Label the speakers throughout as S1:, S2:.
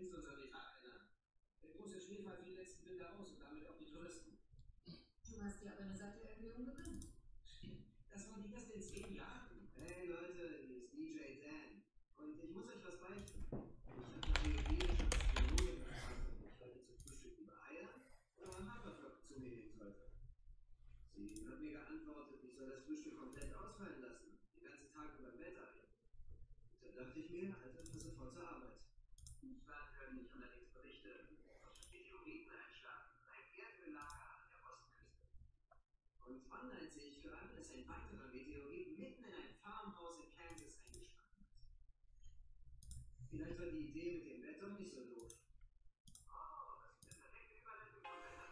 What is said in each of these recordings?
S1: Du hast ja aber eine satte Erhöhung gegönnt.
S2: Das war die erste in 10 Jahren. Hey Leute, hier ist DJ Dan. Und ich muss euch was beichten. Ich habe eine irische Astronomin gefragt, ob ich heute zum Frühstück lieber Eier oder Haferflocken zu mir nehmen sollte. Sie hat mir geantwortet, ich soll das Frühstück komplett ausfallen lassen. Den ganzen Tag über im Bett ein. Und dann dachte ich mir, Alter, für sofort zur Arbeit. Dann können ich allerdings Berichte aus Meteoriten einschlagen. Ein Erdöllager an der Ostküste. Und online sehe ich gerade, dass ein weiterer Meteorit mitten in ein Farmhaus in Kansas eingeschlagen hat. Vielleicht war die Idee mit dem Bett doch nicht so doof. Oh, das ist eine perfekte Überleitung vom Wetter.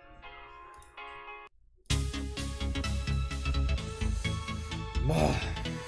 S3: Boah.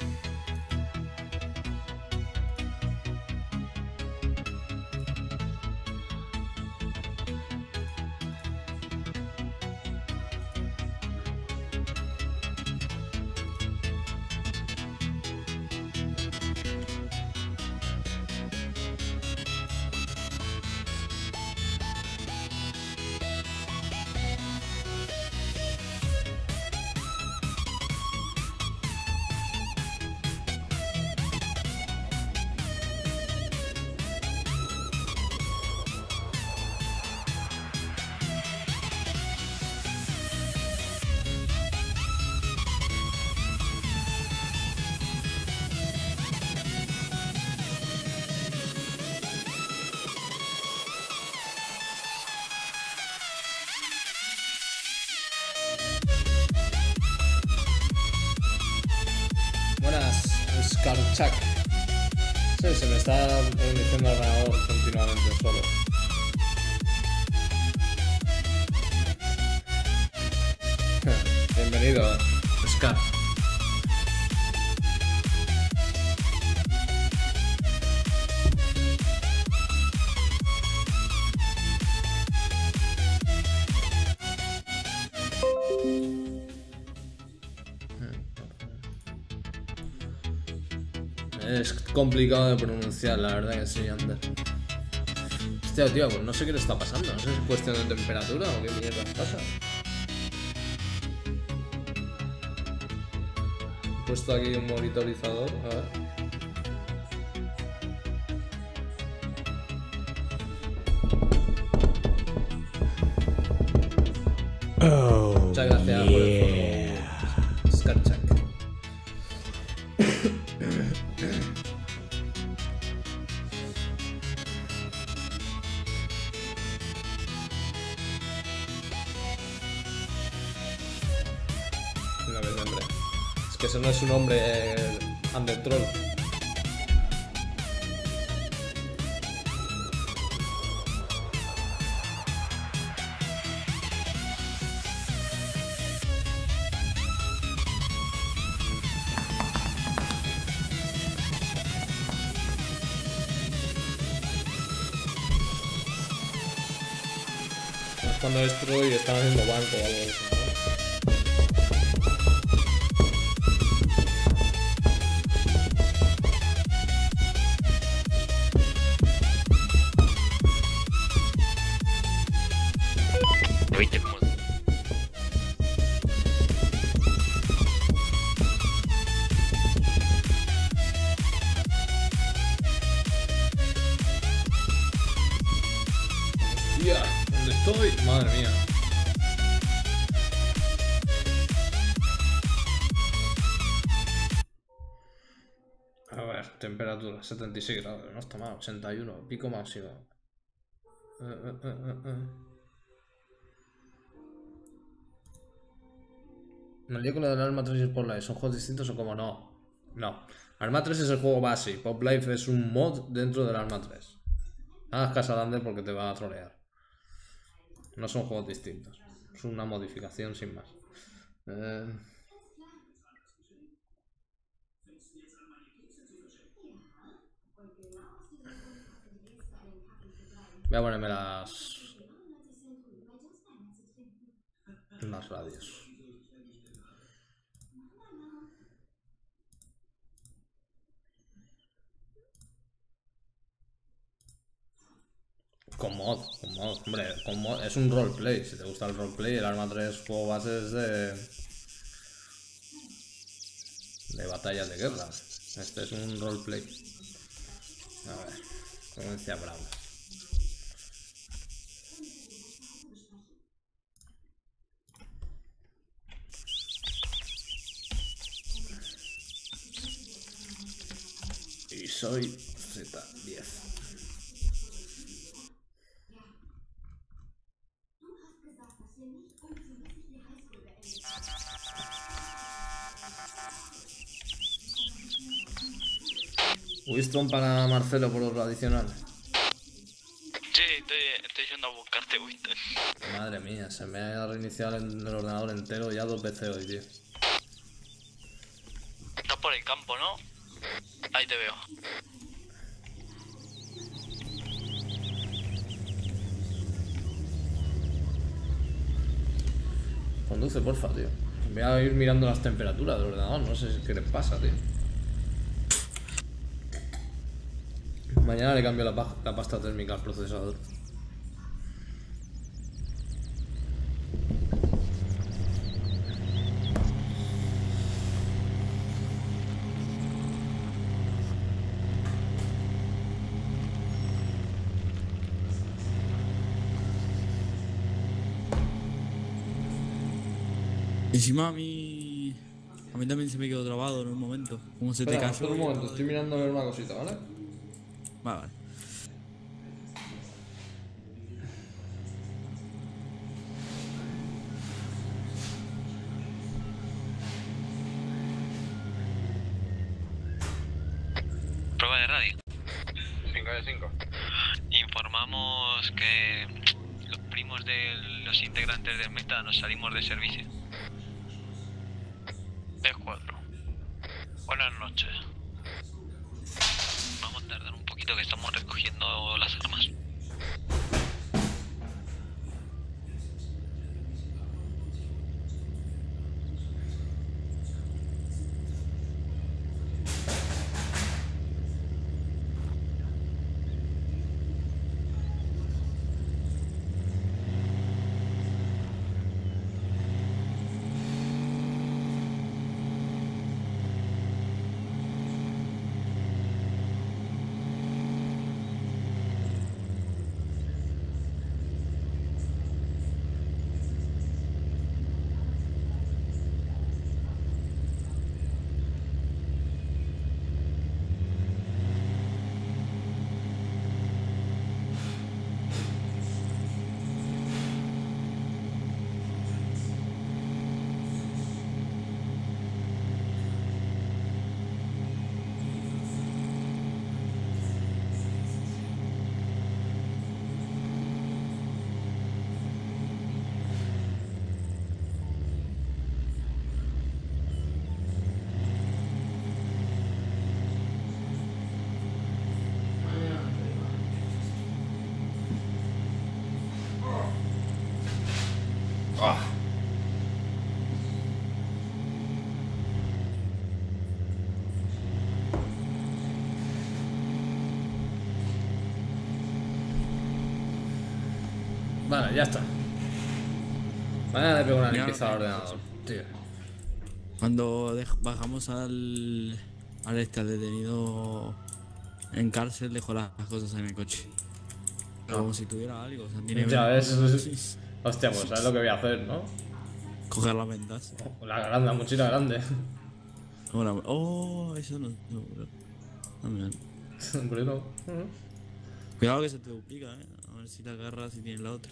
S3: Buenas, Scarchak. Sí, se me está iniciando el ordenador continuamente solo. Bienvenido, Scar. Es complicado de pronunciar, la verdad que sí, Ander. Hostia, tío, pues no sé qué le está pasando. No sé si es cuestión de temperatura o qué mierda pasa. He puesto aquí un monitorizador, a ver. Muchas gracias por el follow, Scarchak. No ves, hombre. Es que eso no es un hombre Undertroll. Es cuando Destroy están haciendo banco o algo de eso, ¿no?
S4: ¿Viste cómo?
S3: Hostia, ¿dónde estoy? Madre mía. A ver, temperatura 76 grados, no está mal, 81, pico máximo. Me lío con lo del Arma 3 y Pop Life, ¿son juegos distintos o cómo no? No. Arma 3 es el juego base y Pop Life es un mod dentro del Arma 3. No hagas caso a Lander porque te va a trolear. No son juegos distintos. Es una modificación sin más. Voy a ponerme las radios. Con mod, hombre, con mod, es un roleplay. Si te gusta el roleplay, el Arma 3 juego base es de batallas de guerra. Este es un roleplay. A ver, como decía Brown. Y soy Z10. Winston para Marcelo por lo adicional.
S4: Sí, estoy yendo a buscarte, Winston.
S3: Madre mía, se me ha reiniciado el ordenador entero ya 2 veces hoy, tío.
S4: Estás por el campo, ¿no? Ahí te veo.
S3: Conduce, porfa, tío. Voy a ir mirando las temperaturas del ordenador, no sé qué les pasa, tío. Mañana le cambio la pasta térmica al procesador.
S5: Encima a mí también se me quedó trabado en un momento. ¿Cómo se te
S3: Espera,
S5: cayó?
S3: espera un momento, estoy mirando a ver una cosita, ¿vale?
S5: Vale.
S4: Prueba de radio.
S6: 5 de 5.
S4: Informamos que los primos de los integrantes del Meta nos salimos de servicio. P4. Buenas noches. Vamos a tardar un poquito que estamos recogiendo las armas.
S3: Vale, ya está. Mañana le pego una
S5: Ya,
S3: limpieza al ordenador, tío.
S5: Cuando bajamos al al detenido en cárcel, dejó las cosas en el coche. Como si tuviera algo, o sea, tiene
S3: Ya ves.
S5: vendas.
S3: Hostia, pues sabes lo que voy a hacer, ¿no?
S5: Coger las vendas.
S3: La mochila grande.
S5: Ahora, oh, eso no. No, mira.
S3: Hombre, no.
S5: Cuidado que se te duplica, a ver si la agarras y tienes la otra.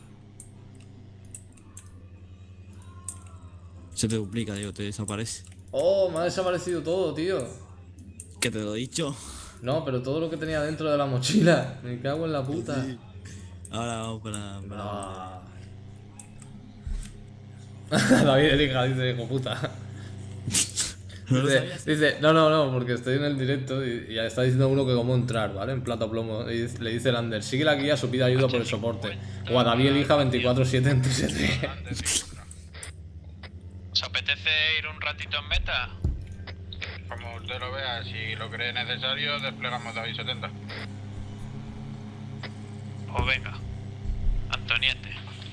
S5: Se te duplica, digo, te desaparece.
S3: Oh, me ha desaparecido todo, tío.
S5: Que te lo he dicho.
S3: No, pero todo lo que tenía dentro de la mochila. Me cago en la puta.
S5: Sí. Ahora vamos para.
S3: No. David elija, dice, hijo puta.
S5: No lo
S3: Dice,
S5: sabías.
S3: no, porque estoy en el directo y ya está diciendo uno que cómo entrar, ¿vale? En plata plomo. Le dice Lander, sigue la guía, su pide ayuda por el soporte. O a David elija 24/7 en TST.
S4: ¿Os apetece ir un ratito en meta?
S6: Como usted lo vea, si lo cree necesario, desplegamos David 70.
S4: Pues venga. Antoniete.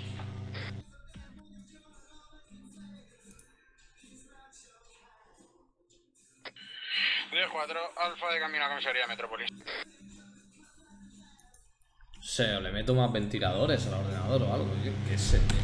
S6: 10-4, Alfa de camino a comisaría de Metrópolis.
S3: O le meto más ventiladores al ordenador o algo, yo qué sé, tío.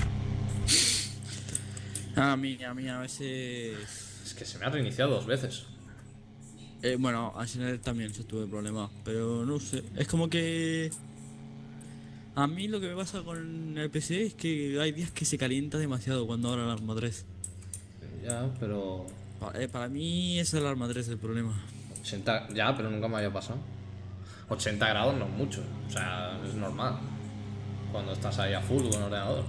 S5: A mí a veces...
S3: Es que se me ha reiniciado 2 veces.
S5: Bueno, a Sinet también se tuve problemas, pero no sé. Es como que... A mí lo que me pasa con el PC es que hay días que se calienta demasiado cuando abro el Arma 3.
S3: Ya, pero...
S5: Para mí es el Arma 3 el problema.
S3: 80... Ya, pero nunca me había pasado. 80 grados no es mucho. O sea, es normal. Cuando estás ahí a full con el ordenador.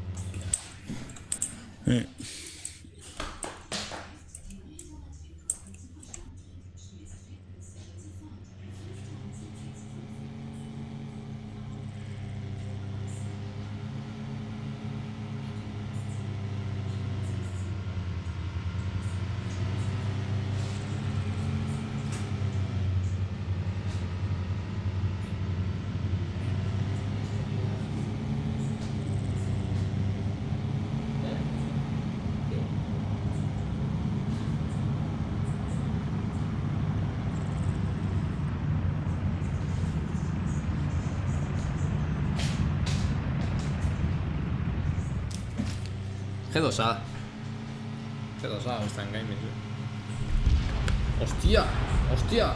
S3: G2A. G2A está en gaming. ¡Hostia! ¡Hostia!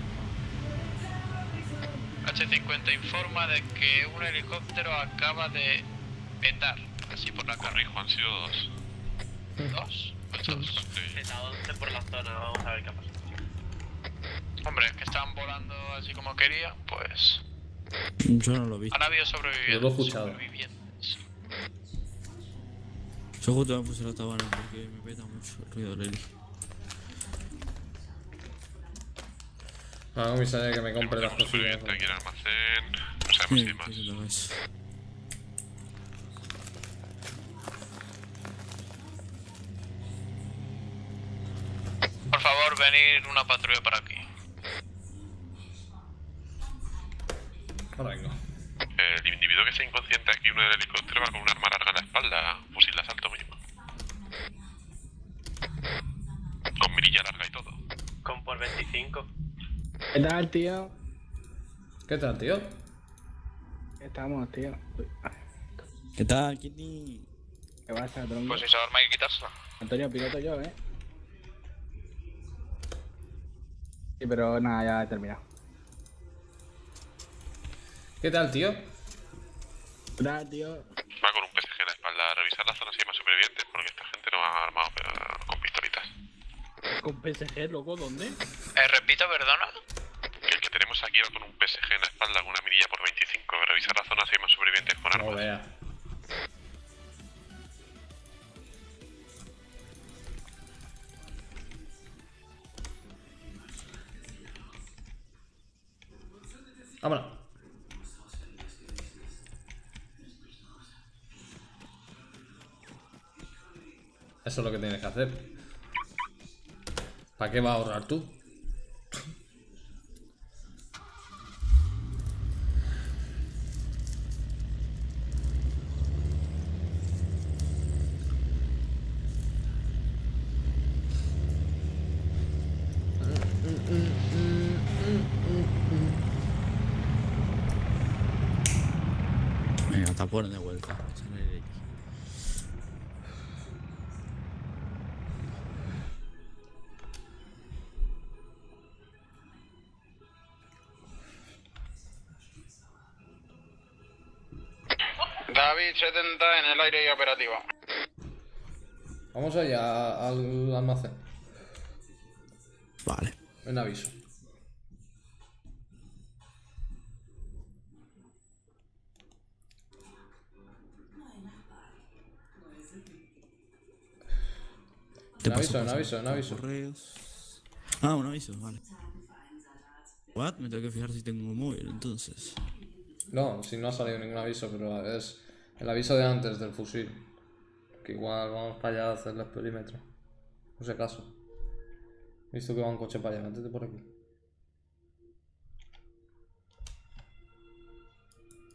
S4: H50 informa de que un helicóptero acaba de petar. Así por la carrera.
S6: Han sido 2.
S4: ¿Dos? Pues dos.
S7: Z11 por la zona, vamos a ver qué pasa.
S4: Hombre, es que estaban volando así como querían, pues...
S5: Yo no lo vi.
S4: Han habido sobrevivientes.
S3: Yo lo he escuchado.
S4: Sobrevivientes.
S5: Yo justo me puse la tabana porque me peta mucho el ruido del heli.
S3: A la comisaría que me compre las cosas.
S6: Aquí en el almacén. No sabemos si hay más.
S5: Sí, no es.
S4: Por favor, venir una patrulla para aquí.
S3: Ahora vengo.
S6: El individuo que está inconsciente aquí, uno del helicóptero, va con un arma larga en la espalda. Fusil de asalto mínimo. Con mirilla larga y todo.
S7: Con por 25.
S8: ¿Qué tal, tío?
S3: ¿Qué tal, tío?
S8: Estamos, tío. Uy,
S5: ¿Qué tal, Kitty?
S8: ¿qué pasa, tronco?
S6: Pues esa arma hay que quitársela.
S8: Antonio, piloto yo, ¿eh? Sí, pero nada, ya he terminado.
S3: ¿Qué tal, tío?
S8: ¿Qué tal, tío?
S6: Va con un PSG en la espalda a revisar la zona si hay más supervivientes, porque esta gente no va armado con pistolitas.
S8: ¿Con PSG, loco? ¿Dónde?
S4: Repito, perdona.
S6: Que el que tenemos aquí va con un PSG en la espalda con una mirilla por 25. A revisar la zona si hay más supervivientes con
S3: No
S6: armas.
S3: vea. Vámonos. Eso es lo que tienes que hacer. ¿Para qué vas a ahorrar tú?
S5: Venga, tapones de vuelta. Sale el heli.
S6: David 70 en el aire y operativo.
S3: Vamos allá al almacén.
S5: Vale.
S3: En aviso.
S5: Te
S3: En
S5: paso,
S3: aviso, en
S5: paso.
S3: aviso, en aviso.
S5: Correos. Ah, un aviso, vale. What? Me tengo que fijar si tengo un móvil, entonces.
S3: No, si no ha salido ningún aviso, pero es el aviso de antes del fusil. Que igual vamos para allá a hacer el perímetro. Por si acaso. He visto que va un coche para allá, métete por aquí.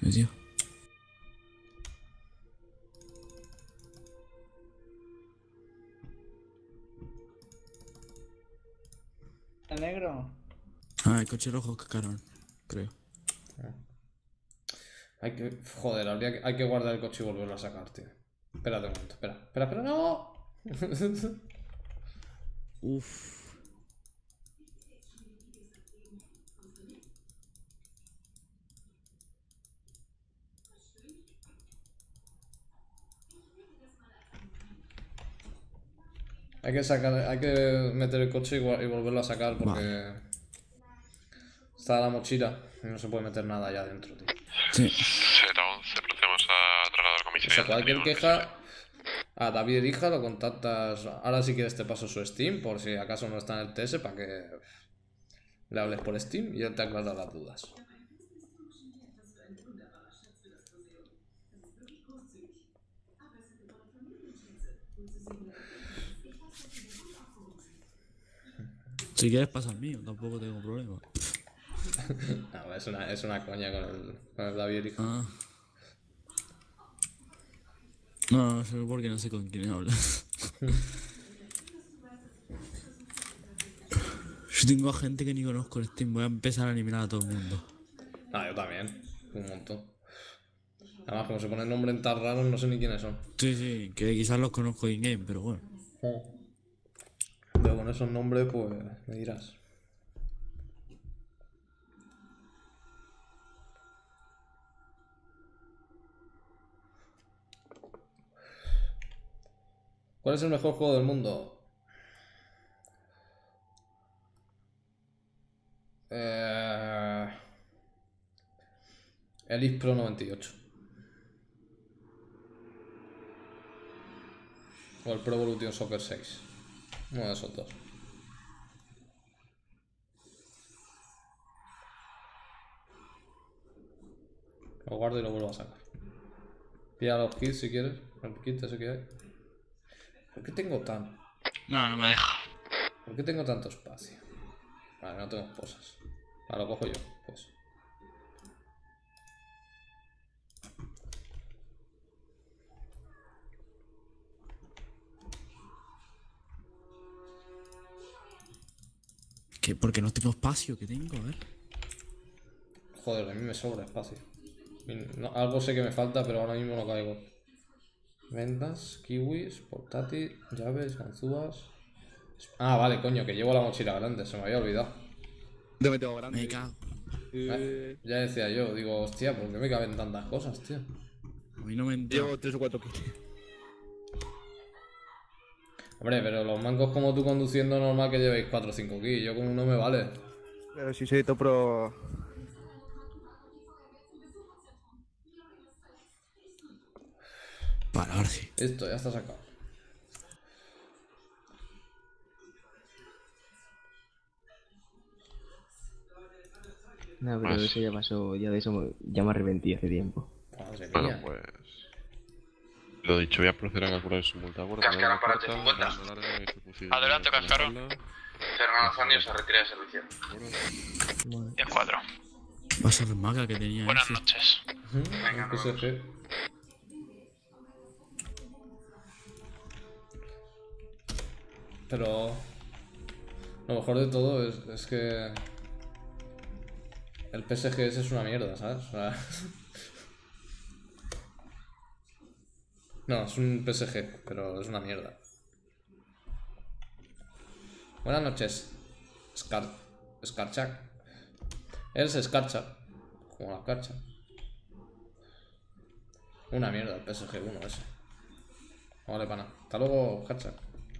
S5: tío.
S8: ¿El negro?
S5: Ah, el coche rojo cascaron, creo.
S3: Hay que... Joder, hay que guardar el coche y volverlo a sacar, tío. Espérate un momento, espera, no.
S5: Uff.
S3: Hay que meter el coche y volverlo a sacar porque está la mochila y no se puede meter nada allá adentro, tío.
S5: Sí.
S6: Será 11, procedemos a trasladar
S3: O
S6: comisaría.
S3: sea, cualquier queja a David Erija lo contactas. Ahora si quieres te paso su Steam por si acaso no está en el TS para que le hables por Steam y él te aclara las dudas.
S5: Si quieres pasa el mío, tampoco tengo problema.
S3: No, es una coña con el David Erija.
S5: Ah. No, sé porque no sé con quién hablas. Yo tengo a gente que ni conozco en Steam, voy a empezar a eliminar a todo el mundo.
S3: Ah, yo también, un montón. Además, como se ponen nombres tan raros, no sé ni quiénes son.
S5: Sí, que quizás los conozco in-game, pero bueno.
S3: Pero con esos nombres, pues me dirás. ¿Cuál es el mejor juego del mundo? Elite Pro 98. O el Pro Evolution Soccer 6. Uno de esos dos. Lo guardo y lo vuelvo a sacar. Pilla los kits si quieres. El kit ese que hay. ¿Por qué tengo tan...?
S4: No me deja.
S3: ¿Por qué tengo tanto espacio? Vale, no tengo cosas. Ahora lo cojo yo, pues.
S5: ¿Qué? Porque no tengo espacio, ¿qué tengo? A ver.
S3: Joder, a mí me sobra espacio. Algo sé que me falta, pero ahora mismo no caigo. Vendas, kiwis, portátil, llaves, ganzúas... Ah, vale, coño, que llevo la mochila grande, se me había olvidado.
S8: Yo me tengo grande.
S5: Me cago.
S3: Ya decía yo, digo, hostia, ¿por qué me caben tantas cosas, tío?
S5: A mí no me entra.
S8: Llevo 3 o 4 kits.
S3: Hombre, pero los mancos como tú conduciendo normal que llevéis 4 o 5 kills, yo con uno me vale.
S9: Pero si soy top pro.
S5: Pararse.
S3: Esto ya está sacado.
S10: No, pero eso ya pasó, ya de eso ya me arrepentí hace tiempo.
S3: Madre
S6: Bueno,
S3: mía.
S6: pues. Lo dicho, voy a proceder a calcular su multa.
S7: Cascarón, párate, 50.
S4: Adelante, Cascarón.
S7: Fernando Antonio se retira de servicio.
S4: 10-4.
S5: Va a ser maga que tenía
S4: Buenas
S5: ese.
S4: noches.
S3: Un PSG. Pero lo mejor de todo es que el PSG ese es una mierda, ¿sabes? O sea, no, es un PSG, pero es una mierda. Buenas noches, Skarchak. Él se escarcha, como la escarcha. Una mierda el PSG 1 ese. No vale para nada. Hasta luego, Skarchak.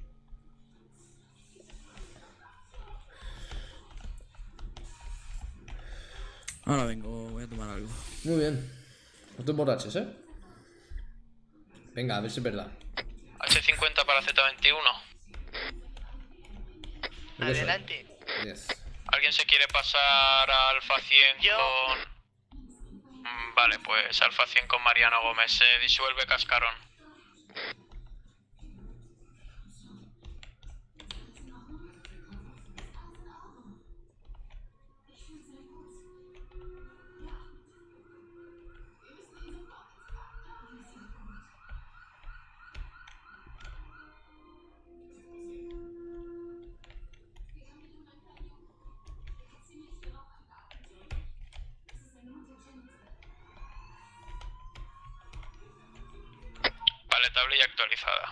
S5: Ahora vengo, voy a tomar algo.
S3: Muy bien. No te emborraches, ¿eh? Venga, a ver si es verdad.
S4: H50 para Z21.
S3: Adelante. 10.
S4: ¿Alguien se quiere pasar a Alfa 100 con...? Vale, pues Alfa 100 con Mariano Gómez. Se disuelve Cascarón. estable y actualizada.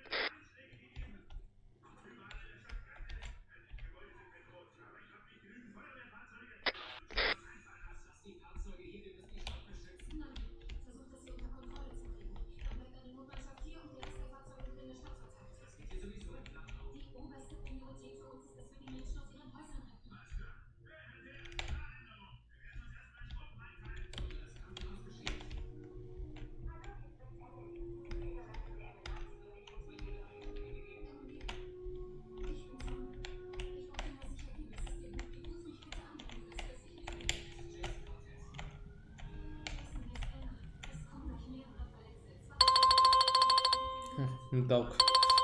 S3: Dog.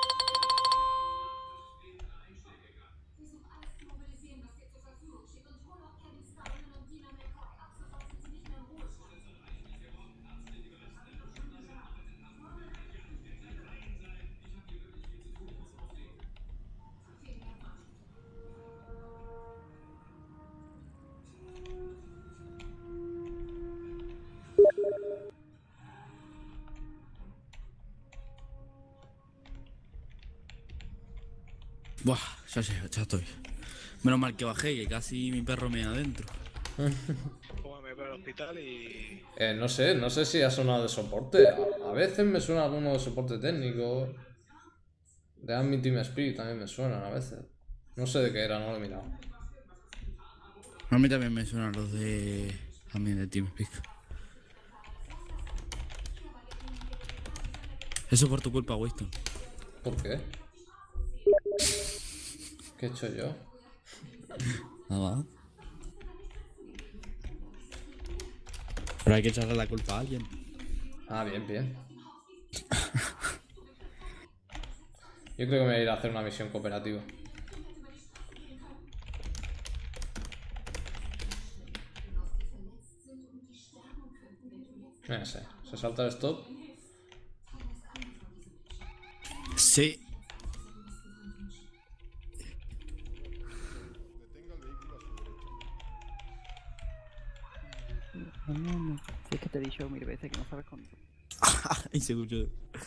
S5: Buah, ya estoy. Menos mal que bajé, que casi mi perro me adentro.
S8: Póngame para el hospital y...
S3: No sé si ha sonado de soporte. A veces me suena alguno de soporte técnico. De Admin Team Speak también me suenan a veces. No sé de qué era, no lo he mirado.
S5: A mí también me suenan los de... También de TeamSpeak. Eso por tu culpa, Winston.
S3: ¿Por qué? ¿Qué he hecho yo?
S5: Nada. Pero hay que echarle la culpa a alguien.
S3: Ah, bien. Yo creo que me voy a ir a hacer una misión cooperativa. No sé, ¿se salta el stop?
S5: Sí.
S11: Si es que te he dicho 1000 veces que no sabes con...
S5: Y se escuchó.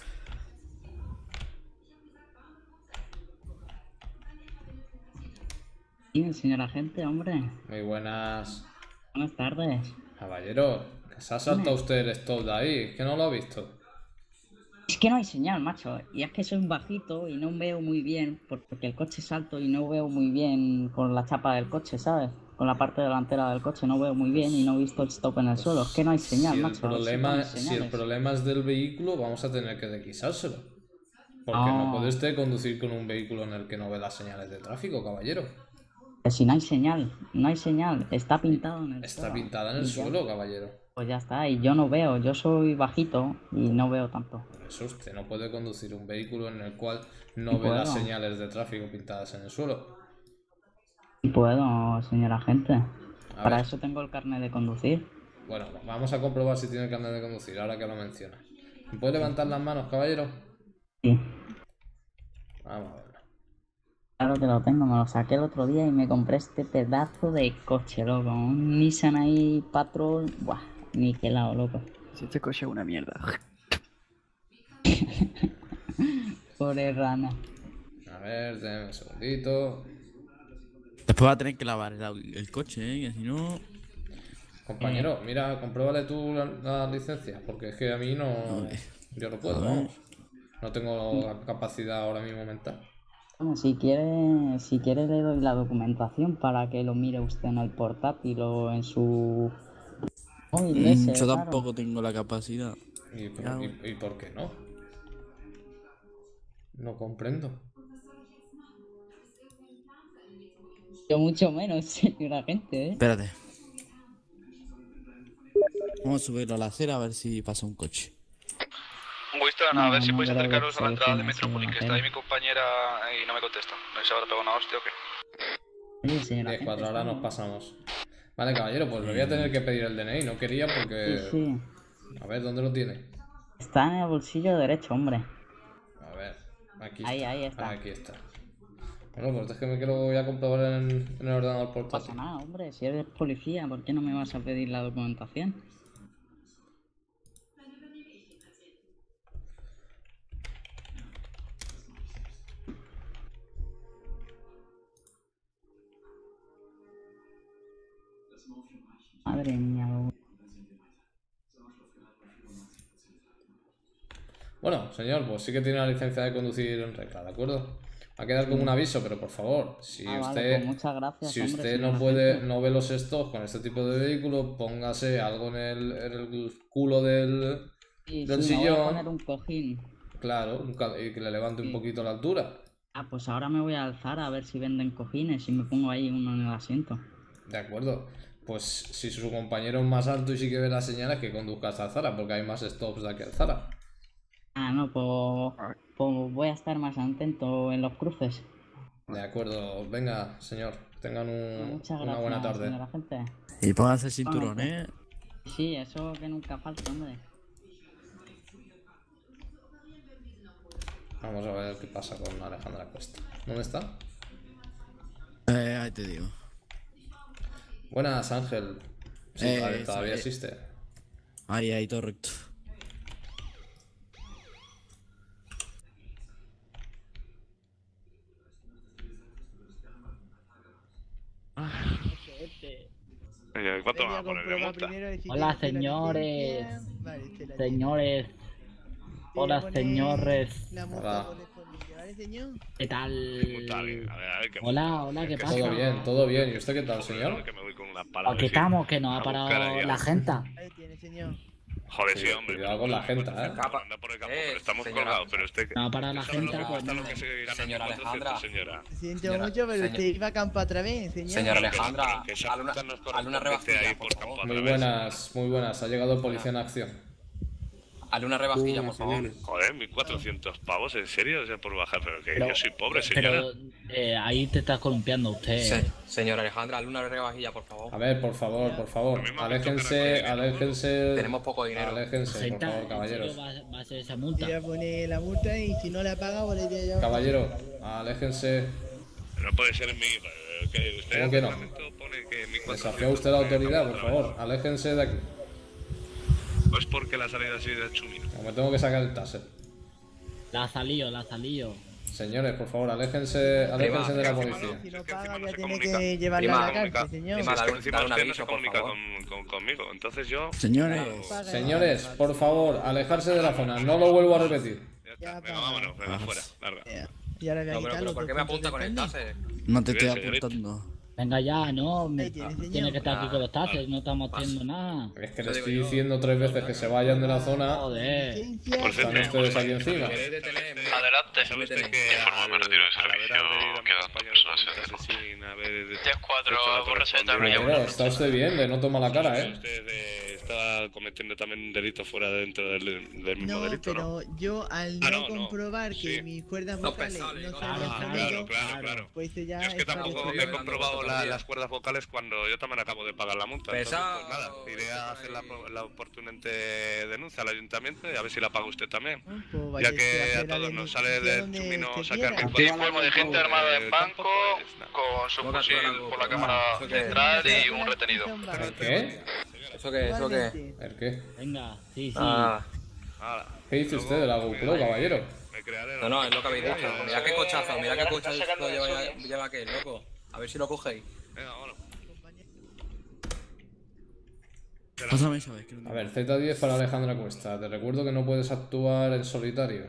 S12: Dime, señor agente, hombre.
S3: Muy buenas.
S12: Buenas tardes.
S3: Caballero, que se ha saltado usted el stop de ahí, es que no lo ha visto.
S12: Es que no hay señal, macho. Y es que soy bajito y no veo muy bien, porque el coche es alto y no veo muy bien con la chapa del coche, ¿sabes? Con la parte delantera del coche no veo muy bien y no he visto el stop en el suelo. Es que no hay señal, macho.
S3: Si el problema es del vehículo, vamos a tener que dequisárselo. Porque no puede usted conducir con un vehículo en el que no ve las señales de tráfico, caballero.
S12: Pero si no hay señal, no hay señal. Está pintado en el suelo.
S3: Está pintada en el suelo, caballero.
S12: Pues ya está, y yo no veo. Yo soy bajito y no veo tanto.
S3: Por eso usted no puede conducir un vehículo en el cual no ve las señales de tráfico pintadas en el suelo.
S12: Puedo, señor agente. Para eso tengo el carnet de conducir.
S3: Bueno, vamos a comprobar si tiene el carnet de conducir, ahora que lo menciona. ¿Me puede levantar las manos, caballero?
S12: Sí.
S3: Vamos a verlo.
S12: Claro que lo tengo, me lo saqué el otro día y me compré este pedazo de coche, loco. Un Nissan ahí Patrol, buah, niquelado, loco.
S11: Si este coche es una mierda.
S12: Pobre rana.
S3: A ver, déjame un segundito.
S5: Después va a tener que lavar el coche, que si no...
S3: Compañero, mira, compruébale tú la licencia, porque es que a mí no... Yo no puedo, vamos. No tengo la capacidad ahora mismo mental.
S12: Bueno, si quiere le doy la documentación para que lo mire usted en el portátil o en su móvil ese,
S5: yo
S12: claro.
S5: tampoco tengo la capacidad.
S3: ¿Y por qué no? No comprendo.
S12: Yo mucho menos, señor agente,
S5: Espérate. Vamos a subirlo a la acera a ver si pasa un coche.
S7: Winston, a ver si podéis acercaros a la entrada de Metropolis, que está ahí mi compañera y no me contesta. No sé si habrá pegado una hostia o qué.
S12: Sí, señor
S3: 10-4, ahora nos pasamos. Vale, caballero, pues le voy a tener que pedir el DNI, no quería porque...
S12: Sí.
S3: A ver, ¿dónde lo tiene?
S12: Está en el bolsillo derecho, hombre.
S3: A ver, aquí
S12: está. Ahí está.
S3: Aquí está. Bueno, pues déjeme que lo voy a comprobar en el ordenador portátil.
S12: No pasa nada, hombre, si eres policía, ¿por qué no me vas a pedir la documentación? Madre mía.
S3: Bueno, señor, pues sí que tiene la licencia de conducir en regla, ¿de acuerdo? Va a quedar como un aviso, pero por favor, si
S12: Vale,
S3: usted,
S12: pues muchas gracias,
S3: si
S12: hombre,
S3: usted
S12: señor
S3: no puede,
S12: agente.
S3: no ve los stocks con este tipo de vehículo, póngase algo en el culo del
S12: Sí,
S3: del
S12: sí, me voy a
S3: sillón.
S12: poner un cojín.
S3: Claro, y que le levante un
S12: Sí.
S3: poquito la altura.
S12: Ah, pues ahora me voy a alzar a ver si venden cojines y me pongo ahí uno en el asiento.
S3: De acuerdo. Pues si su compañero es más alto y sí que ve las señales, que conduzca hasta el Zara, porque hay más stops de aquí al Zara.
S12: Ah, no, pues voy a estar más atento en los cruces.
S3: De acuerdo, venga, señor, tengan
S12: Muchas
S3: una buena
S12: gracias,
S3: tarde.
S12: señor agente.
S5: Y pónganse el cinturón, ¿eh?
S12: Sí, eso que nunca falta, hombre.
S3: Vamos a ver qué pasa con Alejandra Cuesta. ¿Dónde está?
S5: Ahí te digo.
S3: Buenas, Ángel. Sí, todavía
S5: sí.
S3: existe.
S5: Ahí, todo recto.
S6: ¿Cuánto van a poner de multa?
S13: Hola, señores. Señores. Hola, señores.
S3: Hola.
S13: ¿Qué tal?
S6: A ver, ¿qué
S13: Hola, ¿qué pasa?
S3: Todo bien, todo bien. ¿Y usted qué tal, señor?
S6: Que me voy con una pala.
S13: Aquí estamos, que nos ha parado la gente.
S6: Joder, sí, hombre.
S3: Cuidado con la gente, ¿eh?
S6: Anda por el campo, pero estamos colgados, pero usted...
S13: No ha parado la gente.
S6: Señora Alejandra. Señora.
S14: Siento mucho, pero usted iba a campo otra vez, señor.
S15: Señora Alejandra, hazle una rebajilla, por favor.
S3: Muy buenas, muy buenas. Ha llegado policía en acción.
S15: Hazle una rebajilla, por favor.
S6: Joder, 1400 pavos, ¿en serio? O sea, por bajar, pero que yo soy pobre, señora.
S13: Pero ahí te estás columpiando usted.
S15: Señora Alejandra, hazle una rebajilla, por favor.
S3: A ver, por favor. Aléjense.
S15: Tenemos poco dinero.
S3: Aléjense, por favor, caballeros.
S13: Va a ser esa multa.
S14: Voy a poner la multa y si no la paga, volvería yo.
S3: Caballero, aléjense.
S6: No puede ser mi... Que usted
S3: ¿Cómo que no?
S6: pone que 1400
S3: Desafía usted la autoridad, por favor. Aléjense de aquí.
S6: Pues porque la salida así de chumino.
S3: O me tengo que sacar el taser.
S13: La ha salido.
S3: Señores, por favor, aléjense de la policía.
S14: Si no paga, ya tiene que llevarla a la cárcel, señor.
S6: Es que encima usted no se comunica conmigo, entonces yo...
S3: Señores, por favor, alejarse de la zona. No lo vuelvo a repetir.
S6: Ya está, venga, vámonos, venga, fuera, larga.
S14: Y ahora voy a quitar los
S15: ¿Por qué me apunta con el taser?
S5: No te estoy apuntando.
S13: Venga ya, no. Tiene que estar aquí con los tases, no estamos haciendo nada.
S3: Es que le estoy diciendo 3 veces que se vayan de la zona.
S13: Joder.
S3: Están ustedes aquí encima.
S4: Adelante.
S6: ¿Sabe usted que
S4: me retiro de servicio, quedan 2 personas en 10-4, borra
S3: Caballero, está usted bien, le noto mala cara, ¿eh?
S6: Usted está cometiendo también delitos fuera dentro del mismo
S14: No,
S6: delito, ¿no?
S14: pero yo al no comprobar que mis cuerdas vocales no se habían salido,
S6: Claro.
S14: pues ya
S6: Yo es que tampoco he comprobado las cuerdas vocales cuando yo también acabo de pagar la multa. Entonces, pues nada, iré a hacer la oportunamente denuncia al ayuntamiento y a ver si la paga usted también.
S14: Pues
S6: Ya que a todos nos sale del chumino sacar
S7: Aquí informo de gente armada en banco con su fusil por la cámara central y un retenido.
S3: ¿El qué?
S15: ¿Eso qué?
S3: ¿El qué?
S13: Venga, sí.
S3: ¿Qué dice usted de la GoPro, caballero?
S15: No, es lo que habéis dicho. Mira qué cochazo lleva aquel, loco. A ver si lo cogéis.
S6: Venga, vámonos.
S5: Pásame esa vez.
S3: A ver, Z10 para Alejandra Cuesta. Te recuerdo que no puedes actuar en solitario.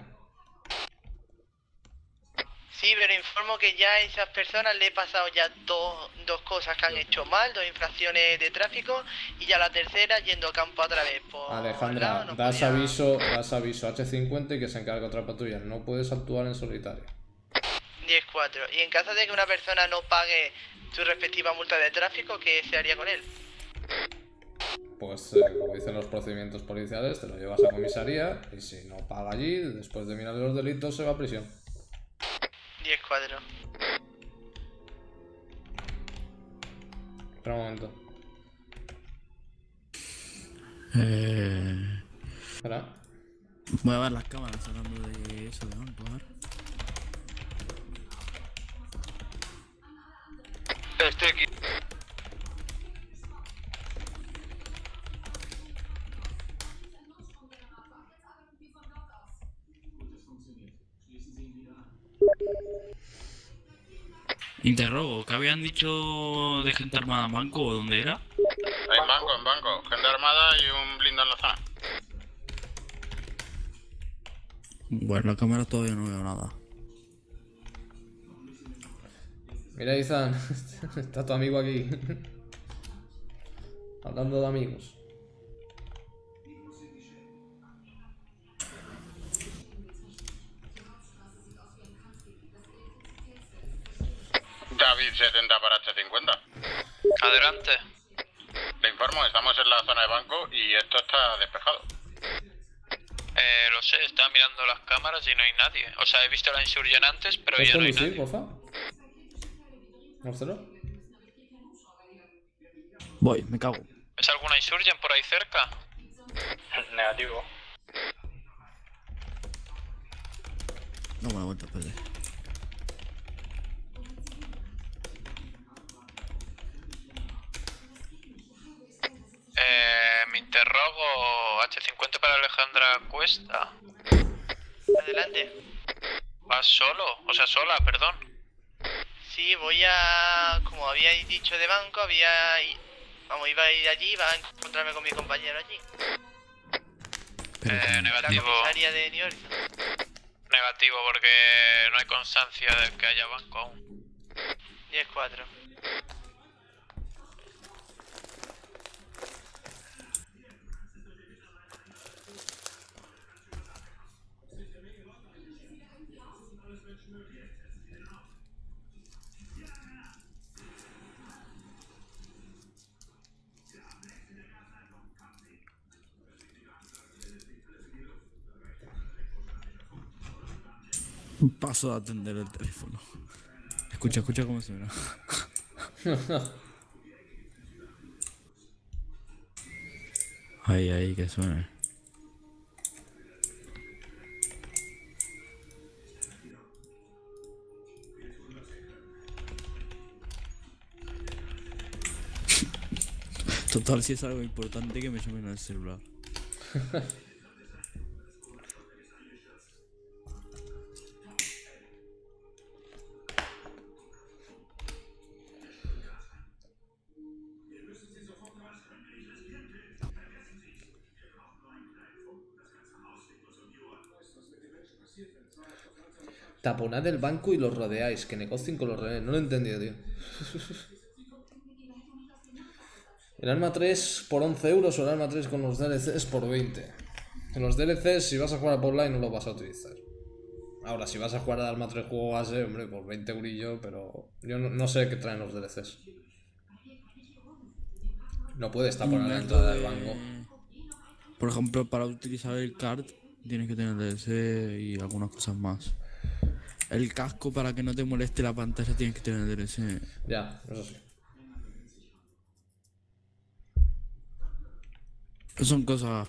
S16: Sí, pero informo que ya a esas personas le he pasado ya dos cosas que han hecho mal, 2 infracciones de tráfico y ya la tercera yendo a campo otra vez.
S3: Alejandra, das aviso H50 y que se encargue otra patrulla. No puedes actuar en solitario.
S16: 10-4. Y en caso de que una persona no pague su respectiva multa de tráfico, ¿qué se haría con él?
S3: Pues como dicen los procedimientos policiales, te lo llevas a comisaría y si no paga allí, después de mirar los delitos, se va a prisión.
S16: 10-4.
S3: Espera un momento. Espera.
S5: Voy a ver las cámaras hablando de eso de banco, a ver.
S7: Estoy aquí.
S5: Interrogo, ¿qué habían dicho de gente armada en banco o dónde era?
S17: En banco. Gente armada y un blindado en la zona.
S5: Bueno, en la cámara todavía no veo nada.
S3: Mira, Izan, está tu amigo aquí. Hablando de amigos.
S17: David 70 para H50.
S4: Adelante.
S17: Le informo, estamos en la zona de banco y esto está despejado.
S4: Lo sé, estaba mirando las cámaras y no hay nadie. O sea, he visto la Insurgent antes, pero
S3: ¿Puedes
S4: ya no hay
S3: conducir,
S4: nadie.
S3: porfa? Marcelo.
S5: Voy, me cago.
S4: ¿Ves alguna Insurgent por ahí cerca?
S15: Negativo.
S5: No me la vuelta a perder.
S4: Me interrogo. H50 para Alejandra Cuesta.
S16: Adelante.
S4: ¿Vas solo? O sea, sola, perdón.
S16: Sí, voy a... Como habíais dicho de banco, Vamos, iba a ir allí, iba a encontrarme con mi compañero allí.
S4: Negativo.
S16: La comisaría de New York.
S4: Negativo, porque no hay constancia de que haya banco aún.
S16: 10-4.
S5: Paso a atender el teléfono. Escucha cómo suena. Ahí, que suene. Total, si es algo importante que me llamen al celular.
S3: Taponad el banco y los rodeáis, que negocien con los rehenes. No lo he entendido, tío. El arma 3 por 11 euros o el arma 3 con los DLCs por 20. En los DLCs, si vas a jugar a Pop Life, no lo vas a utilizar. Ahora, si vas a jugar al arma 3 juego base, hombre, por 20 eurillos, pero yo no sé qué traen los DLCs. No puedes taponar la entrada del banco.
S5: Por ejemplo, para utilizar el card tienes que tener DLC y algunas cosas más. El casco, para que no te moleste la pantalla, tienes que tener DLC.
S3: Ya, eso sí.
S5: Son cosas...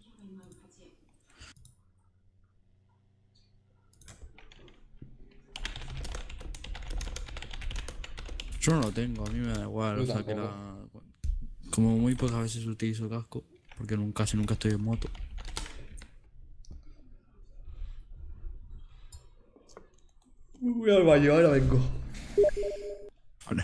S5: Yo no lo tengo, a mí me da igual. O sea, que como muy pocas veces utilizo casco, porque casi nunca estoy en moto.
S3: Voy al baño, ahora vengo.
S5: Vale.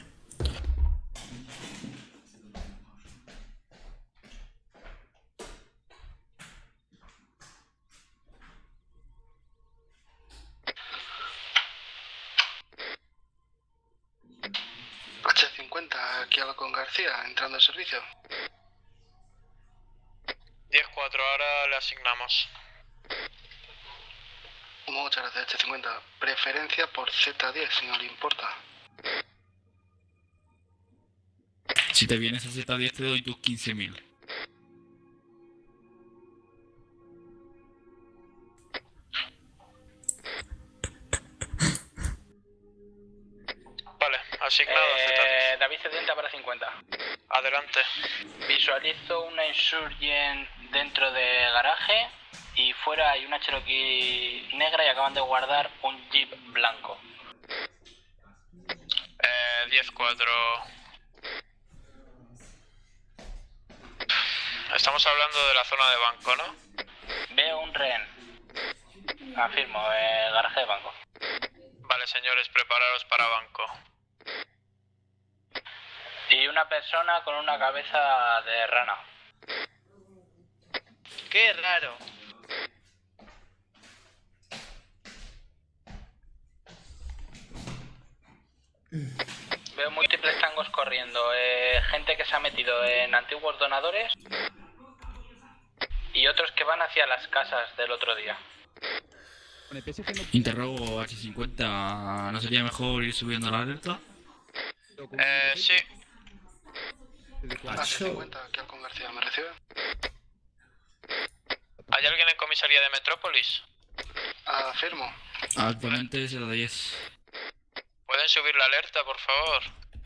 S18: H50, aquí hablo con García, entrando al servicio.
S4: 10-4, ahora le asignamos.
S18: Muchas gracias, H50. Preferencia por Z10, si no le importa.
S5: Si te vienes a Z10 te doy tus 15.000.
S4: Vale, asignado Z10.
S15: David 70 para 50.
S4: Adelante.
S15: Visualizo una Insurgent dentro del garaje y fuera hay una Cherokee negra y acaban de guardar un Jeep blanco.
S4: 10-4. Estamos hablando de la zona de banco, ¿no?
S15: Veo un rehén. Afirmo, garaje de banco.
S4: Vale, señores, prepararos para banco.
S15: una persona con una cabeza de rana.
S16: Qué raro.
S15: Veo múltiples tangos corriendo. Gente que se ha metido en antiguos donadores y otros que van hacia las casas del otro día.
S5: Interrogo H50, ¿no sería mejor ir subiendo la alerta?
S4: Sí.
S18: H50, aquí con García, ¿me recibe?
S4: ¿Hay alguien en comisaría de Metrópolis?
S18: Afirmo.
S5: Actualmente es el 10.
S4: ¿Pueden subir la alerta, por favor?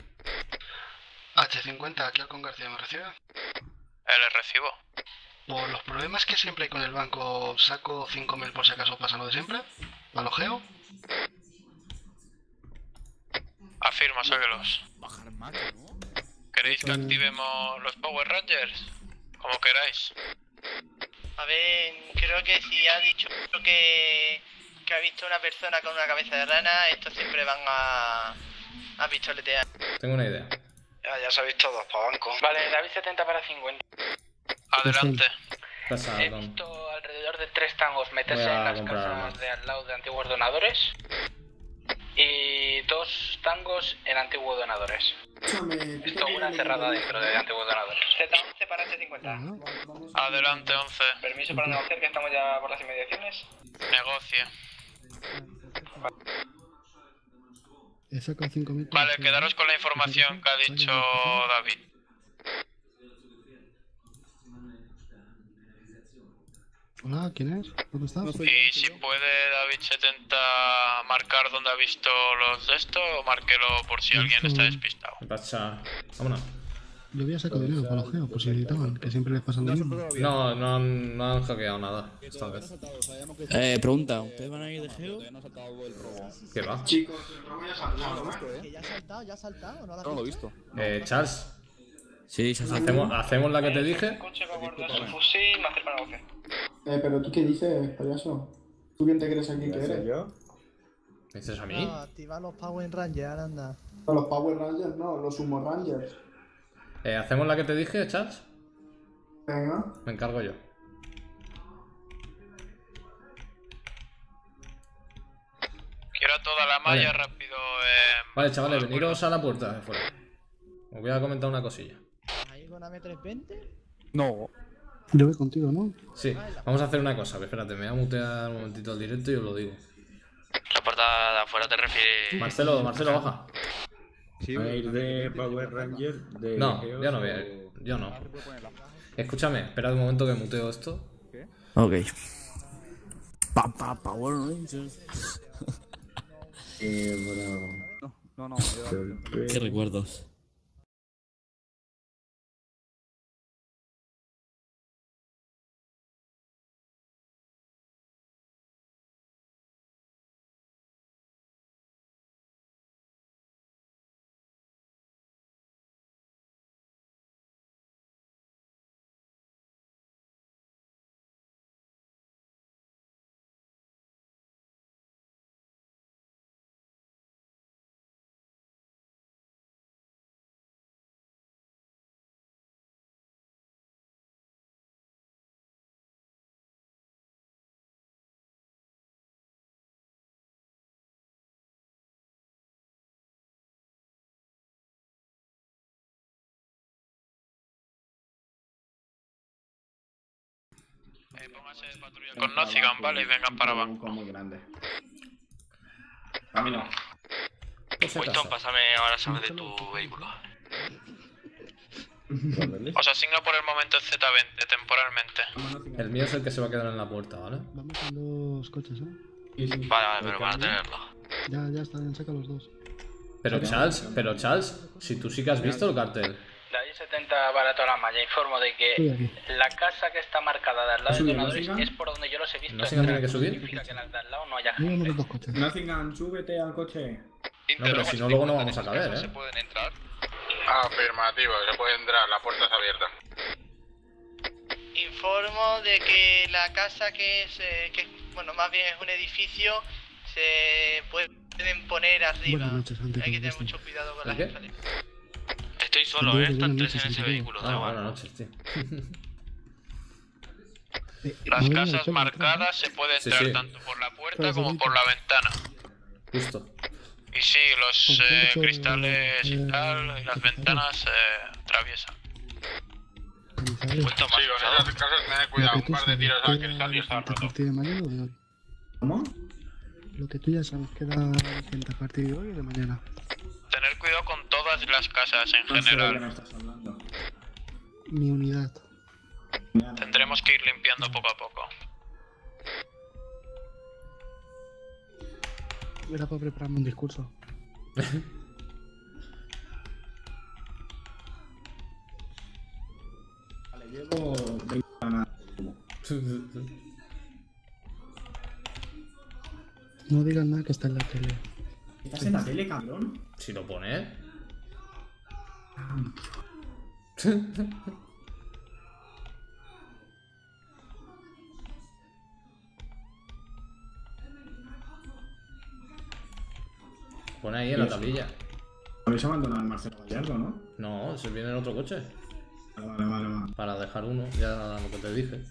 S18: H50, aquí con García, ¿me recibe?
S4: Les recibo.
S18: Por los problemas que siempre hay con el banco, saco 5.000 por si acaso pasa lo de siempre. ¿Palogeo?
S4: Afirmo, sáquelos. ¿Queréis que activemos los Power Rangers? Como queráis.
S16: A ver, creo que si ha dicho que ha visto una persona con una cabeza de rana, estos siempre van a pistoletear.
S3: Tengo una idea.
S18: Ya se ha visto dos para banco.
S15: Vale, David 70 para 50.
S4: Adelante.
S3: Pasa,
S15: He visto alrededor de 3 tangos meterse en las casas de al lado de antiguos donadores y 2 tangos en antiguos donadores. He visto una encerrada dentro de antiguos donadores. Z11 para H50.
S4: Adelante, 11.
S15: Permiso para negociar, que estamos ya por las inmediaciones.
S4: Negocie.
S19: He sacado 5.000.
S4: Vale, quedaros con la información que ha dicho David.
S19: Hola, ¿quién es? ¿Dónde estás?
S4: Y si puede David 70 marcar dónde ha visto los de esto, márquelo por si alguien está despistado.
S3: Pasa. Vámonos.
S19: Yo había sacado dinero para los geos, por si necesitaban, que siempre les pasan lo mismo.
S3: No han hackeado nada esta vez.
S5: Pregunta, ¿ustedes van a ir de geo?
S3: ¿Qué va?
S2: Chicos, el robo ya ha saltado,
S14: ¿Que ya ha saltado? ¿No
S9: lo he visto.
S3: Charles.
S5: Sí, se ha
S3: ¿Hacemos la que te dije?
S15: Coche va a guardar su fusil, va a hacer para negocio.
S2: pero ¿tú qué dices, payaso? ¿Tú quién te crees aquí que eres?
S9: ¿Yo?
S3: ¿Me dices a mí?
S14: No, activar los Power Rangers, anda.
S2: No, los Power Rangers no, los Sumo Rangers.
S3: ¿Hacemos la que te dije, Charles?
S2: Venga.
S3: Me encargo yo.
S4: Quiero toda la malla rápido.
S3: Vale, chavales, veniros a la puerta de fuera. Os voy a comentar una cosilla.
S14: ¿Ahí con AM320?
S9: No.
S19: Yo voy contigo, ¿no?
S3: Sí, vamos a hacer una cosa. Espérate, me voy a mutear un momentito el directo y os lo digo.
S4: La puerta de afuera te refieres.
S3: Marcelo, baja.
S9: Sí, ¿va a ir de Power Ranger?
S3: No, yo no voy a ir. Yo no. Escúchame, espera un momento que muteo esto.
S9: ¿Qué?
S5: Ok. Power Rangers.
S9: No.
S5: Qué recuerdos.
S4: Póngase de patrulla con Nottingham, vale, y vengan para abajo.
S9: Muy grande. A mí no.
S4: Winston, pásame ahora sabes de tu vehículo. Os asigno por el momento el Z20, temporalmente.
S3: El mío es el que se va a quedar en la puerta, ¿vale?
S19: Vamos con dos coches, ¿eh?
S4: Vale, pero van a tenerlo.
S19: Ya está bien, saca los dos.
S3: Pero Charles, si tú sí que has visto el cartel.
S15: David 70 para toda la malla. Informo de que la casa que está marcada de al lado de donadores es por donde yo los he visto.
S3: ¿No tiene que subir?
S15: Significa que las de al lado no haya
S19: Vamos
S15: gente.
S19: los dos coches.
S9: Nottingham, súbete al coche.
S3: No, pero si no luego no vamos a caber,
S17: ¿Se
S3: ¿eh?
S17: pueden entrar? Afirmativo, se puede entrar, la puerta está abierta.
S16: Informo de que la casa bueno, más bien es un edificio, se pueden poner arriba.
S19: Buenas noches, antes
S16: Hay que
S19: que
S16: tener mucho cuidado con las
S3: ¿qué?
S16: escaleras.
S4: Estoy
S20: solo, están 3 en ese vehículo, da igual.
S3: Buenas noches, tío.
S4: Las casas marcadas se puede entrar tanto por la puerta como por la ventana.
S3: Justo.
S4: Y sí, los cristales y tal, y las ventanas se atraviesan.
S17: Sí, con esas casas tened cuidado, un par de tiros al cristal y está roto.
S19: ¿A partir de mañana o de hoy?
S9: ¿Cómo?
S19: Lo que tú ya sabes, queda vigente a partir de hoy o de mañana.
S4: Tener cuidado con todas las casas en general.
S19: Mi unidad.
S4: Tendremos que ir limpiando poco a poco.
S19: Era para prepararme un discurso.
S9: Vale, llevo 20 granadas.
S19: No digas nada que está en la tele.
S9: ¿Estás en la tele, cabrón?
S3: Si lo pones. Pone ahí en la tablilla.
S9: Habéis abandonado al Marcelo Gallardo, ¿no?
S3: No, se viene en otro coche.
S9: Vale.
S3: Para dejar uno, ya lo que te dije.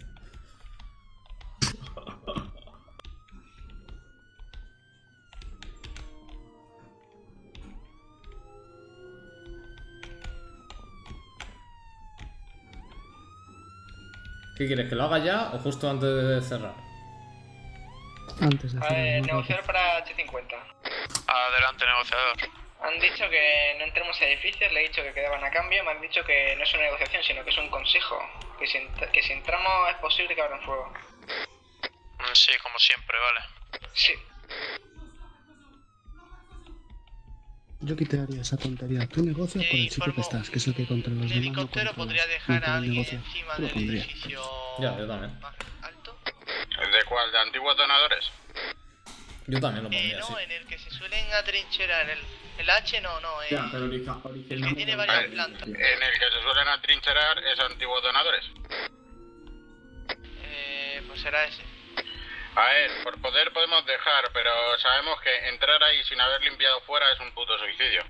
S3: ¿Qué quieres? ¿Que lo haga ya o justo antes de cerrar?
S19: Antes de cerrar.
S16: Negociar para H50.
S4: Adelante, negociador.
S16: Han dicho que no entremos a edificios, le he dicho que quedaban a cambio, me han dicho que no es una negociación, sino que es un consejo. Que si entramos es posible que abran fuego.
S4: Sí, como siempre, vale.
S16: Sí.
S19: Yo quitaría esa tontería. Tú negocias por el sitio que estás, que es el que contra los demás no
S16: helicóptero podría dejar a alguien encima del edificio.
S3: Ya, yo también.
S17: ¿De cuál? ¿De antiguos donadores?
S3: Yo también lo pondría
S16: no,
S3: así.
S16: en el que se suelen atrincherar. El H no,
S9: Ya, pero
S16: el que tiene varias plantas.
S17: En el que se suelen atrincherar es antiguos donadores.
S16: Pues será ese.
S17: A ver, por poder podemos dejar, pero sabemos que entrar ahí sin haber limpiado fuera es un puto suicidio.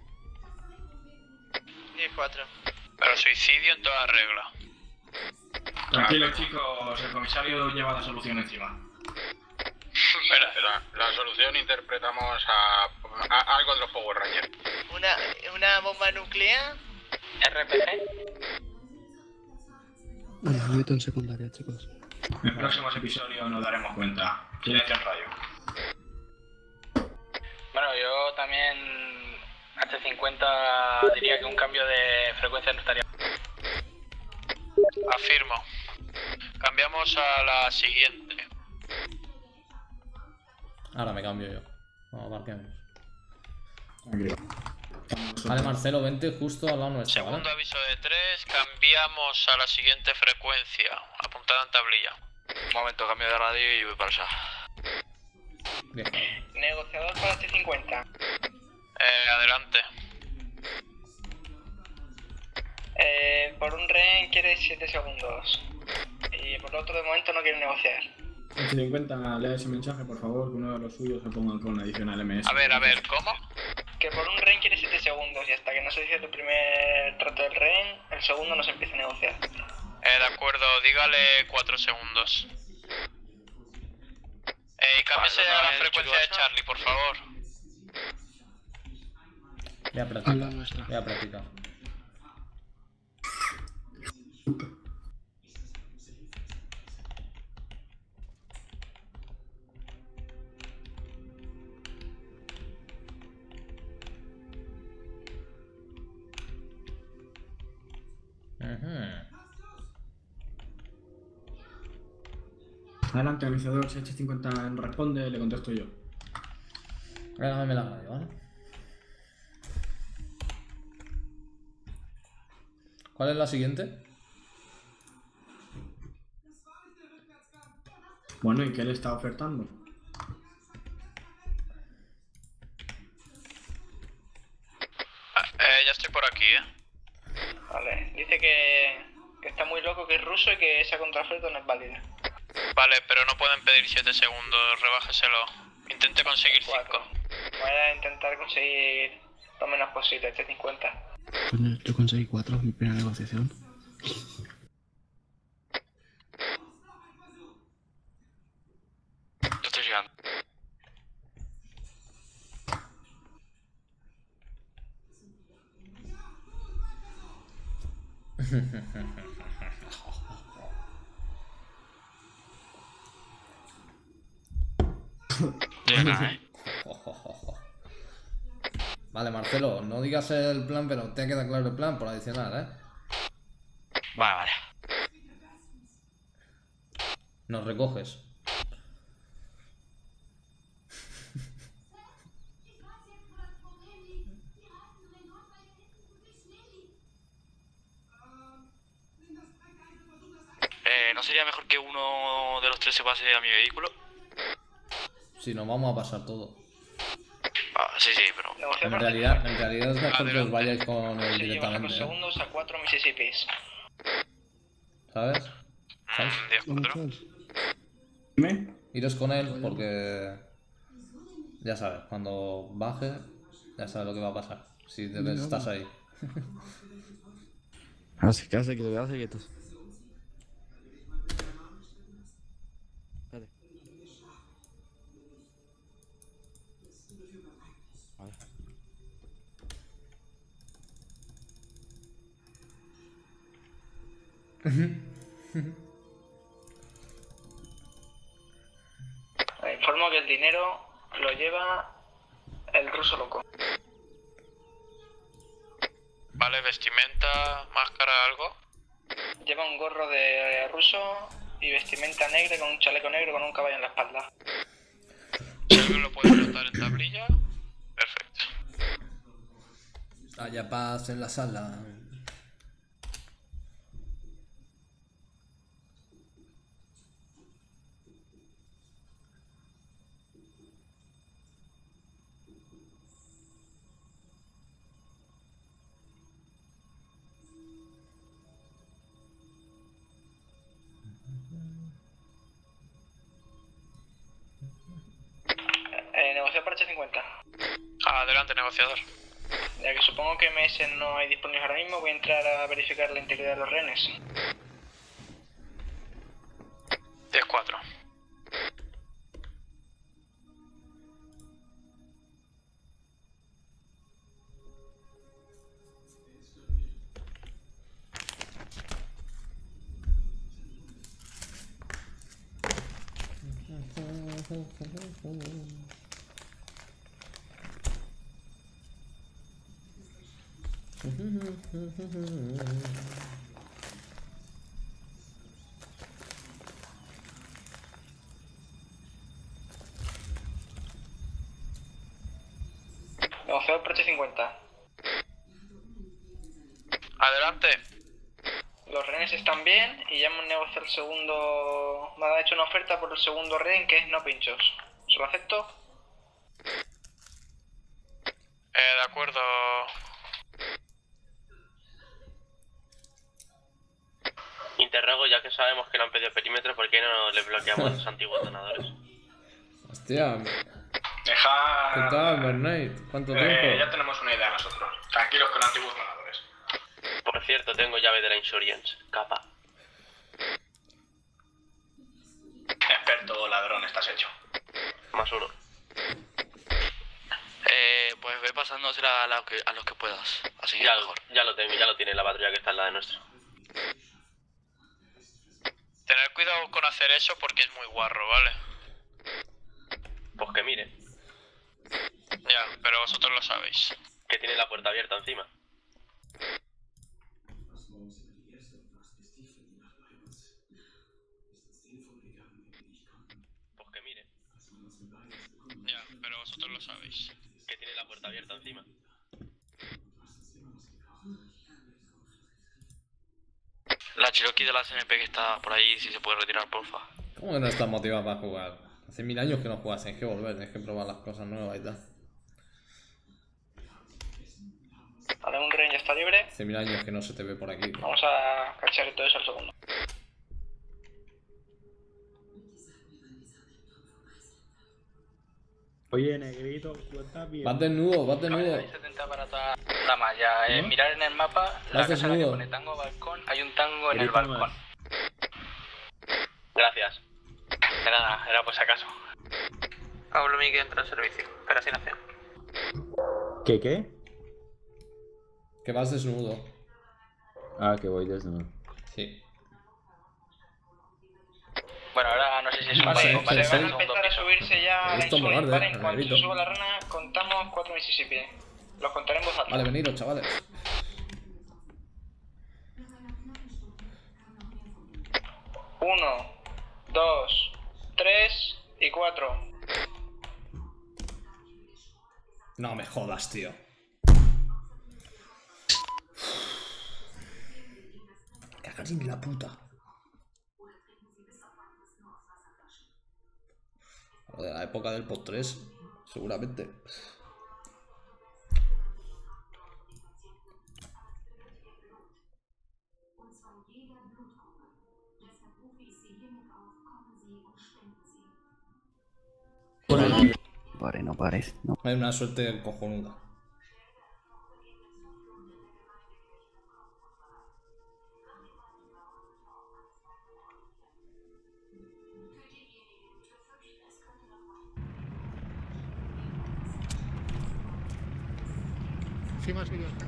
S16: 10-4.
S4: Pero suicidio en toda regla.
S9: Tranquilos, chicos, el comisario lleva la solución encima.
S17: La solución interpretamos a algo de los Power Rangers.
S16: ¿Una bomba nuclear?
S15: RPG.
S19: Bueno, me meto en secundaria, chicos.
S9: En próximos episodios nos daremos cuenta. Silencio en radio.
S15: Bueno, yo también H50 diría que un cambio de frecuencia no estaría.
S4: Afirmo. Cambiamos a la siguiente.
S3: Ahora me cambio yo. Vamos, marquemos. Vale, Marcelo, vente justo al lado nuestro.
S4: Segundo aviso de 3, cambiamos a la siguiente frecuencia. Apuntada en tablilla.
S7: Un momento, cambio de radio y voy para allá.
S16: Negociador para H50.
S4: Adelante.
S16: Por un rehén quiere 7 segundos. Y por otro de momento no quiere negociar.
S9: H50, lea ese mensaje, por favor, que uno de los suyos se ponga con adicional MS.
S4: A ver, ¿cómo?
S16: Que por un rehén quiere 7 segundos y hasta que no se cierre el primer trato del rehén, el segundo no se empieza a negociar.
S4: De acuerdo, dígale 4 segundos. Y cámbiese a la frecuencia de Charlie, por favor.
S3: Voy a practicar.
S9: Adelante, organizador, si H50 responde, le contesto yo.
S3: Dame la radio, ¿vale? ¿Cuál es la siguiente?
S9: Bueno, ¿y qué le está ofertando?
S4: Ya estoy por aquí,
S16: Vale, dice que está muy loco, que es ruso y que esa contraoferta no es válida.
S4: Vale, pero no pueden pedir 7 segundos, rebájeselo. Intente conseguir 5.
S16: Voy a intentar conseguir lo menos posible, H50.
S19: Coño, yo conseguí 4 en mi primera negociación.
S20: Yo estoy llegando.
S3: Vale, Marcelo, no digas el plan, pero te queda claro el plan por adicional, ¿eh?
S20: Vale.
S3: Nos recoges.
S20: ¿No sería mejor que uno de los tres se pase a mi vehículo?
S3: Si nos vamos a pasar todo.
S20: Ah, sí, pero...
S3: En realidad es mejor que os vayáis con él directamente,
S16: Los
S3: ¿eh?
S16: segundos a 4 Mississippis.
S3: ¿Sabes? ¿Sabes?
S9: 10-4.
S3: Iros con él porque... Ya sabes, cuando baje, ya sabes lo que va a pasar. Si estás ahí.
S5: Hace quietos.
S16: Informo que el dinero lo lleva el ruso loco.
S4: Vale, vestimenta, máscara, algo.
S16: Lleva un gorro de ruso y vestimenta negra con un chaleco negro con un caballo en la espalda.
S4: Si alguien lo puede anotar en tablilla, perfecto.
S3: Haya paz en la sala.
S16: Negociar para H50.
S4: Adelante, negociador.
S16: Ya que supongo que MS no hay disponibles ahora mismo, voy a entrar a verificar la integridad de los rehenes.
S4: 10-4.
S16: Negociador para H50.
S4: Adelante.
S16: Los rehenes están bien y ya hemos negociado el segundo... Me han hecho una oferta por el segundo rehén que es no pinchos. ¿Se lo acepto?
S4: De acuerdo.
S21: Interrogo, ya que sabemos que no han pedido perímetro, ¿por qué no le bloqueamos a los antiguos donadores?
S3: Hostia.
S18: Deja...
S3: ¿Qué tal, Bernate? ¿Cuánto tiempo?
S18: Ya tenemos una idea nosotros. Tranquilos con antiguos donadores.
S21: Por cierto, tengo llave de la insurance. Capa.
S18: Experto ladrón, estás hecho.
S21: +1.
S20: Pues ve pasándosela a los que puedas. Así
S21: Ya,
S20: mejor.
S21: ya lo tengo, ya lo tiene la patrulla que está en la de nuestra.
S4: Tener cuidado con hacer eso porque es muy guarro, ¿vale?
S21: Pues que mire.
S4: Ya, pero vosotros lo sabéis.
S21: Que tiene la puerta abierta encima. Pues que mire.
S4: Ya, pero vosotros lo sabéis.
S21: Que tiene la puerta abierta encima.
S20: La Cherokee de la CNP que está por ahí, si se puede retirar, porfa.
S3: ¿Cómo que no estás motivado para jugar? Hace 1000 años que no juegas, tienes que volver, tienes que probar las cosas nuevas y tal.
S16: Vale, un rehén ya está libre.
S3: Hace 1000 años que no se te ve por aquí.
S16: Vamos a cachar todo eso al segundo.
S9: Oye, negrito, cuenta bien.
S3: Vas desnudo, vas desnudo.
S15: Hay 70 para toda la malla. Mirar en el mapa, la
S3: Vas
S15: casa en la que
S3: desnudo.
S15: pone tango balcón, hay un tango en el
S9: Grita
S15: balcón.
S9: más.
S21: Gracias.
S15: De nada, era por si acaso.
S21: Pablo Miguel entra en servicio. Operación.
S9: ¿Qué?
S3: Que vas desnudo.
S9: Ah, que voy desnudo.
S3: Sí.
S15: Bueno, ahora no sé si es un
S3: Vale,
S15: balcón,
S3: sí,
S15: ¿vale?
S3: sí.
S15: Van a empezar a subirse ya a la
S3: Esto me
S15: insularidad,
S3: guarda,
S15: ¿vale? En cuanto
S3: negrito.
S15: se suba la rana, contamos 4 Mississippi. Los contaré en voz alta.
S3: Vale, veniros, chavales.
S15: Uno, 2, 3 y 4.
S3: No me jodas, tío. Cagar en la puta. Lo de la época del post 3, seguramente.
S11: No pares, no.
S3: Hay una suerte cojonuda.
S18: Encima soy yo, gente.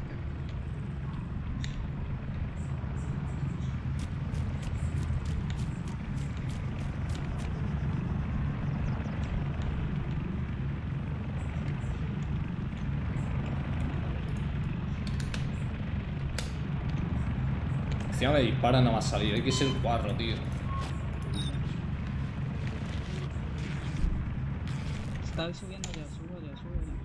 S3: Encima me disparan nada más salir. Hay que ser guarro, tío.
S12: Estaba subiendo ya, subo ya.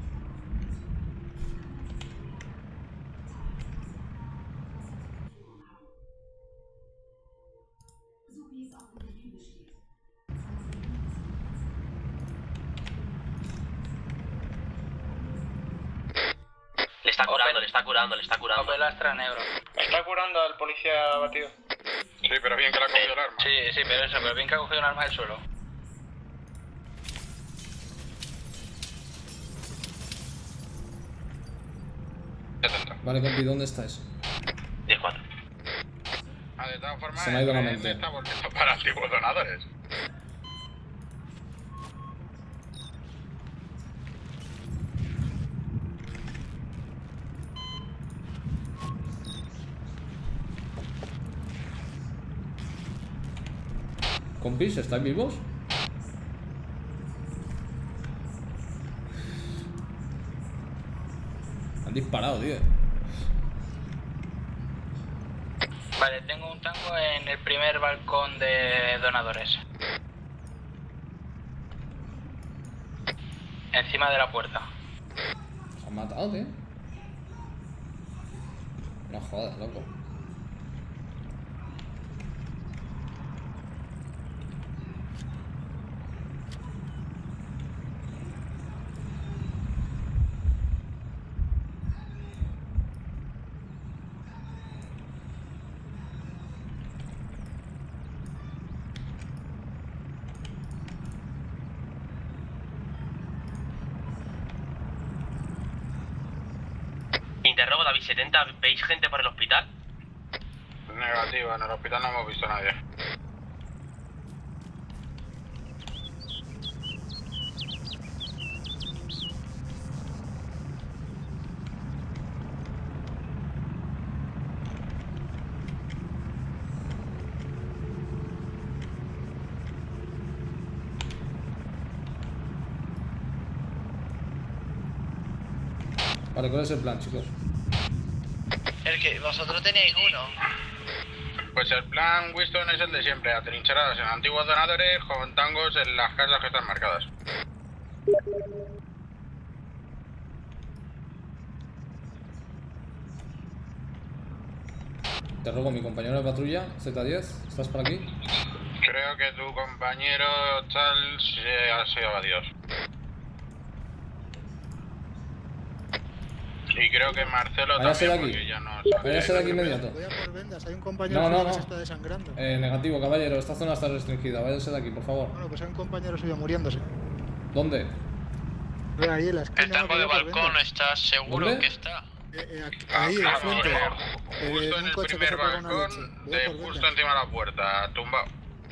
S21: Le está curando.
S15: Opel Astra negro. Está curando al policía abatido.
S17: Sí, pero bien que le ha cogido el arma.
S15: Sí, pero bien que ha cogido un arma del suelo.
S3: Vale, compi, ¿dónde estáis?
S21: 10-4.
S17: De todas formas,
S3: Se me ha ido la
S17: me
S3: mente.
S17: está volviendo para antiguos donadores.
S3: Compis, ¿estáis vivos? Han disparado, tío.
S15: Vale, tengo un tango en el primer balcón de donadores. Encima de la puerta.
S3: Se han matado, tío. No jodas, loco.
S21: Interrogo David 70, ¿veis gente por el hospital?
S17: Negativo, en el hospital no hemos visto a nadie.
S3: Vale, ¿cuál es el plan, chicos?
S16: El que vosotros tenéis uno.
S17: Pues el plan Winston es el de siempre, atrincheradas en antiguos donadores con tangos en las casas que están marcadas.
S3: Te robo, mi compañero de patrulla, Z10, ¿estás por aquí?
S17: Creo que tu compañero Charles ha sido adiós. Y creo que Marcelo
S3: Váyase de
S17: también,
S3: aquí.
S17: porque ya no
S3: Váyase de aquí inmediato.
S18: Voy a por vendas, hay un compañero
S3: No.
S18: que se está desangrando.
S3: Negativo, caballero, esta zona está restringida. Váyase de aquí, por favor.
S18: Bueno, pues hay un compañero suyo muriéndose.
S3: ¿Dónde?
S18: Ahí en la esquina.
S4: El tango de balcón, ¿estás seguro
S3: ¿Dónde?
S4: que está?
S18: Ahí, enfrente.
S17: Justo en el primer balcón, justo encima de la puerta, tumbado.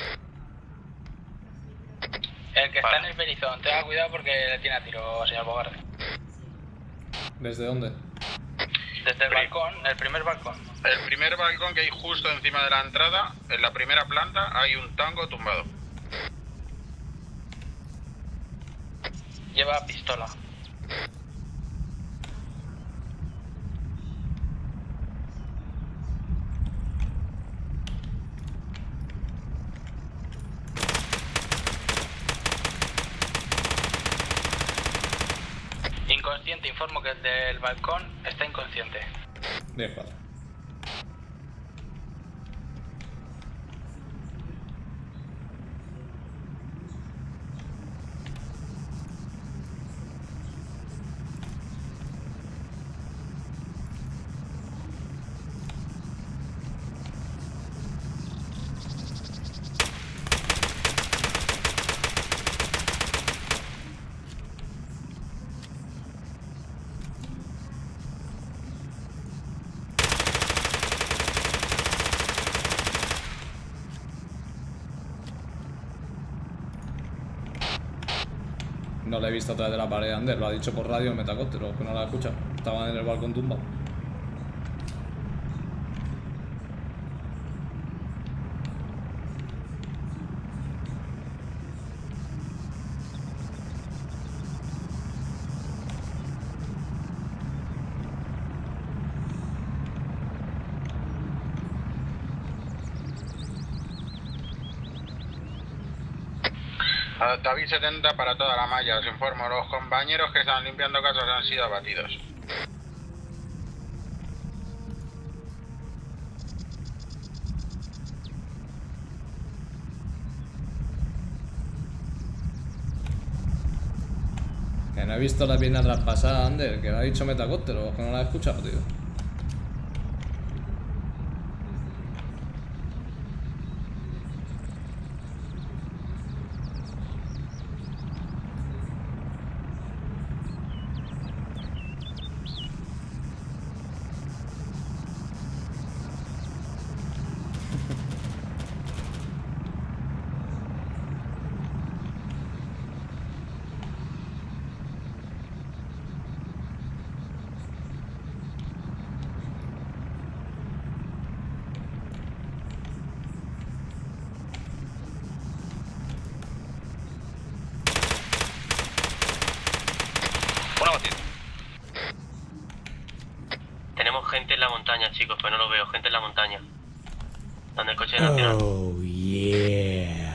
S15: El que está en el Verizón, tenga cuidado porque le tiene a tiro, señor Bogarde.
S3: ¿Desde dónde?
S15: Desde el balcón, el primer balcón.
S17: El primer balcón que hay justo encima de la entrada, en la primera planta, hay un tango tumbado.
S15: Lleva pistola. Inconsciente, informo que el del balcón está inconsciente.
S3: 10-4. No la he visto a través de la pared, Ander. Lo ha dicho por radio en Metacóptero, que no la he escuchado. Estaban en el balcón tumbado.
S17: David 70 para toda la malla. Os informo, los compañeros que están limpiando casas han sido abatidos.
S3: Que no he visto la pierna traspasada, Ander, que lo ha dicho Metacóptero, que no la he escuchado, tío.
S21: Tenemos gente en la montaña, chicos, pero no lo veo. Gente en la montaña. Donde el coche de Nacional.
S1: Oh, yeah.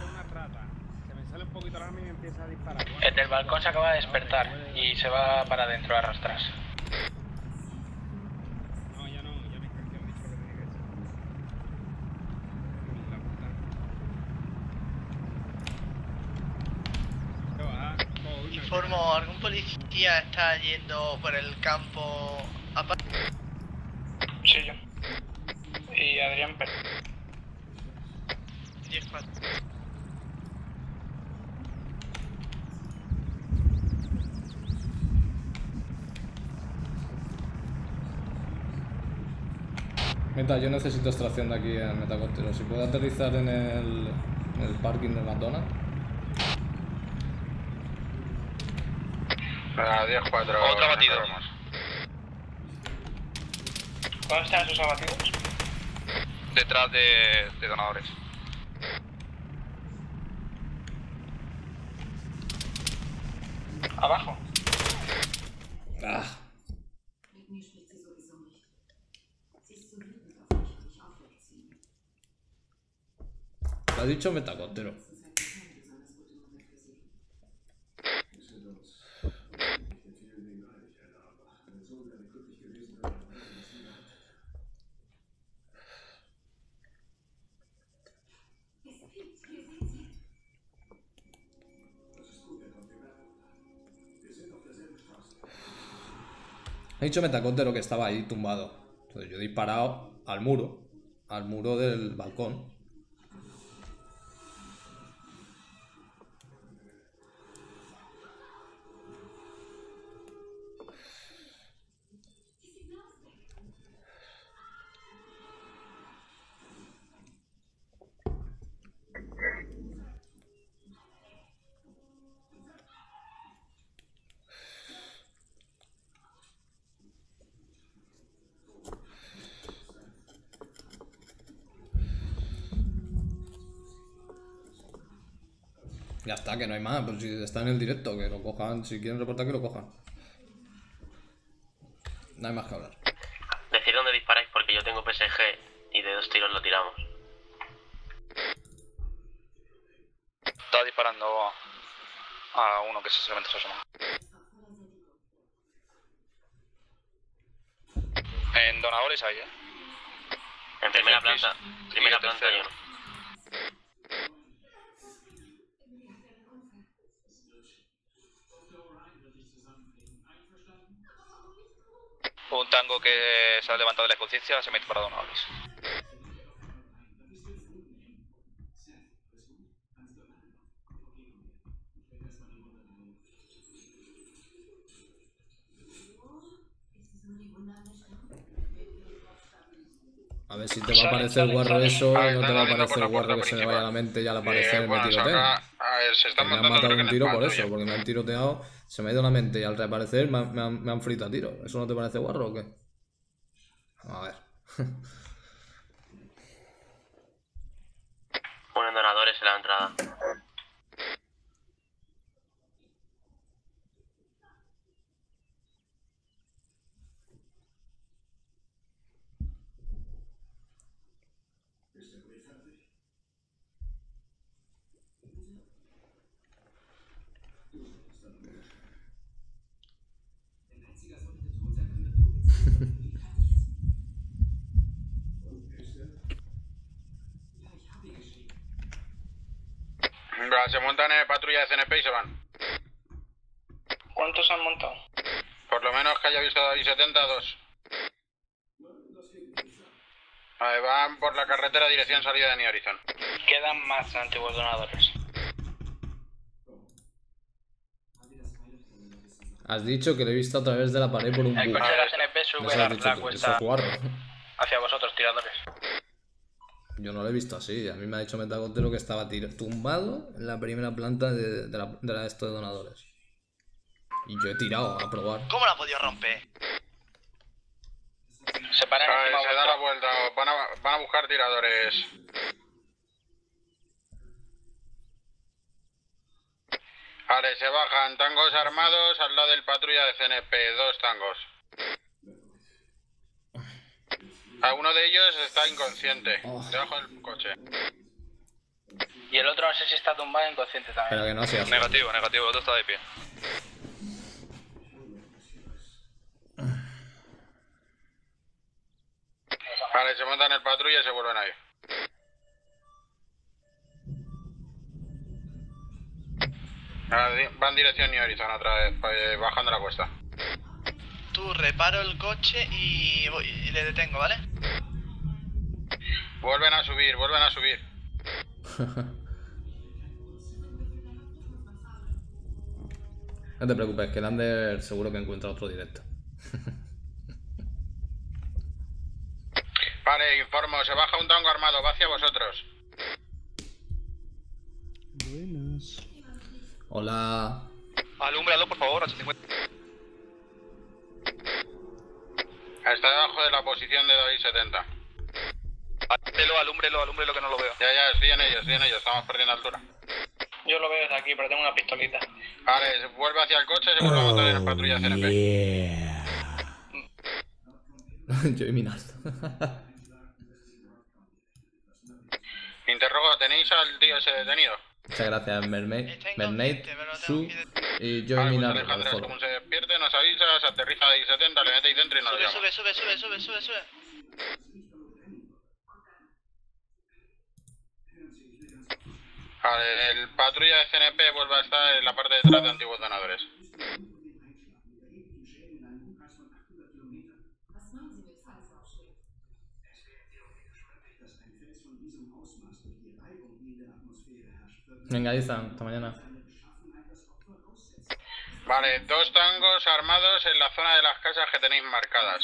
S15: El del balcón se acaba de despertar y se va para adentro a arrastras.
S16: Informo, ¿algún policía está yendo por el campo aparte?
S15: Sí, yo. Y Adrián Pérez.
S16: 10-4.
S3: Meta, yo necesito extracción de aquí en Metacóptero. Si puedo aterrizar en el parking de McDonald's.
S17: 10-4.
S21: Otro abatido.
S15: ¿Dónde están esos abatidos?
S7: Detrás de donadores.
S15: Abajo.
S3: Ah. Lo ha dicho Metacóptero. Ha dicho Metacóptero que estaba ahí tumbado. Entonces yo he disparado al muro del balcón. Ya está, que no hay más. Pues si está en el directo, que lo cojan. Si quieren reportar, que lo cojan. No hay más que hablar.
S21: Decir dónde disparáis porque yo tengo PSG y de 2 tiros lo tiramos.
S7: Estaba disparando a uno que seguramente se asoma. En donadores hay,
S21: En primera planta. Primera planta hay uno.
S7: Un tango que se ha levantado de la conciencia se mete para donadores.
S3: A ver si te va a parecer guarro eso, no te va a parecer guarro que se me vaya a la mente y al aparecer me tiroteen. Me han matado un tiro por eso, porque me han tiroteado, se me ha ido la mente y al reaparecer me han frito a tiro. ¿Eso no te parece guarro o qué? A ver.
S21: Uno en donadores en la entrada.
S17: Se montan en patrulla de CNP y se van.
S15: ¿Cuántos han montado?
S17: Por lo menos que haya visto David 70, 2. Van por la carretera dirección salida de New Horizon.
S15: Quedan más antiguos donadores.
S3: Has dicho que lo he visto a través de la pared por un bug.
S15: El coche de la CNP sube la cuesta
S3: guarro.
S15: hacia vosotros, tiradores.
S3: Yo no lo he visto así. A mí me ha dicho Metagotero que estaba tumbado en la primera planta de esto de donadores. Y yo he tirado a probar.
S16: ¿Cómo la ha podido romper?
S17: Se da la vuelta. Van a buscar tiradores. Vale, se bajan tangos armados al lado del patrulla de CNP. 2 tangos. Uno de ellos está inconsciente, debajo del coche.
S15: Y el otro no sé si está tumbado inconsciente también.
S3: Pero que no sea así.
S7: Negativo, el otro está de pie.
S17: Vale, se montan el patrulla y se vuelven a ir. Van dirección New Horizon otra vez, bajando la cuesta.
S16: Tú reparo el coche y le detengo, ¿vale?
S17: Vuelven a subir.
S3: No te preocupes, que el Ander seguro que encuentra otro directo.
S17: Vale, informo, se baja un tango armado, va hacia vosotros.
S19: Buenas.
S3: Hola.
S7: Alúmbralo, por favor, 850.
S17: Está debajo de la posición de David 70.
S7: Alúmbrelo que no lo veo.
S17: Ya, estoy en ellos, estamos perdiendo altura.
S15: Yo lo veo desde aquí, pero tengo una pistolita.
S17: Vale, se vuelve hacia el coche y se vuelve a montar en la patrulla de CNP.
S3: Yo y Minardo.
S17: Interrogo, ¿tenéis al tío ese detenido?
S3: Muchas gracias, Mermaid, Su y yo y Minardo.
S17: Alejandra, según se despierte, nos avisas, aterriza David 70, le metéis dentro y nos llama.
S16: Sube.
S17: Vale, el patrulla de CNP vuelve a estar en la parte de atrás de antiguos donadores.
S3: Venga, Ethan, hasta mañana.
S17: Vale, 2 tangos armados en la zona de las casas que tenéis marcadas.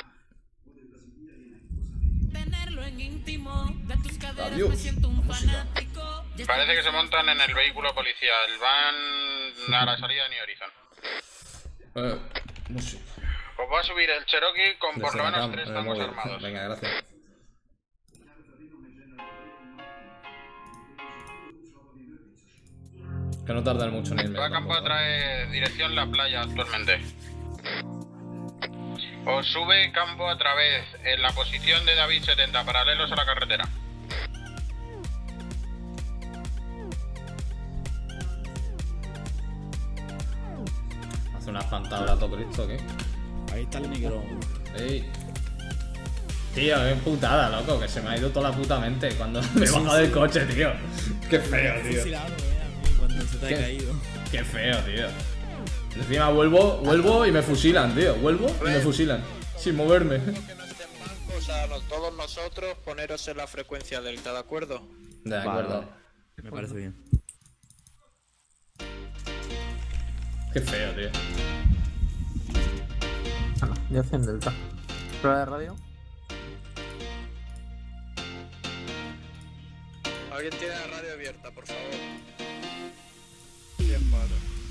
S3: Adiós.
S17: Parece que se montan en el vehículo policial. Van a la salida de New Horizon.
S3: Música.
S17: Os va a subir el Cherokee con por lo menos 3 tangos armados.
S3: Venga, gracias. Que no tardan mucho en irme.
S17: Va a campo a traer dirección la playa actualmente. Os sube campo a través en la posición de David 70, paralelos a la carretera.
S3: Hace una espantada todo Cristo, ¿qué?
S5: Ahí está el micro.
S3: Ey. Tío, qué putada, loco, que se me ha ido toda la puta mente cuando me he bajado del coche, tío. Qué feo, tío.
S5: Cuando se te ha caído.
S3: Qué feo, tío. Encima vuelvo y me fusilan, tío. Vuelvo y me fusilan. Sin moverme.
S8: O sea, todos nosotros poneros en la frecuencia delta, ¿de acuerdo?
S3: De acuerdo.
S5: Me parece bien.
S3: Qué feo, tío.
S10: Yo estoy en delta. ¿Prueba de radio?
S8: ¿Alguien tiene la radio abierta, por favor? 10 palos.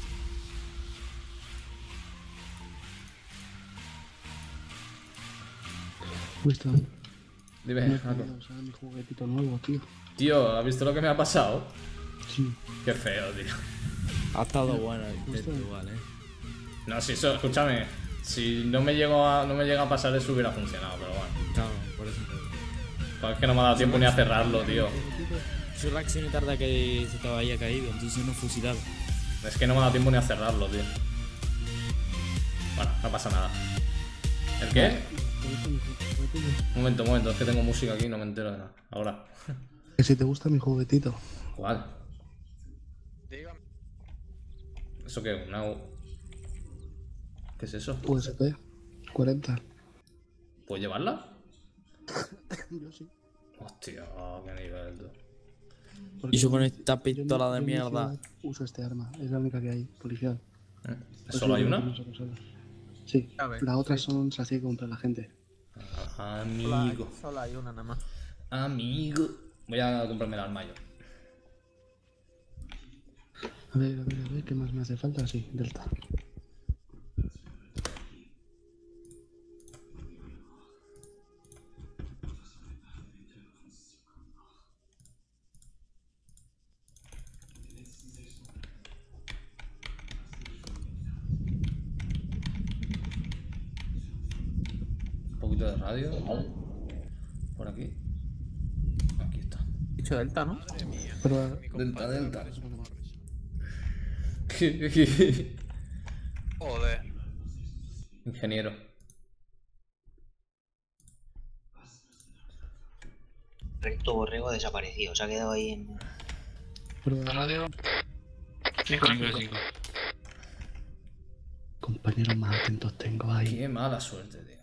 S19: Winston.
S3: Dime,
S19: me he querido usar mi juguetito nuevo, tío.
S3: Tío, ¿has visto lo que me ha pasado?
S19: Sí.
S3: Qué feo, tío.
S5: Ha estado bueno el intento igual,
S3: No, si eso, escúchame. Si no me llega a pasar eso hubiera funcionado, pero bueno.
S5: Claro, por eso.
S3: Pues es que no me ha dado tiempo ni a cerrarlo, tío.
S5: Su reacción tarda que se te había caído, entonces no fusilado.
S3: Es que no me ha dado tiempo ni a cerrarlo, tío. Bueno, no pasa nada. ¿El qué? Un momento, es que tengo música aquí y no me entero de nada. Ahora.
S19: Que si te gusta mi juguetito.
S3: ¿Cuál? ¿Eso qué? Una... ¿Qué es eso?
S19: USP 40.
S3: ¿Puedes llevarla?
S19: Yo sí.
S3: Hostia, qué nivel, tú.
S5: Y yo con esta pistola de mierda.
S19: Uso este arma, es la única que hay, policial.
S3: ¿Solo hay una?
S19: Sí, las otras son así contra la gente.
S3: Amigo.
S10: Solo hay una nada más.
S3: Amigo. Voy a comprarme el arma yo.
S19: A ver, ¿qué más me hace falta? Sí, delta.
S3: Un poquito de radio. Por aquí. Aquí está.
S10: Dicho delta, ¿no?
S19: Pero,
S3: delta.
S8: Joder.
S3: Ingeniero.
S22: Recto Borrego desaparecido, se ha quedado ahí en...
S18: Radio.
S22: 5.
S19: Compañeros más atentos tengo ahí.
S3: Qué mala suerte, tío.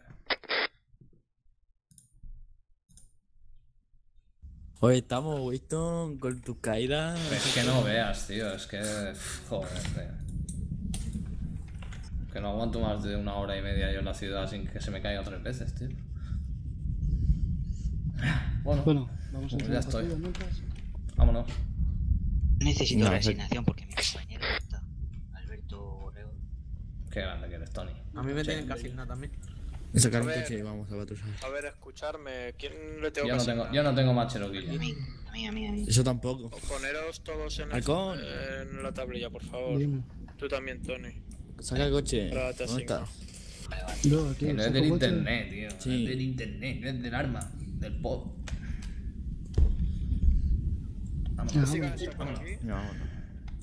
S5: Oye, estamos, Winston, con tus caídas.
S3: Es que no veas, tío, es que... Joder, tío. Que no aguanto más de 1 hora y media yo en la ciudad sin que se me caiga 3 veces, tío. Bueno,
S19: vamos a
S3: pues ya estoy.
S19: mientras.
S3: Vámonos.
S22: Necesito resignación porque mi compañero no está. Alberto Borrego.
S3: Qué grande que eres, Tony.
S10: A mí me tienen que asignar también.
S5: Sacar un coche y vamos a patrullar.
S8: A ver, escucharme. ¿Quién le tengo
S3: Yo
S8: que
S3: no
S8: asignar?
S3: tengo, yo no tengo más Cherokee.
S22: A mí.
S5: Eso tampoco.
S8: Poneros todos en,
S5: Halcón.
S8: en la tablilla, por favor.
S19: Dime.
S8: Tú también, Tony.
S5: Saca el coche.
S8: Ahora te
S5: ¿Dónde está?
S19: No, aquí.
S3: Que no es
S19: saco
S3: del
S19: coche.
S3: internet, tío.
S5: Sí.
S3: No es del internet, no es del arma. Del pod. Vámonos.
S19: Ya,
S8: Sigan
S19: vámonos.
S8: esto por aquí.
S5: No, no.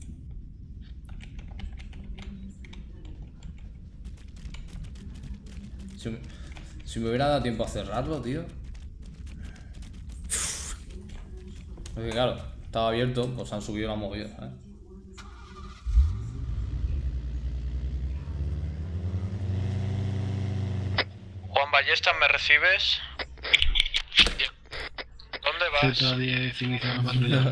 S3: Si me hubiera dado tiempo a cerrarlo, tío. Porque claro, estaba abierto, pues han subido la movida, ¿eh?
S4: Juan Ballesta, ¿me recibes? ¿Dónde vas?
S18: Z10 inicia la patrulla.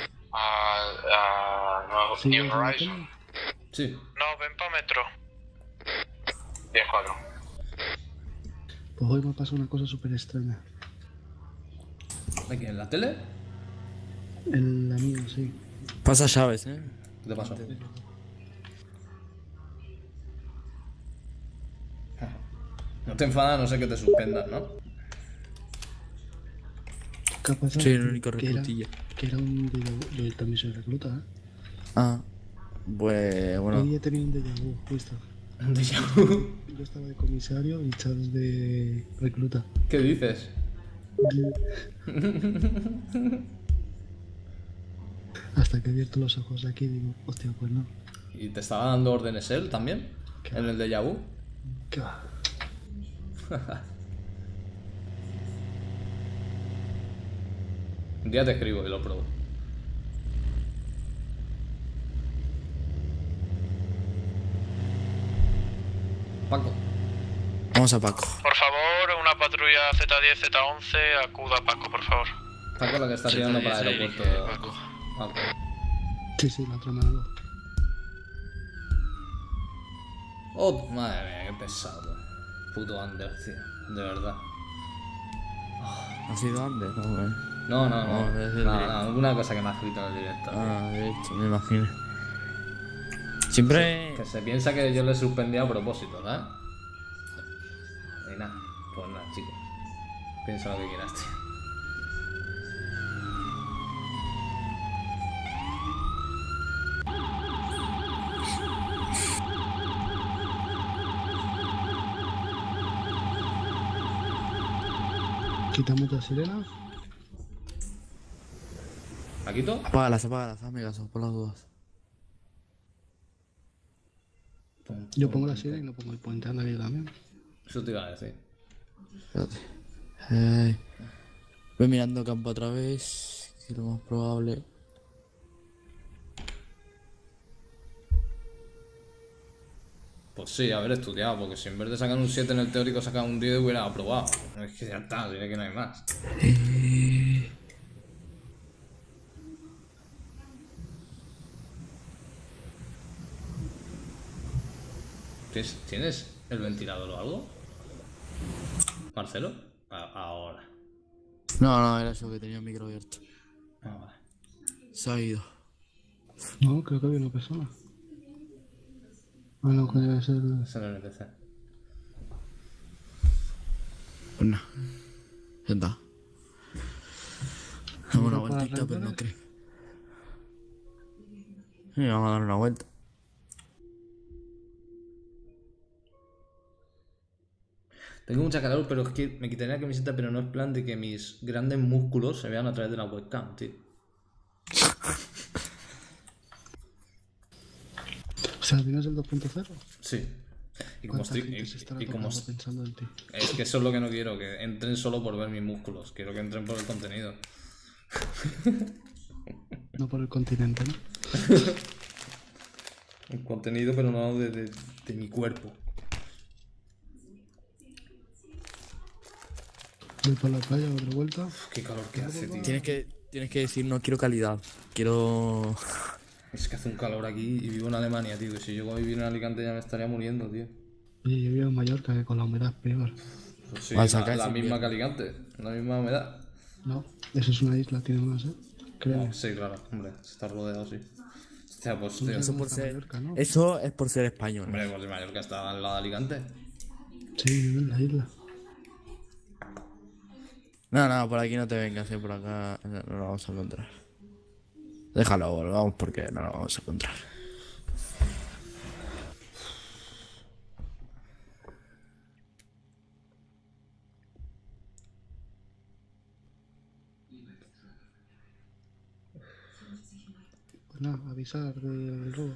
S19: Sí,
S17: New
S19: ¿sí?
S17: Horizon.
S3: Sí.
S4: No, ven pa' metro.
S17: 10-4.
S19: Pues hoy me ha pasado una cosa súper extraña.
S3: ¿De qué? ¿En la tele?
S19: En la mía, sí.
S5: Pasa llaves, ¿eh?
S3: ¿Qué te pasó? No te enfadas, no sé que te suspendan, ¿no?
S19: ¿Qué ha pasado?
S5: Soy el único
S19: Que era-
S5: reclutilla.
S19: Que era un... Yo también soy recluta, ¿eh?
S5: Ah. Pues bueno.
S19: Hoy he tenido un déjà vu, justo.
S3: ¿Un déjà vu?
S19: Yo estaba de comisario y Charles de recluta.
S3: ¿Qué dices?
S19: Hasta que he abierto los ojos aquí digo, hostia, pues no.
S3: ¿Y te estaba dando órdenes él también? ¿En el déjà vu?
S19: ¿Qué va?
S3: Un día te escribo y lo pruebo. Paco.
S5: Vamos a Paco.
S4: Por favor, una patrulla Z10, Z11, acuda a Paco, por favor.
S3: Paco la que está tirando para el aeropuerto.
S5: Paco.
S3: Paco.
S19: Sí, la otra mano.
S3: Oh, madre mía, qué pesado. Puto Ander, tío. De verdad.
S5: ¿Ha sido Ander?
S3: No,
S5: No,
S3: alguna cosa que me ha escrito en el directo.
S5: Ah, de hecho, me imagino. Siempre...
S3: Que se piensa que yo le suspendí a propósito, ¿sabes? Y nada, pues nada, chicos. Piensa lo que quieras, tío.
S19: Quitamos las sirenas.
S3: ¿La quito?
S5: Apágalas, hazme caso, por las dudas.
S19: Yo pongo la sirena y no pongo el puente, anda que yo también.
S3: Eso te iba a decir.
S5: Espérate. Voy mirando campo otra vez, que es lo más probable.
S3: Pues sí, haber estudiado, porque si en vez de sacar un 7 en el teórico sacar un 10 hubiera aprobado. Es que ya está, diré que no hay más. ¿Tienes el ventilador o algo? ¿Marcelo? Ahora.
S5: No, era yo que tenía el micro abierto.
S3: Vale.
S5: Se ha ido.
S19: No, creo que había una persona. Ah, no, coño, es el...
S3: Es el NPC.
S5: Pues nada. Ya está. Damos una vueltita, pero no creo. Sí, vamos a dar una vuelta.
S3: Tengo mucha calor, pero es que me quitaría la camiseta, pero no es plan de que mis grandes músculos se vean a través de la webcam, tío.
S19: O sea, ¿tienes el 2.0?
S3: Sí. Y como estoy...
S19: pensando en ti.
S3: Es que eso es lo que no quiero, que entren solo por ver mis músculos. Quiero que entren por el contenido.
S19: No por el continente, ¿no?
S3: El contenido, pero no de mi cuerpo.
S19: Voy para la playa, otra vuelta.
S3: Qué calor que hace, tío.
S5: Tienes que decir, no quiero calidad. Quiero...
S3: Es que hace un calor aquí y vivo en Alemania, tío. Que si llego a vivir en Alicante ya me estaría muriendo, tío.
S19: Oye, yo vivo en Mallorca, que con la humedad es peor.
S3: Pues sí, la misma que Alicante. La misma humedad.
S19: No, eso es una isla, tiene más, ¿eh? Creo.
S3: No, sí, claro, hombre. Está rodeado, sí. Hostia, pues, tío.
S5: Eso por ser... Mallorca, ¿no? Eso es por ser español.
S3: Hombre, pues Mallorca está al lado de Alicante.
S19: Sí, vivo en la isla.
S5: No, por aquí no te vengas, por acá no lo vamos a encontrar. Déjalo, volvamos porque no lo vamos a encontrar.
S19: Pues nada, avisar del robo.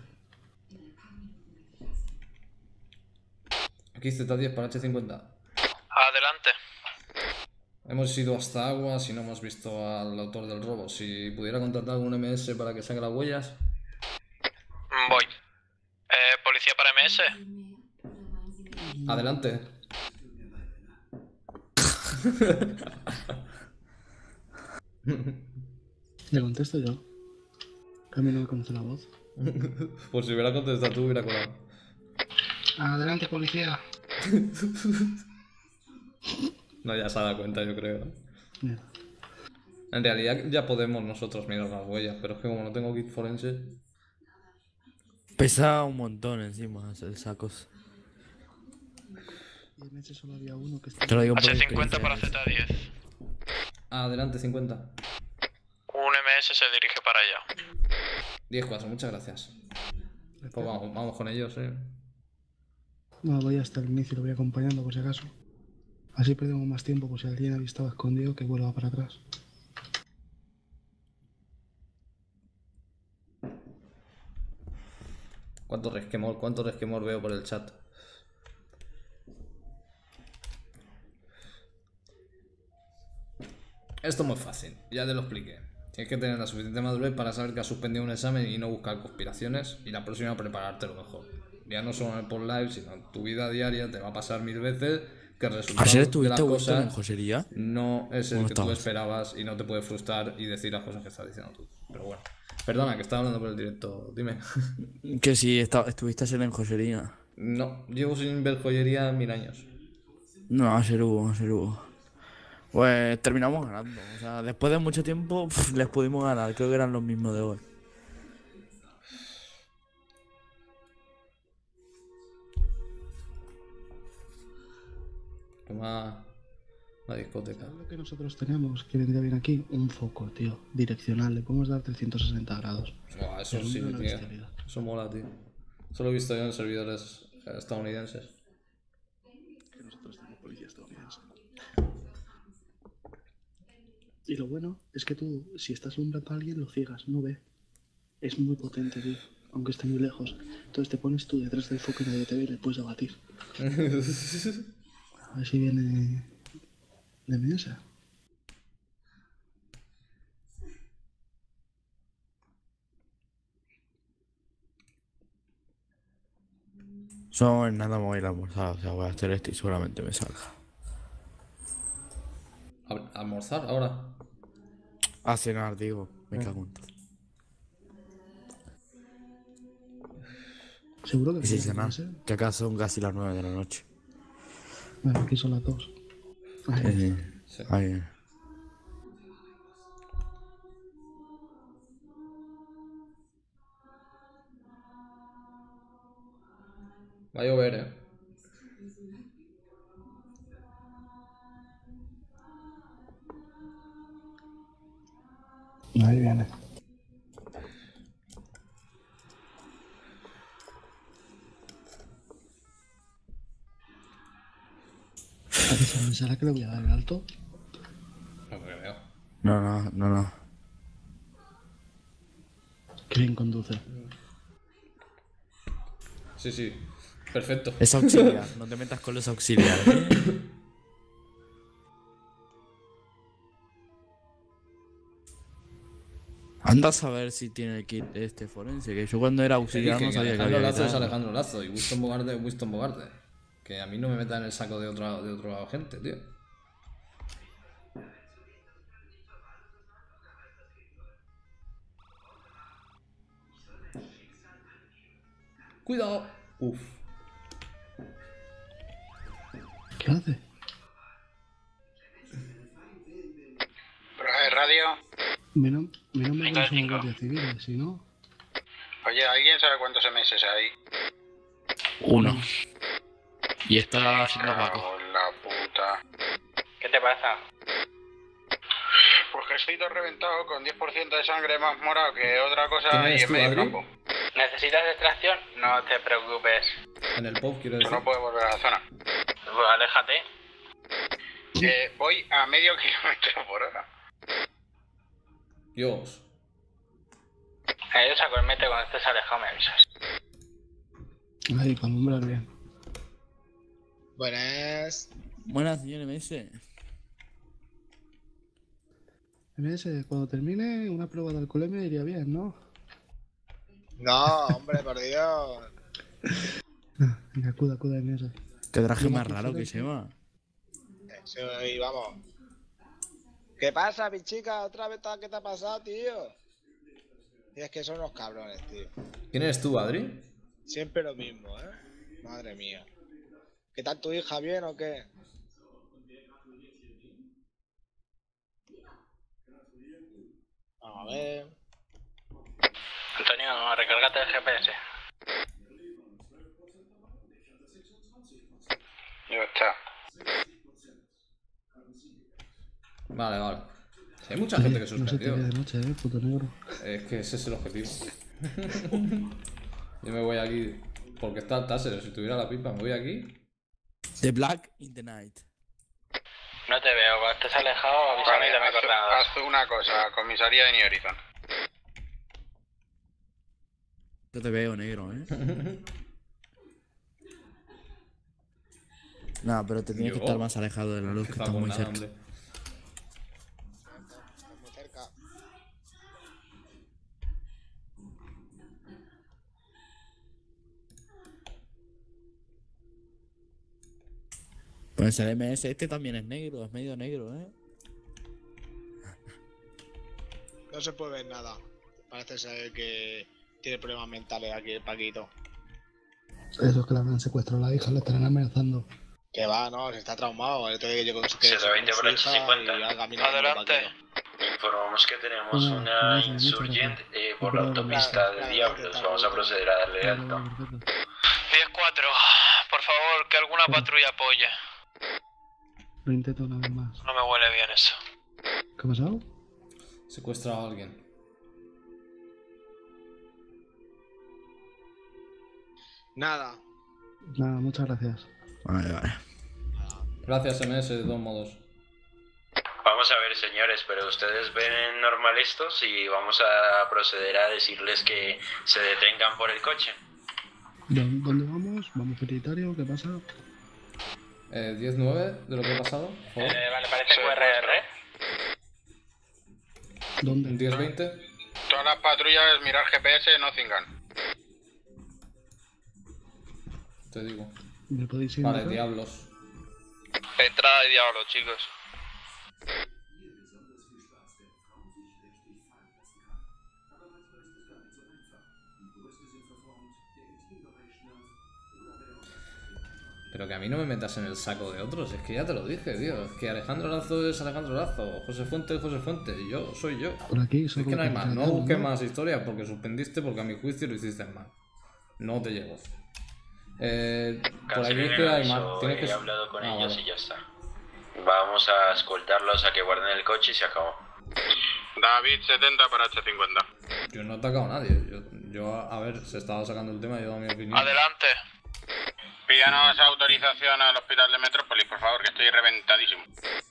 S3: Aquí Z10 para H50.
S4: Adelante.
S3: Hemos ido hasta Aguas y no hemos visto al autor del robo. Si pudiera contratar algún MS para que saque las huellas.
S4: Voy. ¿Policía para MS?
S3: Adelante.
S19: Le contesto yo. Que a mí no me conoce la voz.
S3: Pues si hubiera contestado tú, hubiera colado.
S18: Adelante, policía.
S3: No, ya se ha dado cuenta, yo creo.
S19: Yeah.
S3: En realidad ya podemos nosotros mirar las huellas, pero es que como no tengo kit forense...
S5: Pesa un montón encima el sacos.
S19: Y en ese solo había uno que
S5: Te lo digo por
S4: H50 para Z10.
S3: Adelante, 50.
S4: Un MS se dirige para allá.
S3: 10-4, muchas gracias. Pues vamos con ellos,
S19: No, voy hasta el inicio y lo voy acompañando por si acaso. Así perdemos más tiempo por si alguien había estado escondido que vuelva para atrás.
S3: ¿Cuánto resquemor veo por el chat? Esto es muy fácil, ya te lo expliqué. Tienes que tener la suficiente madurez para saber que has suspendido un examen y no buscar conspiraciones, y la próxima prepararte lo mejor. Ya no solo en el post live, sino en tu vida diaria te va a pasar 1000 veces que el resultado
S5: ¿Ayer
S3: de
S5: estuviste
S3: las
S5: Winston en
S3: cosas
S5: joyería?
S3: no es el
S5: ¿Cómo
S3: que tú
S5: estabas?
S3: esperabas y no te puede frustrar y decir las cosas que estás diciendo tú. Pero bueno, perdona, que estaba hablando por el directo, dime.
S5: Que sí, estuviste ayer en joyería.
S3: No, llevo sin ver joyería 1000 años.
S5: No, ayer hubo. Pues terminamos ganando. O sea, después de mucho tiempo les pudimos ganar. Creo que eran los mismos de hoy.
S3: Toma la discoteca.
S19: Lo que nosotros tenemos, que vendría bien aquí, un foco, tío, direccional. Le podemos dar 360 grados.
S3: Buah, eso
S19: Pero
S3: sí,
S19: una
S3: tío.
S19: bestialidad.
S3: Eso mola, tío. Eso lo he visto yo en servidores estadounidenses.
S19: Que nosotros tenemos policía estadounidense. Y lo bueno es que tú, si estás alumbrando a alguien, lo ciegas, no ve. Es muy potente, tío, aunque esté muy lejos. Entonces te pones tú detrás del foco y nadie te ve y le puedes abatir. A ver si viene de mesa.
S5: So, nada, me voy a ir a almorzar. O sea, voy a hacer esto y seguramente me salga.
S3: ¿Almorzar ahora?
S5: A cenar, digo. Me cago en todo.
S19: Seguro que
S5: Y sin
S19: sí,
S5: cenar.
S19: no sé.
S5: Que acá son casi las 9 de la noche.
S19: Bueno, aquí son las 2. Ay,
S3: Sí.
S5: Ahí.
S3: Va a llover,
S19: ahí viene. ¿A qué se pensará que le voy a dar el alto?
S3: No creo.
S5: No.
S19: Qué bien conduce.
S3: Sí. Perfecto.
S5: Es auxiliar. No te metas con los auxiliares. Anda a saber si tiene el kit este forense. Que yo cuando era
S3: Te
S5: auxiliar
S3: dije
S5: no
S3: que
S5: sabía que
S3: Alejandro
S5: había.
S3: Lazo es Alejandro Lazo y Winston Bogarte es Winston Bogarte. Que a mí no me metan en el saco de otro agente, tío. Cuidado. Uf.
S19: ¿Qué hace?
S17: Radio.
S19: Mi nombre no es un guardia civil, si no...
S17: Oye, ¿alguien sabe cuántos meses hay?
S5: 1. Y está haciendo Paco.
S17: Cago en la puta.
S15: ¿Qué te pasa?
S17: Pues que estoy todo reventado con 10% de sangre más morado que otra cosa
S3: ¿Quién
S17: y
S3: eres
S17: en
S3: tú,
S17: medio
S3: Adri?
S17: campo.
S15: ¿Necesitas extracción? No te preocupes.
S3: En el pub, quiero
S17: Tú
S3: decir.
S17: no puedes volver a la zona.
S15: Pues aléjate.
S17: Voy a medio kilómetro por hora.
S3: Dios.
S15: Yo saco el mete cuando estés alejado, me avisas.
S19: Ahí, para nombrar bien.
S8: Buenas.
S5: Buenas, señor MS.
S19: MS, cuando termine una prueba de alcoholemia iría bien, ¿no?
S8: No, hombre, por Dios.
S19: Venga, acuda, MS.
S5: Qué traje
S19: Yo
S5: más
S19: aquí
S5: raro
S19: fuera-
S5: que se va.
S8: Eso, y vamos. ¿Qué pasa, mi chica? ¿Otra vez qué te ha pasado, tío? Y es que son unos cabrones, tío.
S3: ¿Quién eres tú, Adri?
S8: Siempre lo mismo, ¿eh? Madre mía. ¿Qué tal tu hija? ¿Bien o qué? Vamos a ver.
S15: Antonio, recárgate el GPS.
S17: Ya está.
S3: Vale. Hay mucha gente que
S19: No se te
S3: suspendió.
S19: ve de noche, puto negro.
S3: Es que ese es el objetivo. Yo me voy aquí. Porque está el taser. Si tuviera la pipa, me voy aquí.
S5: The Black in the Night.
S15: No te veo, cuando estés alejado, avísame
S17: Vale,
S15: y dame coordenadas.
S17: haz una cosa, comisaría de New Horizon.
S5: Yo te veo, negro, No, pero te tienes que estar más alejado de la luz, que estás muy cerca.
S8: Muy cerca.
S5: Pues el MS este también es negro, es medio negro,
S8: No se puede ver nada. Parece ser que tiene problemas mentales aquí el Paquito.
S19: Esos que le habrán secuestrado a la hija le estarán amenazando.
S8: Que va, no, se está traumado. El otro día que yo con su
S20: 720 por
S8: hija y
S20: 850.
S8: ha caminado con el Paquito.
S20: Informamos que tenemos una insurgent por la autopista de Diablos. Vamos a proceder a darle alto.
S4: 10-4, por favor, que alguna patrulla apoye.
S19: Lo intento una vez más.
S4: No me huele bien eso.
S19: ¿Qué ha pasado?
S3: Secuestra a alguien.
S8: Nada.
S19: Nada, muchas gracias.
S5: Vale.
S3: Gracias, MS, de todos modos.
S20: Vamos a ver, señores, pero ustedes ven normal estos y vamos a proceder a decirles que se detengan por el coche.
S19: ¿Dónde vamos? ¿Vamos prioritario? ¿Qué pasa?
S3: 10-9 de lo que ha pasado.
S15: Vale, parece QRR.
S19: ¿Dónde?
S3: 10-20.
S17: Todas las patrullas, mirar GPS, Nottingham.
S3: Te digo.
S19: ¿Me podéis ir?
S3: Vale, diablos.
S7: Entrada de diablo, chicos.
S3: Pero que a mí no me metas en el saco de otros, es que ya te lo dije, tío. Es que Alejandro Lazo es Alejandro Lazo, José Fuente es José Fuente, y yo soy yo.
S19: Por aquí,
S3: es que no hay más, no busques más historias porque suspendiste, porque a mi juicio lo hiciste mal. No te llego. Por aquí es que hay más. Tienes que...
S20: He hablado con ellos
S3: vale.
S20: y ya está. Vamos a escoltarlos a que guarden el coche y se acabó.
S17: David 70 para H50.
S3: Yo no he atacado a nadie. Yo a ver, se estaba sacando el tema y yo he dado mi opinión.
S4: Adelante.
S17: Pídanos autorización al hospital de Metrópolis, por favor, que estoy reventadísimo.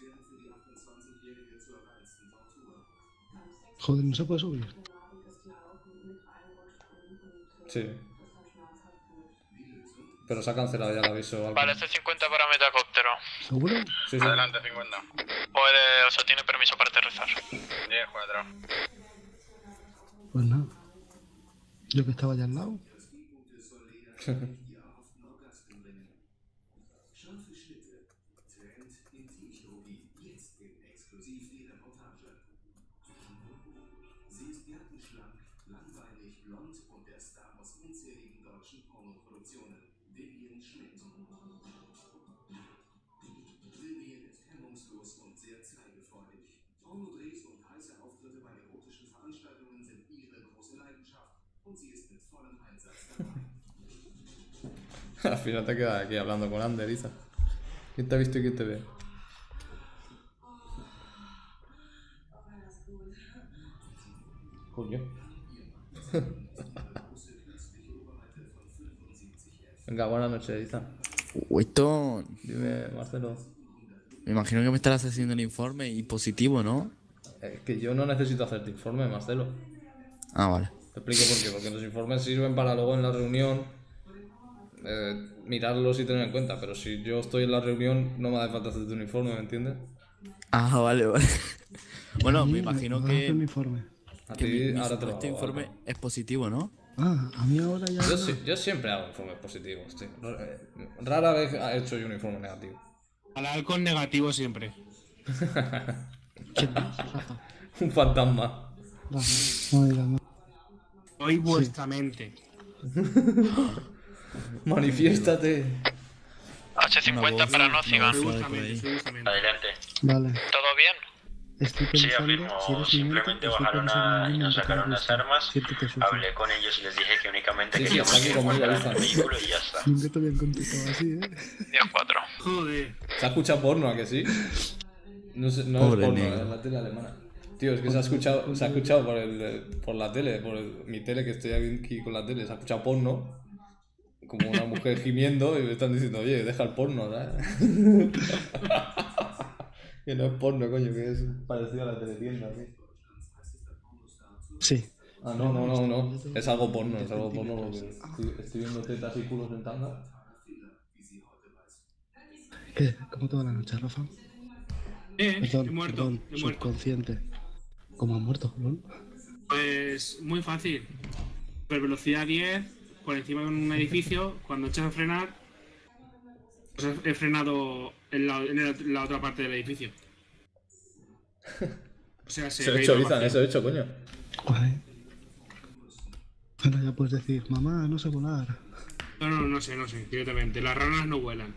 S19: Joder, ¿no se puede subir?
S3: Sí. Pero se ha cancelado ya el aviso.
S4: Vale, C50 para metacóptero.
S19: ¿Seguro?
S3: Sí, sí.
S17: Adelante, 50.
S4: Puede, o sea, tiene permiso para aterrizar.
S17: 10-4.
S19: Pues nada. Yo que estaba allá al lado.
S3: Al final te quedas aquí hablando con Ander, Isa. ¿Quién te ha visto y quién te ve? Coño. Venga, buenas noches, Isa.
S5: Esto...
S3: Dime, Marcelo.
S5: Me imagino que me estarás haciendo el informe y positivo, ¿no?
S3: Es que yo no necesito hacerte informe, Marcelo.
S5: Ah, vale.
S3: Te explico por qué. Porque los informes sirven para luego en la reunión mirarlos y tener en cuenta. Pero si yo estoy en la reunión, no me hace falta hacerte un informe, ¿me entiendes?
S5: Ah, vale. Bueno, me imagino que...
S19: Un informe.
S3: A ti ahora te lo
S5: Este
S3: hago,
S5: informe es positivo, ¿no?
S19: Ah, a mí ahora ya...
S3: Yo siempre hago informes positivos, tío. Rara vez he hecho yo un informe negativo.
S1: Al halcón negativo siempre.
S3: Un fantasma.
S1: Hoy vuestra mente.
S3: Manifiéstate.
S4: H50 para Nottingham.
S20: Adelante.
S19: Vale.
S4: ¿Todo bien?
S19: Estoy
S20: Sí,
S19: pensando,
S20: afirmo.
S19: si eres
S20: Simplemente bajaron y nos sacaron las armas. Hablé con ellos y les dije que únicamente
S3: Sí,
S20: queríamos
S3: aquí
S20: que
S3: conmigo,
S20: guardaran el
S3: Isa.
S20: vehículo y ya está.
S19: Nunca te habían contestado así,
S4: 10-4.
S1: Joder.
S3: ¿Se ha escuchado porno, a que sí? No, sé, no
S5: Pobre
S3: es porno,
S5: negro.
S3: es la tele alemana. Tío, es que se ha escuchado por la tele, mi tele, que estoy aquí con la tele, se ha escuchado porno, como una mujer gimiendo, y me están diciendo, oye, deja el porno, ¿sabes? Que no es porno, coño, que es parecido a la teletienda, tío.
S19: Sí.
S3: Ah, no, es algo porno, porque estoy viendo tetas y culos en tanga.
S19: ¿Qué? ¿Cómo te va la noche, Rafa?
S1: He muerto.
S19: Subconsciente. ¿Cómo has muerto, no?
S1: Pues muy fácil. Por velocidad 10, por encima de un edificio, cuando echas a frenar, pues he frenado en la otra parte del edificio. O sea,
S3: Eso he hecho, coño.
S19: Guay. Ahora ya puedes decir, mamá, no sé volar.
S1: No sé, directamente. Las ranas no vuelan.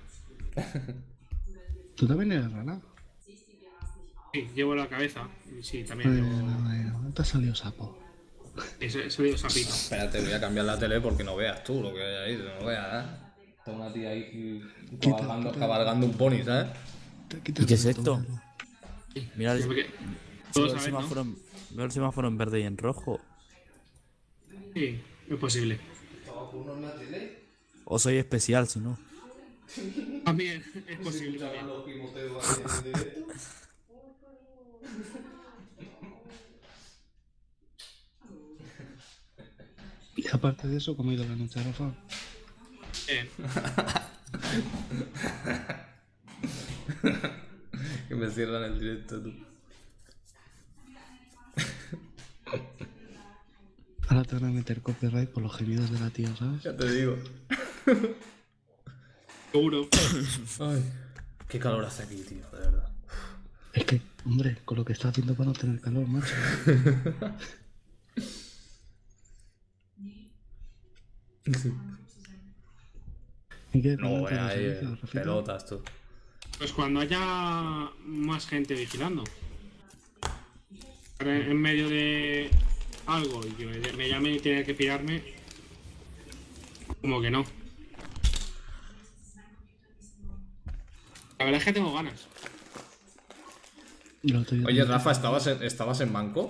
S19: ¿Tú también eres rana?
S1: Sí, llevo la cabeza. Sí, también llevo...
S19: Bueno, te ha salido sapo.
S1: He salido sapito.
S3: Espérate, voy a cambiar la tele porque no veas tú lo que hay ahí, no veas, ¿eh? Está una tía ahí cabalgando un pony, ¿sabes?
S5: ¿Y qué es esto? Mira el
S1: semáforo
S5: en verde y en rojo.
S1: Sí, es posible.
S5: O soy especial, si no.
S1: También, es posible también.
S19: Y aparte de eso, ¿cómo ha ido la noche, Rafa?
S3: Que me cierran el directo, tú.
S19: Ahora te van a meter copyright por los gemidos de la tía, ¿sabes?
S3: Ya te digo.
S1: Seguro.
S3: Ay, qué calor hace aquí, tío, de verdad.
S19: Es que, hombre, con lo que está haciendo para no tener calor, macho. ¿Y qué?
S3: No, hay pelotas, tú.
S1: Pues cuando haya más gente vigilando. Ahora, en medio de algo y que me llame y tenga que pirarme, como que no. La verdad es que tengo ganas.
S3: Oye, Rafa, ¿estabas en banco?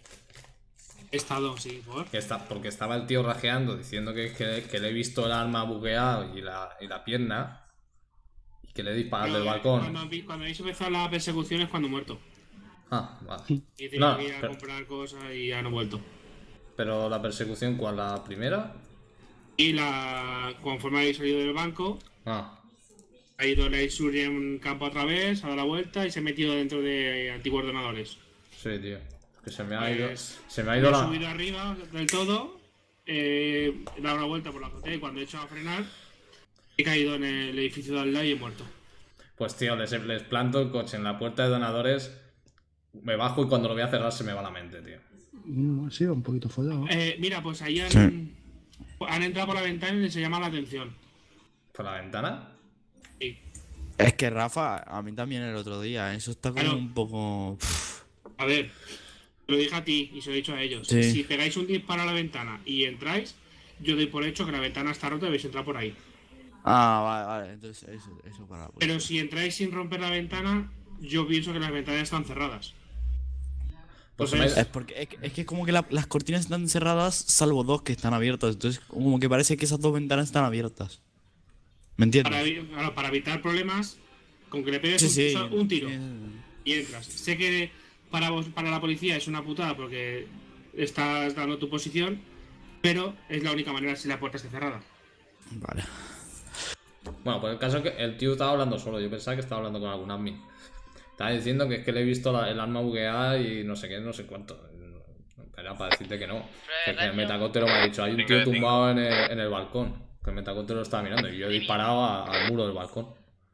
S1: He estado, sí,
S3: porque estaba el tío rajeando diciendo que le he visto el arma bugueado y la pierna y que le he disparado del balcón.
S1: Cuando habéis empezado la persecución es cuando he muerto.
S3: Ah, vale.
S1: Y tenía que ir a comprar cosas y ya no he vuelto.
S3: Pero la persecución, ¿cuál? ¿La primera?
S1: Y conforme habéis salido del banco, ha ido la Isuri en un campo otra vez, ha dado la vuelta y se ha metido dentro de antiguos ordenadores.
S3: Sí, tío. Que se me ha ido.
S1: He subido arriba del todo, he dado una vuelta por la azotea y cuando he hecho a frenar, he caído en el edificio de al lado y he muerto.
S3: Pues tío, les planto el coche en la puerta de donadores, me bajo y cuando lo voy a cerrar se me va la mente, tío.
S19: Sí, un poquito follado.
S1: Mira, pues ahí han entrado por la ventana y se llama la atención.
S3: ¿Por la ventana?
S1: Sí.
S5: Es que Rafa, a mí también el otro día, eso está como un poco...
S1: A ver, te lo dije a ti y se lo he dicho a ellos.
S5: Sí.
S1: Si pegáis un disparo a la ventana y entráis, yo doy por hecho que la ventana está rota y debéis entrar por ahí.
S5: Vale, entonces eso para...
S1: Pero si entráis sin romper la ventana, yo pienso que las ventanas están cerradas.
S5: Pues es porque es que como que las cortinas están cerradas, salvo dos que están abiertas. Entonces como que parece que esas dos ventanas están abiertas. ¿Me entiendes?
S1: Para evitar problemas, con que le pegues un tiro y entras. Sé que para la policía es una putada porque estás dando tu posición, pero es la única manera si la puerta está cerrada.
S5: Vale.
S3: Bueno, pues el caso es que el tío estaba hablando solo. Yo pensaba que estaba hablando con algún admin. Estaba diciendo que es que le he visto el arma bugueada y no sé qué, no sé cuánto. Era para decirte que no. Que el metacóptero me ha dicho, hay un tío tumbado en el balcón. Que el metacóptero lo estaba mirando y yo he disparado al muro del balcón.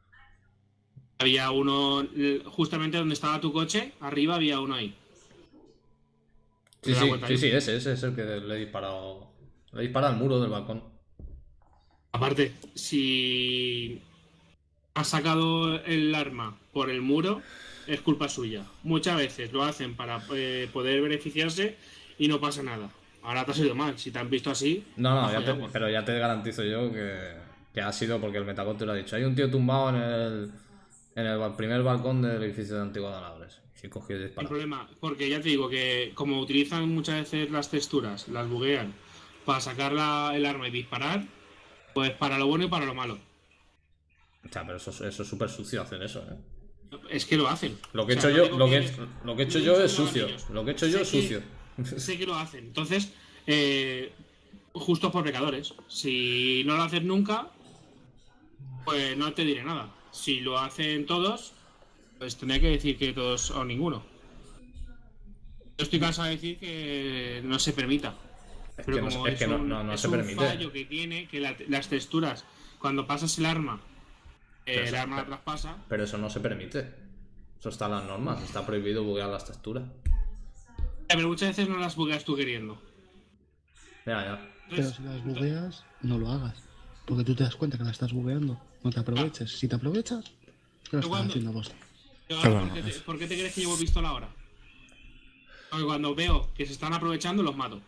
S1: Había uno justamente donde estaba tu coche, arriba había uno ahí.
S3: Sí, ese es el que le he disparado. Le he disparado al muro del balcón.
S1: Aparte, si has sacado el arma por el muro, es culpa suya. Muchas veces lo hacen para poder beneficiarse y no pasa nada. Ahora te ha sido mal, si te han visto así...
S3: No, pero ya te garantizo yo que ha sido porque el metacóptero ha dicho, hay un tío tumbado En el primer balcón del edificio de Antigua de Anabres. Si cogió y
S1: El
S3: disparó.
S1: problema, porque ya te digo que como utilizan muchas veces las texturas, las buguean para sacar el arma y disparar, pues para lo bueno y para lo malo.
S3: O sea, pero eso es súper sucio hacer eso, ¿eh?
S1: Es que lo hacen.
S3: Lo que he
S1: O sea,
S3: hecho
S1: no
S3: yo,
S1: digo
S3: lo que he hecho yo
S1: muchos
S3: es sucio.
S1: ladrillos.
S3: Lo que he hecho yo es sucio.
S1: Sé que lo hacen. Entonces, justos por pecadores. Si no lo haces nunca, pues no te diré nada. Si lo hacen todos, pues tendría que decir que todos o ninguno. Yo estoy cansado de decir que no se permita. Pero
S3: que no
S1: como
S3: se- es que no
S1: es
S3: se
S1: un
S3: permite.
S1: fallo que tiene, que las texturas, cuando pasas el arma,
S3: Pero
S1: el
S3: eso-
S1: arma la traspasa.
S3: Pero eso no se permite. Eso está en las normas. Está prohibido buguear las texturas.
S1: Pero muchas veces no las bugueas tú queriendo.
S3: Ya.
S19: Pero si las bugueas, no lo hagas. Porque tú te das cuenta que la estás bugueando. No te aproveches. Si te aprovechas, ¿qué lo estás
S1: cuando-
S19: haciendo vos?
S1: ¿Por qué te crees que llevo pistola ahora? Porque cuando veo que se están aprovechando, los mato.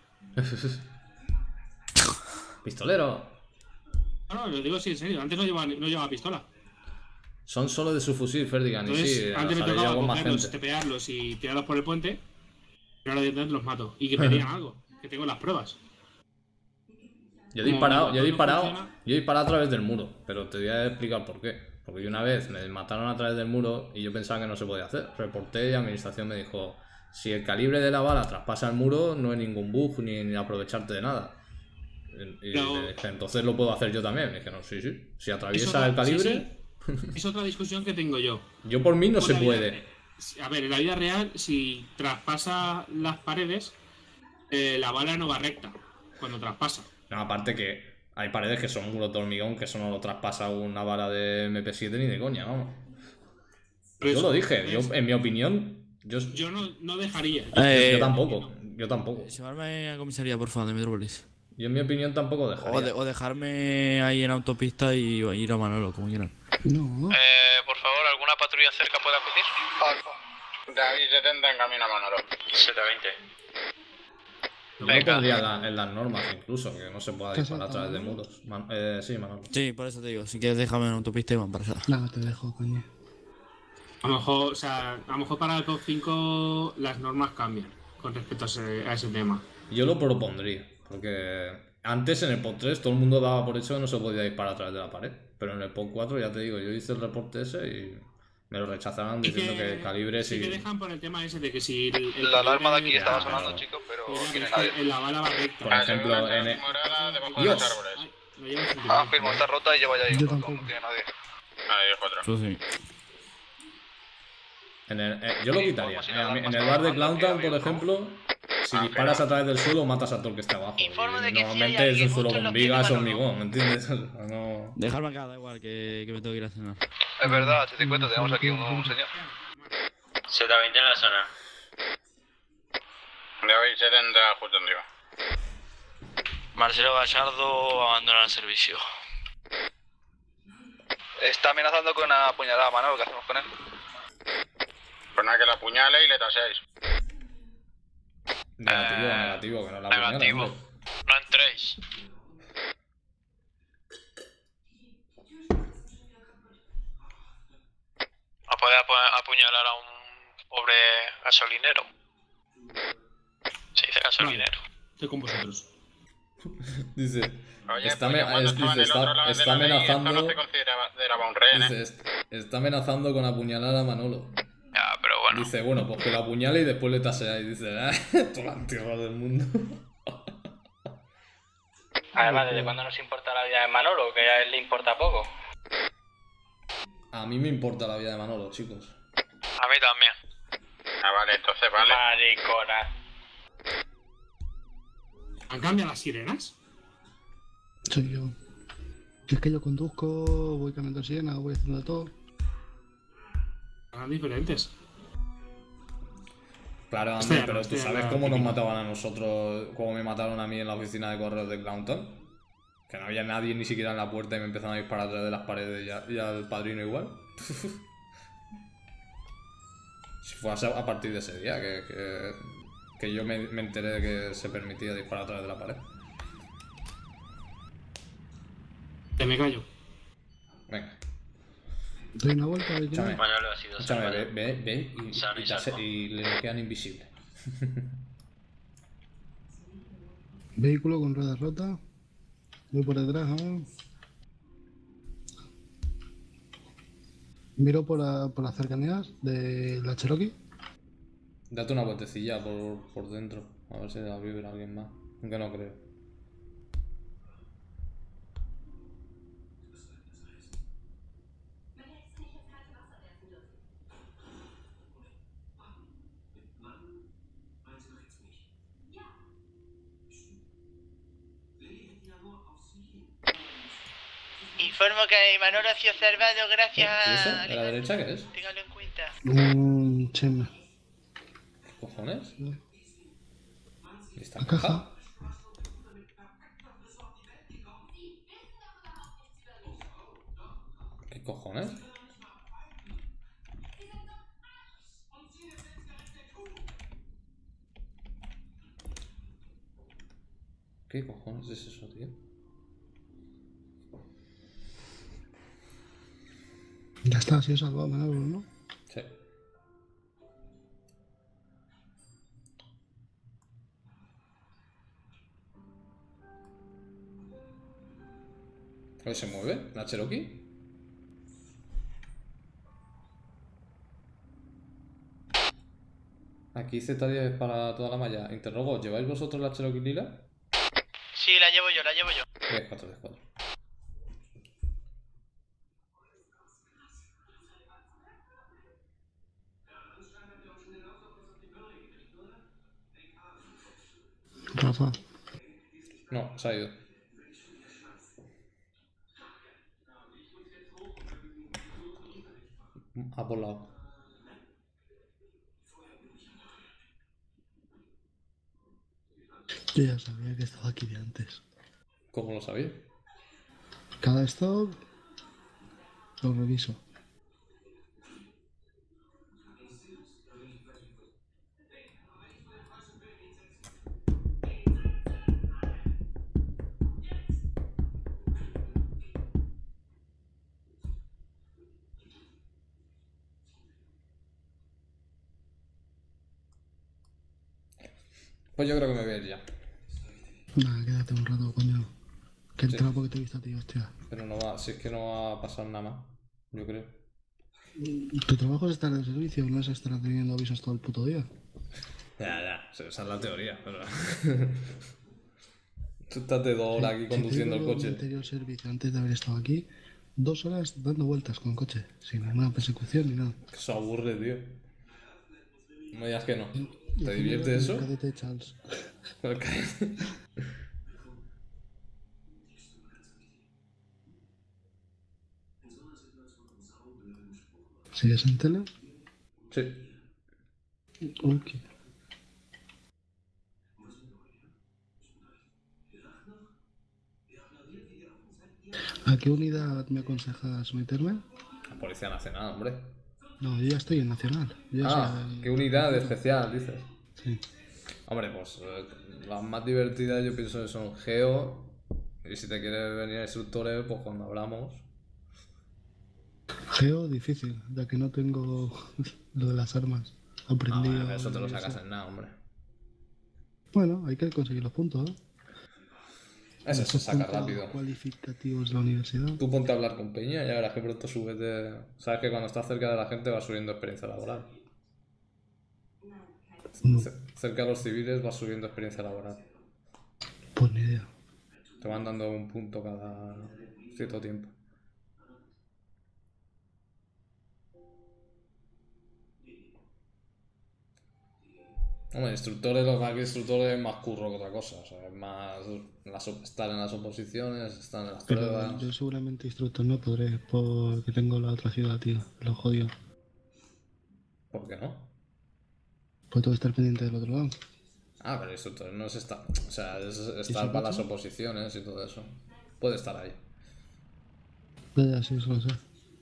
S3: Pistolero.
S1: No, lo digo así en serio. Antes no llevaba pistola.
S3: Son solo de su fusil, Ferdigan. Y
S1: Entonces,
S3: sí,
S1: antes me
S3: o sea,
S1: tocaba
S3: llevo más
S1: cogerlos,
S3: gente.
S1: tepearlos y tirarlos por el puente. Pero ahora directamente los mato. Y que pedían algo. Que tengo las pruebas.
S3: Yo he
S1: Como
S3: disparado,
S1: no
S3: yo he disparado,
S1: funciona.
S3: yo he disparado a través del muro, pero te voy a explicar por qué. Porque yo una vez me mataron a través del muro y yo pensaba que no se podía hacer. Reporté y la administración me dijo, si el calibre de la bala traspasa el muro, no hay ningún bug ni aprovecharte de nada. Y le dije, entonces lo puedo hacer yo también. Me dijeron, sí. Si
S1: Es
S3: atraviesa
S1: otra-
S3: el calibre,
S1: Es otra discusión que tengo yo.
S3: yo por mí no
S1: Por
S3: se
S1: la vida-
S3: puede.
S1: A ver, en la vida real, si traspasa las paredes, la bala no va recta cuando traspasa.
S3: No, aparte que hay paredes que son muros de hormigón, que eso no lo traspasa una bala de MP7 ni de coña, vamos.
S1: Pero
S3: Yo
S1: eso,
S3: lo dije,
S1: ¿ves?
S3: en mi opinión, yo
S1: no dejaría.
S3: yo tampoco.
S5: Llevarme a comisaría, por favor, de Metrópolis.
S3: Yo en mi opinión tampoco dejaría.
S5: O dejarme ahí en autopista y ir a Manolo, como quieran.
S19: No.
S4: Por favor, ¿alguna patrulla cerca puede acudir?
S17: David 70 en camino a Manolo.
S20: Z20.
S3: Yo
S5: Venga.
S3: lo pondría en las normas incluso, que no se pueda
S19: ¿Qué has
S3: disparar a través de
S19: saltado,
S3: muros. Sí, Manolo.
S5: Sí, por eso te digo, si quieres déjame en autopista y van para allá.
S19: Nada, te dejo, coño.
S1: A lo mejor, o sea, a lo mejor para el top 5 las normas cambian con respecto a ese tema.
S3: Yo lo propondría, porque antes en el POT 3 todo el mundo daba por hecho que no se podía disparar a través de la pared. Pero en el POT 4 ya te digo, yo hice el reporte ese y me lo rechazaron diciendo que el calibre
S1: sí
S3: sí.
S1: que dejan por el tema ese de que si
S7: La alarma de aquí
S1: calibre-
S7: estaba
S1: Ya,
S7: sonando,
S1: pero-
S7: chicos, pero
S1: Mira,
S7: aquí no hay
S1: pero es
S7: nadie.
S1: que la bala va recta.
S3: Por ejemplo, en el...
S17: Debajo de
S3: Dios.
S17: los árboles.
S1: Lo llevas en tu
S7: Ah,
S1: mano.
S7: firmo, está rota y lleva ya ahí.
S19: Yo
S7: No
S19: tampoco.
S7: tiene nadie.
S17: Ahí es otro.
S5: Sí.
S3: yo lo quitaría. En el bar de Clowntown, por ejemplo, si disparas a través del suelo, matas a todo el que esté abajo.
S16: Informo de
S3: Y
S16: que sí
S3: normalmente
S16: hay
S3: es un
S16: alguien
S3: suelo
S16: justo en
S3: con
S16: los pies de
S3: vigas o
S16: Manolo.
S3: hormigón, ¿me entiendes? No...
S5: Dejarme acá, da igual, que me tengo que ir a cenar.
S7: Es verdad, H50, tenemos aquí un señor.
S20: Z20 en la zona.
S17: David 70 justo arriba.
S21: Marcelo Gallardo abandona el servicio.
S7: Está amenazando con apuñalar a Manolo, ¿qué hacemos con él?
S17: Pues nada, que la apuñale y le taséis.
S3: Negativo, que no la
S21: Negativo.
S3: apuñalen, hombre.
S21: No entréis. ¿No puede apuñalar a un pobre gasolinero? Se dice gasolinero.
S1: Estoy con vosotros.
S3: Dice,
S17: Oye,
S3: está,
S17: pues yo cuando estaba en el otro lado de
S3: está
S17: la ley,
S3: amenazando.
S17: esto no se consideraba un rehén, ¿eh?
S3: Dice, está amenazando con apuñalar a Manolo.
S21: Ya, pero bueno.
S3: Dice, bueno, pues que lo apuñale y después le tasea. Y dice, todo la tierra del mundo.
S15: Además, ¿desde cuándo nos importa la vida de Manolo? Que a él le importa poco.
S3: A mí me importa la vida de Manolo, chicos.
S21: A mí también.
S17: Ah, vale, entonces vale.
S15: Maricona.
S1: ¿Han cambiado las sirenas?
S19: Soy yo. Que es que yo conduzco, voy cambiando sirena, voy haciendo de todo.
S1: Eran diferentes.
S3: Claro,
S1: Hostia,
S3: André, pero tú
S1: hostia,
S3: sabes
S1: la
S3: cómo nos
S1: típica.
S3: mataban a nosotros, cómo me mataron a mí en la oficina de correos de Clowntown. Que no había nadie ni siquiera en la puerta y me empezaron a disparar a través de las paredes y al padrino igual. Si fue a partir de ese día que yo me enteré de que se permitía disparar a través de la pared.
S1: Te me callo.
S3: Venga.
S19: Doy una vuelta a ver qué hay.
S20: Manolo ha sido
S3: Escúchame,
S20: salvado.
S3: ve
S20: Sano y salvo.
S3: y le quedan invisibles.
S19: Vehículo con ruedas rotas. Voy por detrás ahora. Miro por las cercanías de la Cherokee.
S3: Date una vueltecilla por dentro. A ver si la vive alguien más. Aunque no creo.
S16: Informo que Imanol ha sido observado gracias
S3: ¿Y eso?
S16: a...
S3: ¿A la derecha qué es?
S16: Téngalo en cuenta.
S19: Un chisme.
S3: ¿Qué cojones? ¿Y esta
S19: La caja.
S3: caja? ¿Qué cojones? ¿Qué cojones es eso, tío?
S19: Ya está, si he salvado, Manolo, ¿no?
S3: Sí. A ver, ¿se mueve la Cherokee? Aquí Z10 para toda la malla. Interrogo, ¿lleváis vosotros la Cherokee lila?
S16: Sí, la llevo yo, la llevo yo.
S3: 10-4, 10-4.
S19: Rafa.
S3: No, se ha ido. Ha volado.
S19: Yo ya sabía que estaba aquí de antes.
S3: ¿Cómo lo sabía?
S19: Cada stop lo reviso.
S3: Pues yo creo que me voy a ir ya.
S19: Nada, quédate un rato, coño. Que
S3: Sí.
S19: entra porque te he visto a ti, hostia.
S3: Pero no va, si es que no va a pasar nada más, yo creo.
S19: Tu trabajo es estar en servicio, no es estar teniendo avisos todo el puto día.
S3: Ya, esa es la teoría, pero... Tú estás de 2 horas aquí conduciendo el
S19: Si te digo
S3: coche.
S19: mi anterior servicio, antes de haber estado aquí, 2 horas dando vueltas con el coche, sin ninguna persecución ni nada.
S3: Eso aburre, tío. No me digas que no.
S19: Y
S3: ¿Te
S19: aquí
S3: divierte
S19: el
S3: eso?
S19: cadete Charles. ¿Sigues en tele?
S3: Sí.
S19: Ok. ¿A qué unidad me aconsejas meterme?
S3: La Policía Nacional, hombre.
S19: No, yo ya estoy en Nacional. Yo ya
S3: ¿qué unidad especial dices?
S19: Sí.
S3: Hombre, pues las más divertidas yo pienso que son Geo. Y si te quieres venir a instructores, pues cuando hablamos.
S19: Geo, difícil, ya que no tengo lo de las armas aprendido.
S3: Bueno, eso te lo sacas en nada, hombre.
S19: Bueno, hay que conseguir los puntos, ¿eh?
S3: Eso se saca
S19: puntos
S3: rápido.
S19: Cualificativos de la universidad.
S3: Tú ponte a hablar con Peña y ya verás que pronto subes de... Sabes que cuando estás cerca de la gente vas subiendo experiencia laboral. Cerca de los civiles vas subiendo experiencia laboral.
S19: Pues ni idea.
S3: Te van dando un punto cada cierto tiempo. Hombre, instructores, lo que hay que instructores es más curro que otra cosa. O sea, es más estar en las oposiciones, estar en las
S19: Pero
S3: pruebas.
S19: yo seguramente instructor no podré porque tengo la otra ciudad, tío. Lo jodido.
S3: ¿Por qué no?
S19: Pues tengo que estar pendiente del otro lado.
S3: Ah, pero instructor no es estar. O sea, es estar para las oposiciones y todo eso. Puede estar ahí.
S19: Ya, sí, eso lo sé.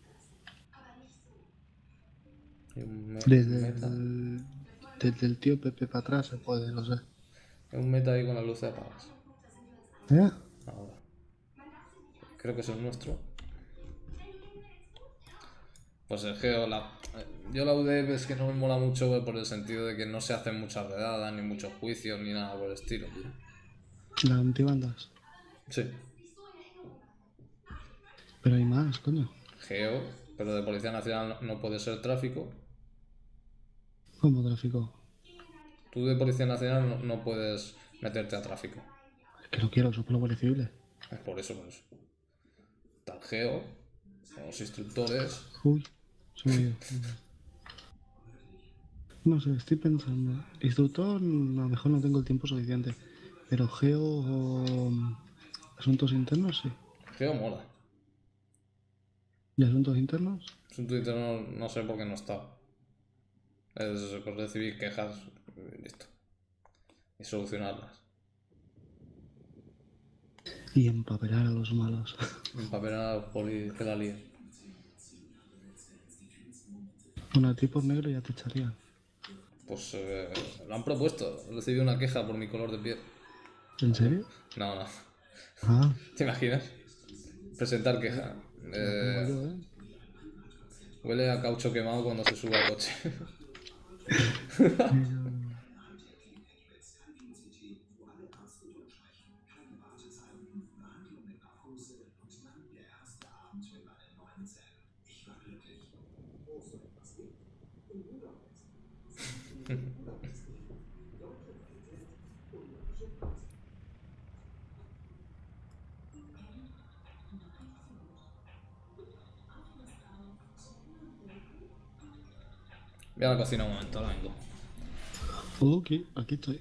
S3: Y un
S19: Desde el tío Pepe para atrás se puede, lo sé.
S3: Hay un meta ahí con las luces apagadas.
S19: ¿Eh?
S3: Ahora. Creo que es el nuestro. Pues el Geo, yo la UDEP es que no me mola mucho por el sentido de que no se hacen muchas redadas, ni muchos juicios, ni nada por el estilo, tío.
S19: ¿La antibandas?
S3: Sí.
S19: Pero hay más, coño.
S3: Geo, pero de Policía Nacional no puede ser tráfico.
S19: ¿Cómo tráfico?
S3: Tú de Policía Nacional no puedes meterte a tráfico.
S19: Es que no quiero, eso por los guardias civiles.
S3: Es por eso. Está el Geo, los instructores.
S19: Uy, se me ha ido. No sé, estoy pensando. Instructor, a lo mejor no tengo el tiempo suficiente. Pero Geo o asuntos internos, sí.
S3: Geo mola.
S19: ¿Y asuntos internos?
S3: Asuntos internos no sé por qué no está. Es por recibir quejas y listo. Y solucionarlas.
S19: Y empapelar a los malos.
S3: Empapelar a los polis que la líen.
S19: Bueno, a ti por negro ya te echarían.
S3: Pues lo han propuesto. He recibido una queja por mi color de piel.
S19: ¿En serio?
S3: No.
S19: Ah.
S3: ¿Te imaginas? Presentar queja. Huele a caucho quemado cuando se sube al coche. Voy a la cocina un momento, ahora vengo.
S19: Ok, aquí estoy.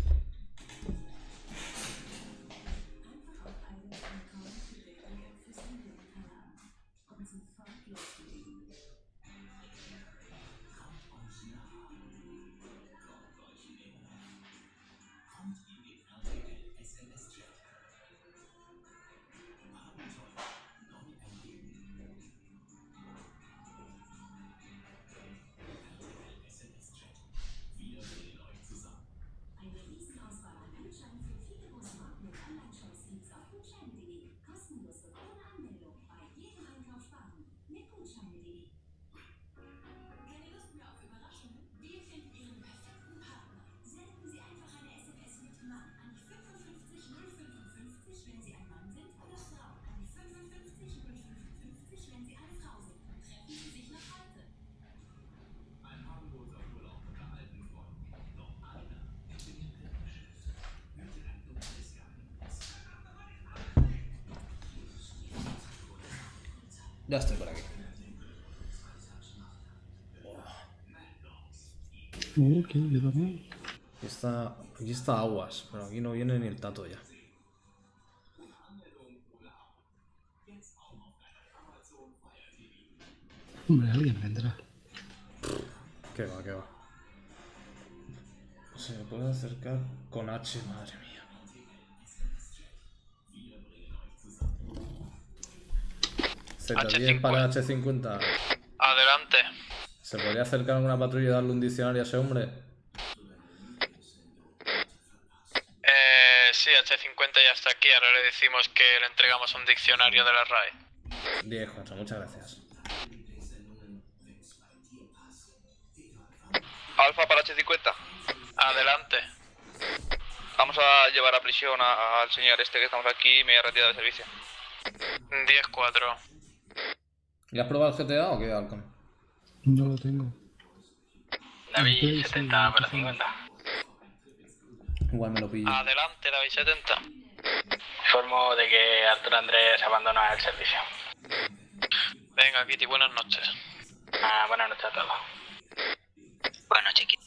S19: Ya estoy por aquí. Ok, yo también.
S3: Aquí está Aguas, pero aquí no viene ni el Tato ya.
S19: Hombre, alguien vendrá.
S3: ¿Qué va? Se puede acercar con H, madre mía. Z10 para H50.
S4: Adelante.
S3: ¿Se podría acercar a una patrulla y darle un diccionario a ese hombre?
S4: Sí, H50 ya está aquí. Ahora le decimos que le entregamos un diccionario de la RAE.
S3: 10-4, muchas gracias.
S7: Alfa para H50.
S4: Adelante.
S7: Vamos a llevar a prisión al señor este que estamos aquí y me he retirado de servicio.
S4: 10-4.
S3: ¿Ya has probado el GTA o qué, Alcon?
S19: No lo tengo.
S15: David 70 para 50.
S3: Igual me lo pillo.
S4: Adelante, David 70.
S15: Informo de que Arturo Andrés abandona el servicio.
S4: Venga, Kitty, buenas noches.
S15: Buenas noches a todos.
S22: Buenas noches, Kitty.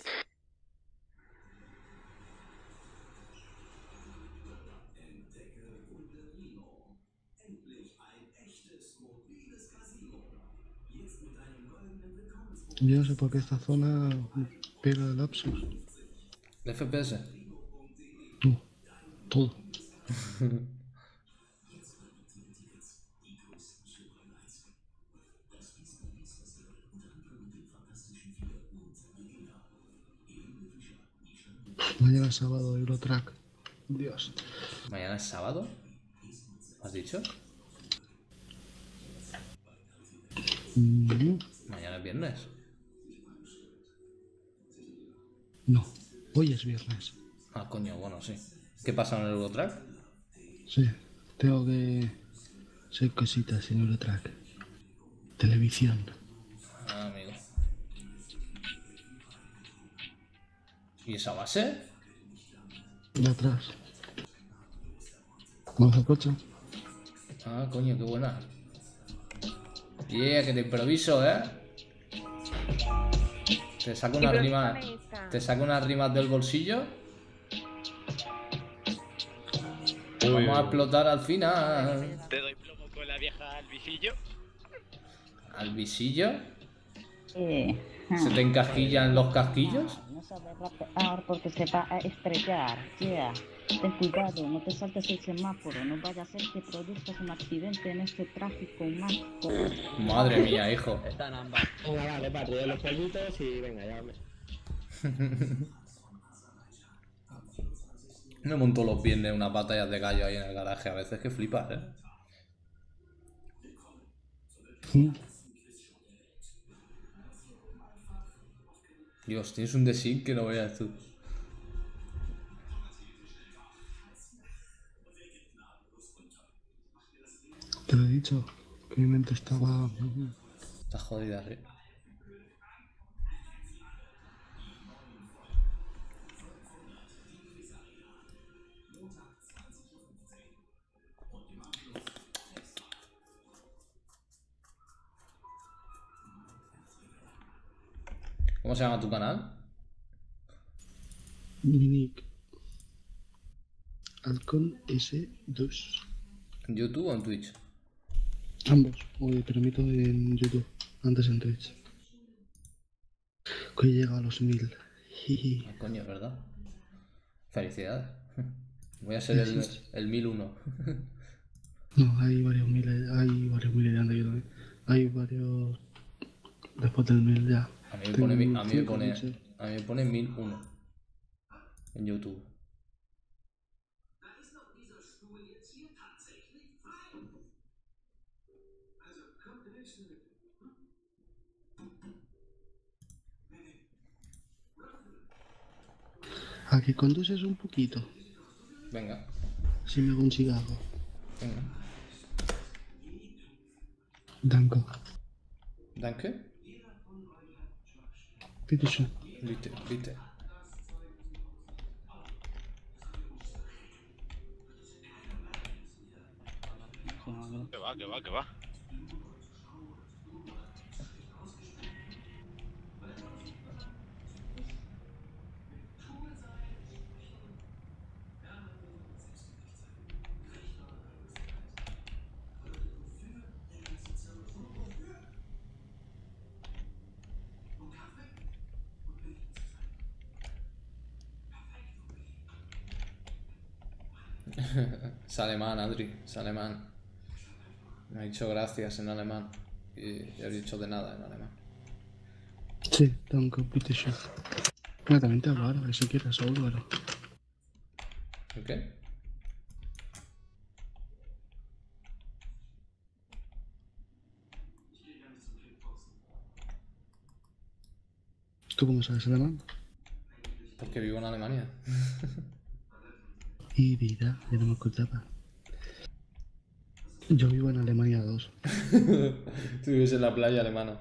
S19: Yo no sé por qué esta zona pega de lapsus.
S3: ¿De FPS?
S19: No, todo. Mañana es sábado, Eurotrack. Dios.
S3: ¿Mañana es sábado? ¿Has dicho? Mañana es viernes.
S19: No, hoy es viernes.
S3: Ah, coño, bueno, sí. ¿Qué pasa en el Eurotrack?
S19: Sí, tengo que hacer cositas en Eurotrack. Televisión.
S3: Ah, amigo. ¿Y esa base?
S19: De atrás. ¿Vamos al coche?
S3: Ah, coño, qué buena. Yeah, que te improviso, ¿eh? Te saco una rima. Te saco unas rimas del bolsillo. Vamos a explotar al final.
S6: Te doy plomo con la vieja al visillo.
S3: ¿Al visillo?
S12: Sí.
S3: ¿Se te encajillan los casquillos?
S12: No sabes rapear porque se va a estrellar. Yeah. Ten cuidado, no te saltes el semáforo. No vaya a ser que produzcas un accidente en este tráfico mágico.
S3: Madre mía, hijo.
S10: Están ambas. Venga, vale, patrulla los pollitos y venga, ya me.
S3: Me monto los viernes unas batallas de gallo ahí en el garaje. A veces que flipas, ¿eh? Dios, tienes un desig que no veas tú.
S19: Te lo he dicho, que mi mente estaba...
S3: Está jodida, ¿eh? ¿Cómo se llama tu canal?
S19: Nick. Halcón S2.
S3: ¿En YouTube o en Twitch?
S19: Ambos. Oye, pero mito en YouTube. Antes en Twitch. Que llega a los 1000.
S3: Ah, coño, ¿verdad? Felicidades. Voy a ser el 1001.
S19: No, hay varios miles de antes yo también. Hay varios... Después del 1000 ya.
S3: A mí me pone 1001 en YouTube.
S19: A que conduces un poquito.
S3: Venga.
S19: Si me hago un cigarro.
S3: Venga.
S19: Danke.
S3: ¿Danke?
S19: Bitte schön.
S3: Bitte, bitte.
S6: Que va, que va, que va.
S3: Es alemán, Adri, es alemán. Me ha dicho gracias en alemán. Y yo he dicho de nada en alemán.
S19: Sí, danke, bitte schön. Mira, también te hablo árabe si quieres, Álvaro.
S3: ¿El qué?
S19: ¿Tú cómo sabes alemán?
S3: Porque vivo en Alemania.
S19: Y vida, yo no me acordaba. Yo vivo en Alemania 2.
S3: Tú vives en la playa alemana.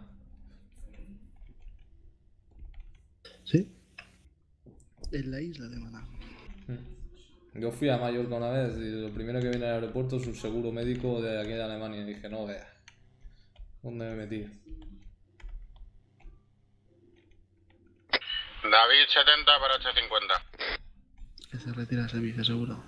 S19: ¿Sí? En la isla alemana.
S3: Yo fui a Mallorca una vez y lo primero que vine al aeropuerto es un seguro médico de aquí de Alemania. Y dije, no veas. ¿Dónde me metí?
S17: David 70 para 850.
S19: Que se retira el servicio, seguro.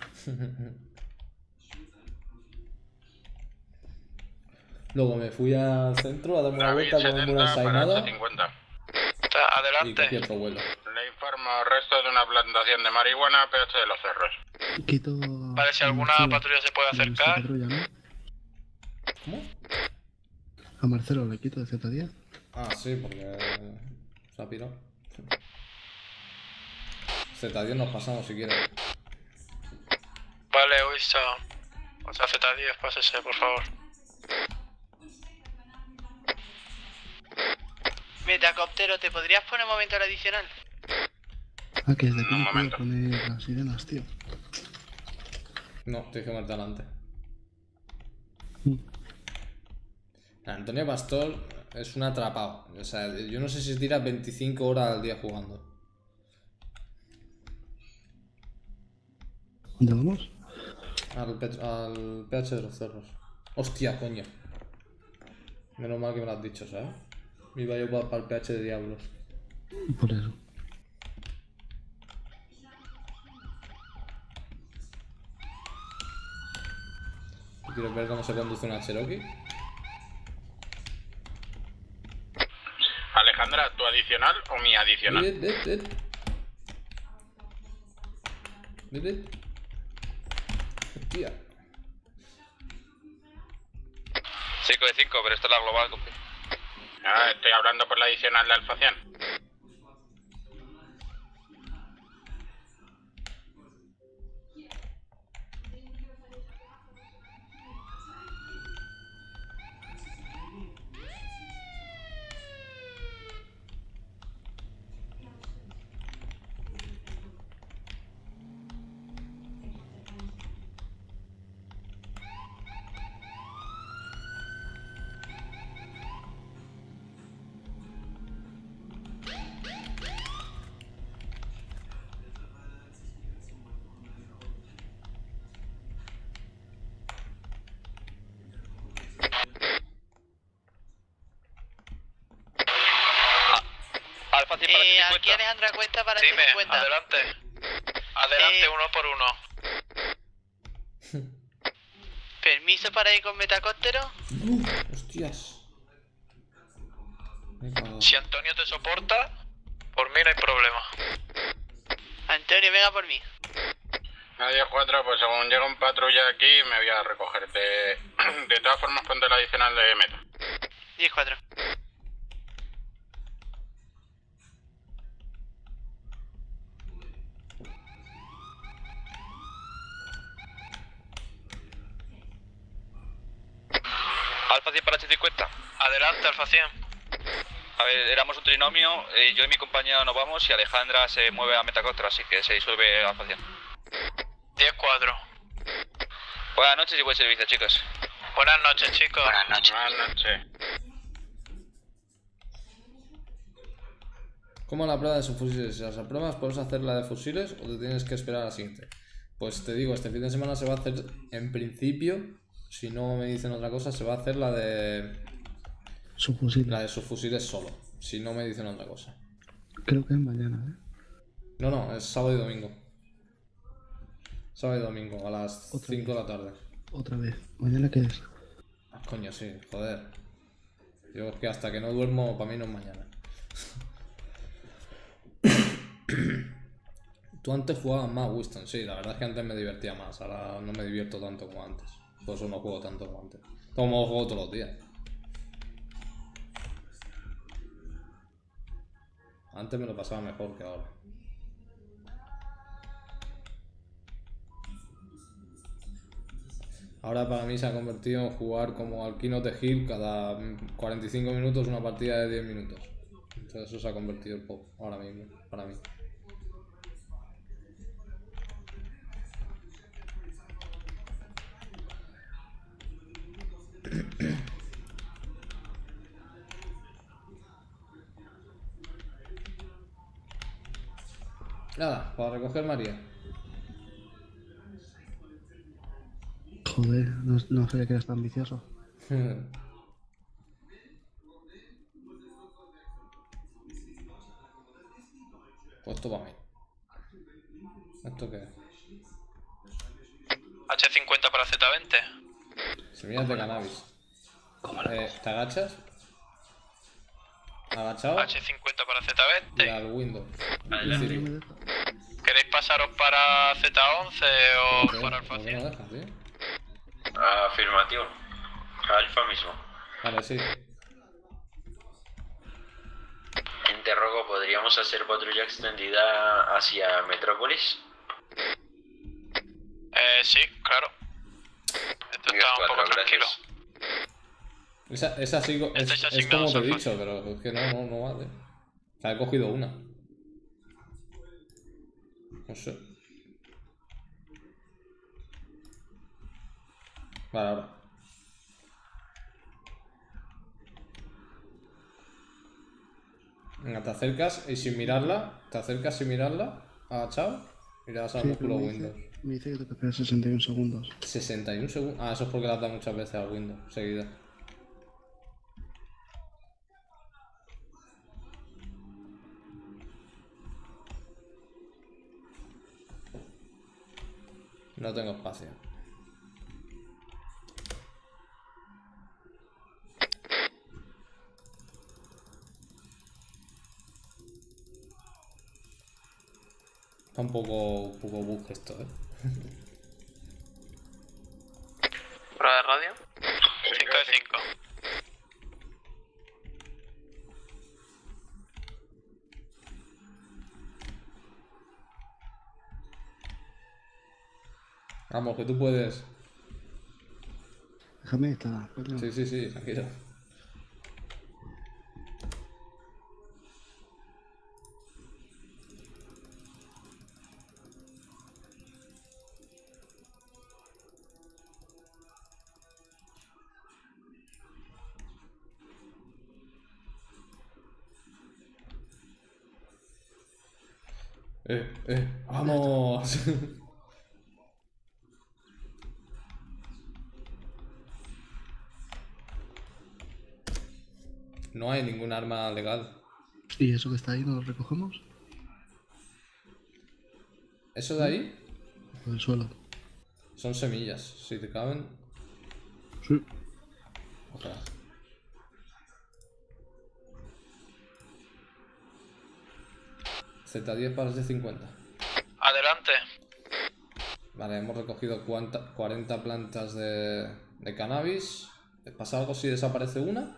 S3: Luego me fui al centro a darme una vuelta con una
S17: 70 para
S3: ensaimada
S17: 850.
S3: y cogí otro vuelo.
S17: Le informo resto de una plantación de marihuana PH de los Cerros.
S19: Quito...
S4: Vale, si alguna patrulla se puede acercar.
S19: Patrulla, ¿no?
S3: ¿Cómo?
S19: A Marcelo le quito de Z10.
S3: Ah, sí, porque se ha pirado. Z10 nos pasamos si quieres.
S4: Vale, Uisa. O sea, Z10, pásese, por favor.
S16: Metacóptero, ¿te podrías poner un momento al adicional?
S19: Ah, que desde aquí no puedo poner las sirenas, tío.
S3: No, tienes que marcar antes. Antonio Pastor es un atrapado. O sea, yo no sé si tira 25 horas al día jugando.
S19: ¿Dónde vamos?
S3: Al PH de los cerros. Hostia, coño. Menos mal que me lo has dicho, ¿sabes? Me iba yo para el PH de diablos.
S19: Por eso.
S3: ¿Quieres ver cómo se conduce una Cherokee?
S17: Alejandra, ¿tu adicional o mi adicional?
S3: Hostia.
S7: 5 de 5, pero esta es la global, compi.
S17: Ah, estoy hablando por la adicional de Alfa 100.
S7: Alfa 100 para 150.
S16: Aquí Alejandra cuenta para
S7: Dime,
S16: 150.
S7: adelante. Adelante, uno por uno.
S16: ¿Permiso para ir con metacóptero?
S3: Hostias.
S7: Si Antonio te soporta, por mí no hay problema.
S16: Antonio, venga por mí.
S17: Nadie 4, pues según llega un patrulla aquí me voy a recoger. De todas formas ponte la adicional de meta.
S16: 10-4.
S7: Alfa 100 para 850. Adelante, Alfa 100. A ver, éramos un trinomio, yo y mi compañera nos vamos y Alejandra se mueve a metacóptero, así que se disuelve Alfa 100. 10-4. Buenas noches y buen servicio, chicos. Buenas noches, chicos.
S22: Buenas noches.
S17: Buenas noches.
S3: ¿Cómo la prueba de subfusiles? Si las apruebas, ¿puedes hacer la de fusiles o te tienes que esperar a la siguiente? Pues te digo, este fin de semana se va a hacer, en principio, si no me dicen otra cosa, se va a hacer la de
S19: Subfusiles.
S3: la de subfusiles solo, si no me dicen otra cosa.
S19: Creo que es mañana, ¿eh?
S3: No, es sábado y domingo. Sábado y domingo, a las 5 de la tarde.
S19: Otra vez. ¿Mañana qué es?
S3: Ah, coño, sí, joder. Yo es que hasta que no duermo, para mí no es mañana. Tú antes jugabas más Winston, sí, la verdad es que antes me divertía más, ahora no me divierto tanto como antes. Por eso no juego tanto como antes. Como juego todos los días. Antes me lo pasaba mejor que ahora. Ahora para mí se ha convertido en jugar como al Kino de Hill cada 45 minutos una partida de 10 minutos. Entonces eso se ha convertido el pop ahora mismo, para mí. Nada, para recoger María.
S19: Joder, no sabía que eras tan ambicioso.
S3: Pues esto para mí. ¿Esto qué es?
S7: H50 para Z20.
S3: Semillas de cannabis. ¿Te agachas? ¿Agachado?
S7: H50 para Z20.
S3: Y al Windows.
S7: Adelante. ¿Queréis pasaros para Z11 o para Alfa 100?
S3: ¿No dejas, tío?
S20: Afirmativo. Alfa mismo.
S3: Vale, sí.
S20: Interrogo, ¿podríamos hacer patrulla extendida hacia Metrópolis?
S7: Sí, claro. Esto está un poco tranquilo.
S3: Esa sí, es como te he dicho, pero es que no vale. O sea, he cogido una. No sé. Vale, ahora. Venga, te acercas y sin mirarla, agachado, y le das al músculo Windows.
S19: Me dice que tengo que esperar 61 segundos.
S3: 61 segundos. Ah, eso es porque le has dado muchas veces al Windows, seguida. No tengo espacio. Está un poco bug esto,
S4: ¿Prueba de radio? 5 de 5.
S3: Vamos, que tú puedes.
S19: Déjame estar.
S3: Sí, tranquilo. ¡Vamos! No hay ningún arma legal.
S19: ¿Y eso que está ahí no lo recogemos?
S3: ¿Eso de ahí?
S19: Por el suelo.
S3: Son semillas, si te caben.
S19: Sí.
S3: Ojalá. Z10 para de 50.
S4: Adelante.
S3: Vale, hemos recogido 40 plantas de cannabis. ¿Pasa algo si desaparece una?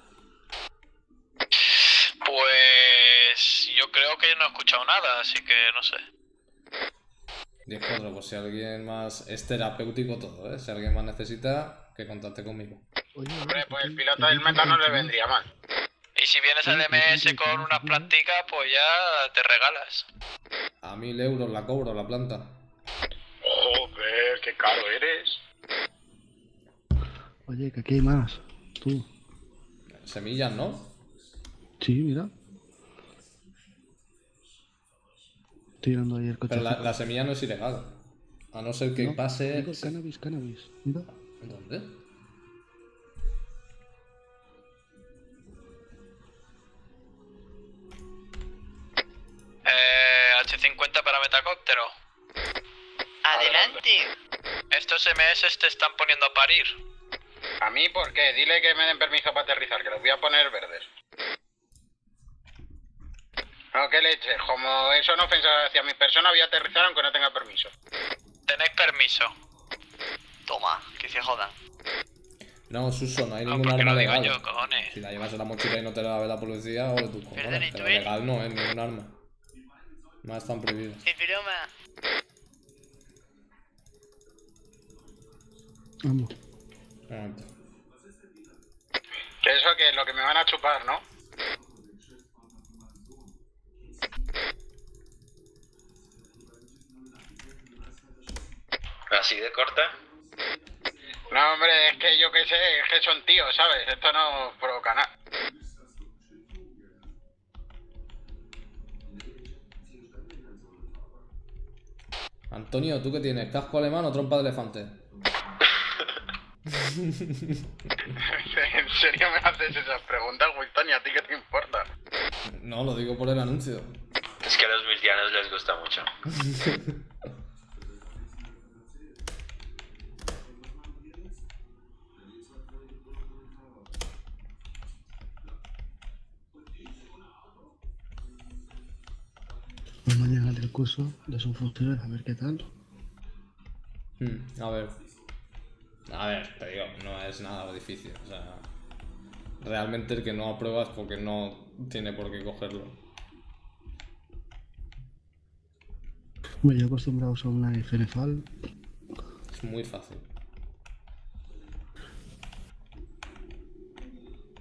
S4: Pues yo creo que no he escuchado nada, así que no sé.
S3: 10-4, pues si alguien más... Es terapéutico todo, ¿eh? Si alguien más necesita, que contacte conmigo.
S17: Hombre, pues el piloto del meta no le vendría mal.
S4: Y si vienes al MS con unas planticas, pues ya te regalas.
S3: A 1000 euros la cobro, la planta.
S17: Joder, qué caro eres.
S19: Oye, que aquí hay más. Tú.
S3: Semillas, ¿no?
S19: Sí, mira. Tirando ahí el coche.
S3: Pero la semilla no es ilegal. A no ser que pase...
S19: Digo, cannabis. Mira.
S3: ¿Dónde?
S4: H50 para metacóptero.
S16: Adelante.
S4: Estos MS te están poniendo a parir.
S17: ¿A mí por qué? Dile que me den permiso para aterrizar, que los voy a poner verdes. No, qué leche. Como eso no ofensa hacia mi persona, voy a aterrizar aunque no tenga permiso.
S4: Tenéis permiso.
S16: Toma, que se jodan.
S3: No, Suso, no hay ningún arma
S4: lo digo
S3: legal.
S4: yo, cojones.
S3: Si la llevas en la mochila y no te la ve la policía, o de tus cojones. Pero legal no es ningún arma. No están prohibidas.
S16: Es broma.
S19: Vamos.
S3: Un momento.
S17: Que eso que es lo que me van a chupar, ¿no?
S20: ¿Así de corta?
S17: No, hombre, es que yo qué sé, es que son tíos, ¿sabes? Esto no provoca nada.
S3: Antonio, ¿tú qué tienes? ¿Casco alemán o trompa de elefante?
S17: ¿En serio me haces esas preguntas, Winston? ¿Y a ti qué te importa?
S3: No, lo digo por el anuncio.
S20: Es que a los miltianos les gusta mucho.
S19: Vamos a llegar al curso de subfusiles a ver qué tal.
S3: A ver, te digo, no es nada difícil. O sea, realmente el que no aprueba es porque no tiene por qué cogerlo.
S19: Bueno, yo acostumbrado a una FNFAL.
S3: Es muy fácil.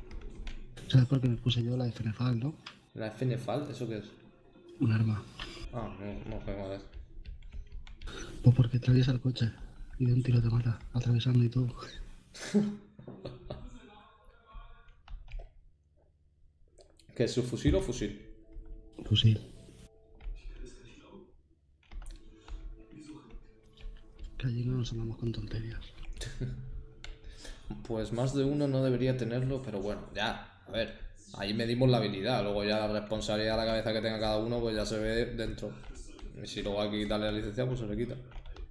S19: ¿Sabes por qué me puse yo la de Fenefal, no?
S3: ¿La Fenefal? ¿Eso qué es?
S19: Un arma.
S3: Ah, no sé cuál es.
S19: Pues porque atraviesa el coche y de un tiro te mata, atravesando y todo.
S3: ¿Qué es, su fusil o fusil?
S19: Fusil. Que allí no nos andamos con tonterías.
S3: Pues más de uno no debería tenerlo, pero bueno, ya, a ver, ahí medimos la habilidad, luego ya la responsabilidad a la cabeza que tenga cada uno, pues ya se ve dentro. Y si luego hay que quitarle la licencia, pues se le quita.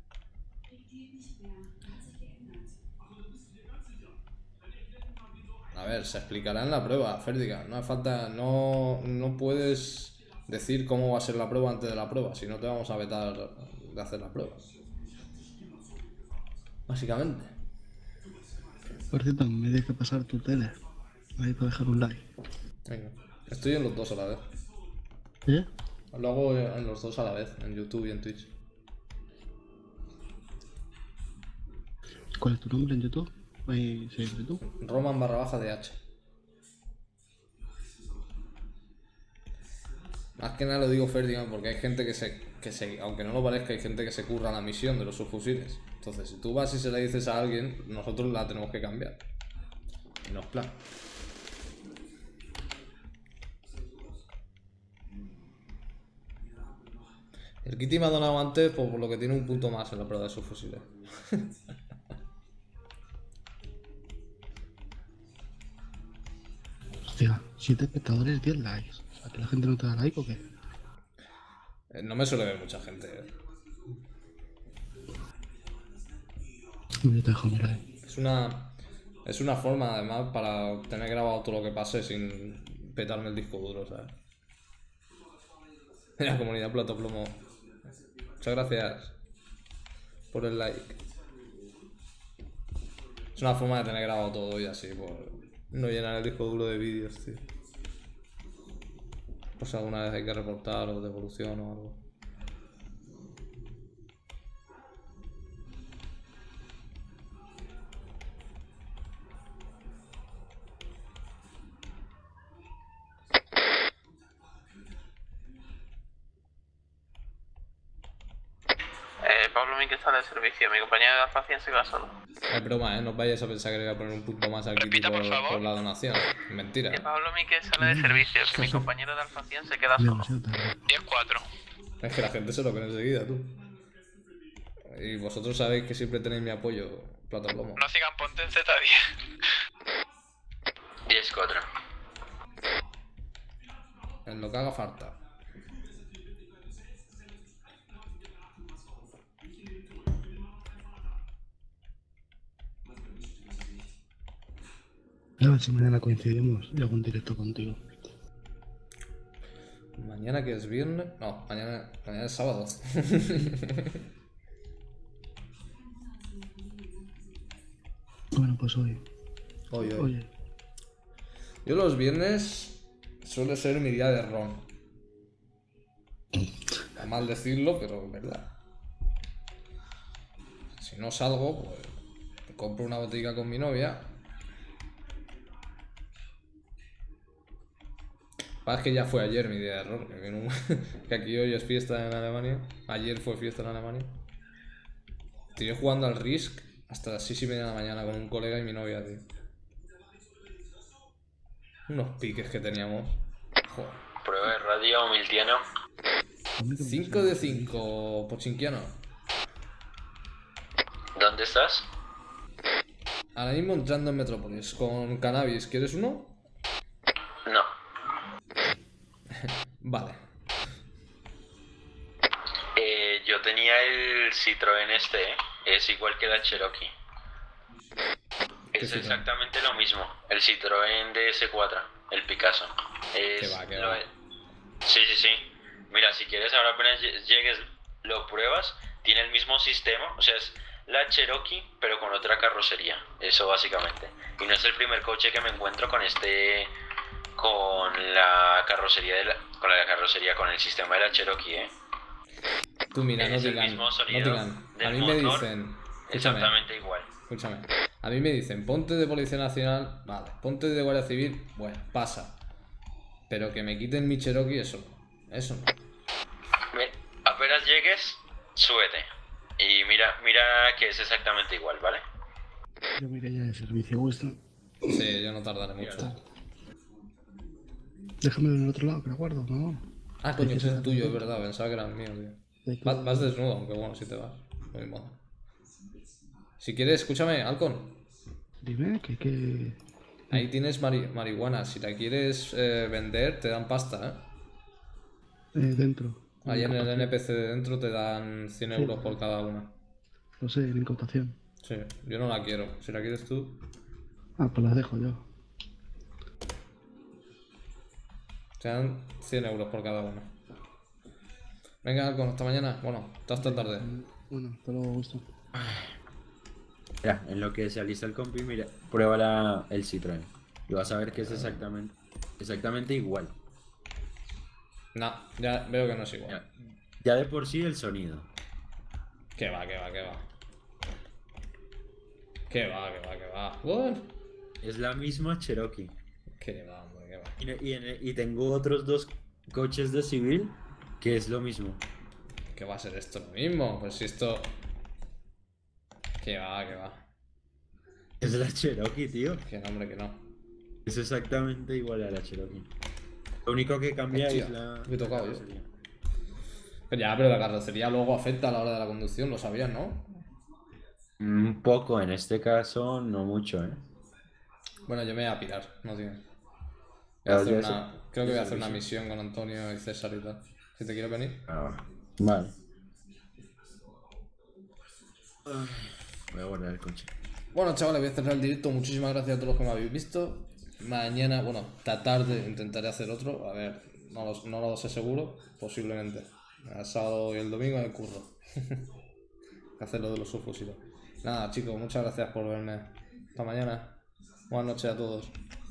S3: A ver, se explicará en la prueba, Ferdiga, no hace falta, no puedes decir cómo va a ser la prueba antes de la prueba, si no te vamos a vetar de hacer la prueba. Básicamente.
S19: Por cierto, me tienes que pasar tu tele. Ahí para dejar un like.
S3: Venga. Estoy en los dos a la vez.
S19: ¿Eh?
S3: Lo hago en los dos a la vez, en YouTube y en Twitch.
S19: ¿Cuál es tu nombre en YouTube? Ahí, sí, en YouTube.
S3: Roman_DH. Más que nada lo digo Ferdinand porque hay gente que se, aunque no lo parezca, hay gente que se curra la misión de los subfusiles. Entonces, si tú vas y se la dices a alguien, nosotros la tenemos que cambiar. Y no es plan. El Kitty me ha donado antes por lo que tiene un punto más en la prueba de subfusiles.
S19: Hostia, 7 espectadores, 10 likes. ¿A que la gente no te da like o qué?
S3: No me suele ver mucha gente,
S19: Yo te dejo mirar.
S3: Es una forma, además, para tener grabado todo lo que pase sin petarme el disco duro, ¿sabes? La comunidad Plato Plomo. Muchas gracias por el like. Es una forma de tener grabado todo y así, por no llenar el disco duro de vídeos, tío. Pues alguna vez hay que reportar o devolución o algo.
S21: Pablo Mique sale de servicio, mi compañero de Alfa 100 se va solo.
S3: Es broma, no vayas a pensar que le voy a poner un punto más al Kitty por la donación. Mentira.
S21: Pablo Mique sale de servicio, que mi compañero de Alfa 100 se queda solo. 10-4.
S3: Es que la gente se lo cree enseguida, tú. Y vosotros sabéis que siempre tenéis mi apoyo, Plato Plomo.
S21: No sigan, ponte en Z10.
S20: 10-4.
S3: En lo que haga falta.
S19: A ver si mañana coincidimos y hago un directo contigo.
S3: Mañana que es viernes. No, mañana es sábado.
S19: Bueno, pues hoy.
S3: Hoy. Yo los viernes suele ser mi día de ron. Está mal decirlo, pero es verdad. Si no salgo, pues me compro una botella con mi novia. Pasa que ya fue ayer mi día de error, que aquí hoy es fiesta en Alemania. Ayer fue fiesta en Alemania. Estoy jugando al Risk hasta las 6:30 de la mañana con un colega y mi novia, tío. Unos piques que teníamos. Joder.
S20: Prueba de radio, Miltiano.
S3: 5 de 5, Pochinkiano.
S20: ¿Dónde estás?
S3: Ahora mismo entrando en Metrópolis con cannabis. ¿Quieres uno?
S20: No.
S3: Vale.
S20: Yo tenía el Citroën este, es igual que la Cherokee. Es exactamente lo mismo, el Citroën DS4, el Picasso.
S3: ¿Qué va?
S20: Sí. Mira, si quieres ahora apenas llegues, lo pruebas, tiene el mismo sistema, o sea, es la Cherokee, pero con otra carrocería, eso básicamente. Y no es el primer coche que me encuentro con con la carrocería con el sistema de la Cherokee,
S3: Tú mira, no
S20: es el
S3: digan,
S20: mismo sonido
S3: no digan. A
S20: del
S3: mí me
S20: motor,
S3: dicen,
S20: exactamente igual.
S3: Escúchame, A mí me dicen, ponte de Policía Nacional, vale, ponte de Guardia Civil, bueno, pasa. Pero que me quiten mi Cherokee, eso no. Eso no.
S20: Apenas llegues, súbete. Y mira que es exactamente igual, ¿vale?
S19: Yo miré ya de servicio vuestro.
S3: Sí, yo no tardaré mucho.
S19: Déjamelo en el otro lado, que lo guardo, ¿no?
S3: Ah, coño, ese es el tuyo, es verdad, pensaba que era el mío, tío. Vas desnudo, aunque bueno, si te vas. No hay modo. Si quieres, escúchame, Halcón.
S19: Dime, que...
S3: Ahí tienes marihuana, si la quieres vender, te dan pasta,
S19: Dentro.
S3: Ahí en el NPC de dentro te dan 100
S19: Sí.
S3: euros por cada una.
S19: Lo sé, en incautación.
S3: Sí, yo no la quiero. Si la quieres tú,
S19: Ah, pues las dejo yo.
S3: te dan 100 euros por cada una. Venga, Halcón, hasta mañana. Bueno, hasta tarde.
S19: Bueno, hasta luego, gusto.
S20: Mira, en lo que se alista el compi, mira, prueba el Citroën. Y vas a ver que es exactamente igual.
S3: No, ya veo que no es igual.
S20: Ya de por sí el sonido.
S3: Que va. Que va. What?
S20: Es la misma Cherokee.
S3: Que va, hombre, que va.
S20: Y tengo otros 2 coches de civil que es lo mismo.
S3: ¿Qué va a ser esto lo mismo? Pues si esto... Que va.
S20: Es la Cherokee, tío.
S3: Que no, hombre, que no.
S20: Es exactamente igual a la Cherokee. Lo único que cambia
S3: Hostia,
S20: es la...
S3: me he tocado yo.
S20: carrocería.
S3: Pero la carrocería luego afecta a la hora de la conducción, lo sabías, ¿no?
S20: Un poco, en este caso no mucho,
S3: Bueno, yo me voy a pirar, no tiene.
S20: Claro,
S3: Creo
S20: ya
S3: que voy a hacer una
S20: misión.
S3: misión con Antonio y César y tal. Si te quieres venir.
S20: Vale. Voy a guardar el coche.
S3: Bueno, chavales, voy a cerrar el directo. Muchísimas gracias a todos los que me habéis visto. Mañana, bueno, esta tarde intentaré hacer otro. A ver, no lo sé seguro. Posiblemente. El sábado y el domingo en el curro. Hacer lo de los subfusiles. Nada, chicos, muchas gracias por verme. Hasta mañana. Buenas noches a todos.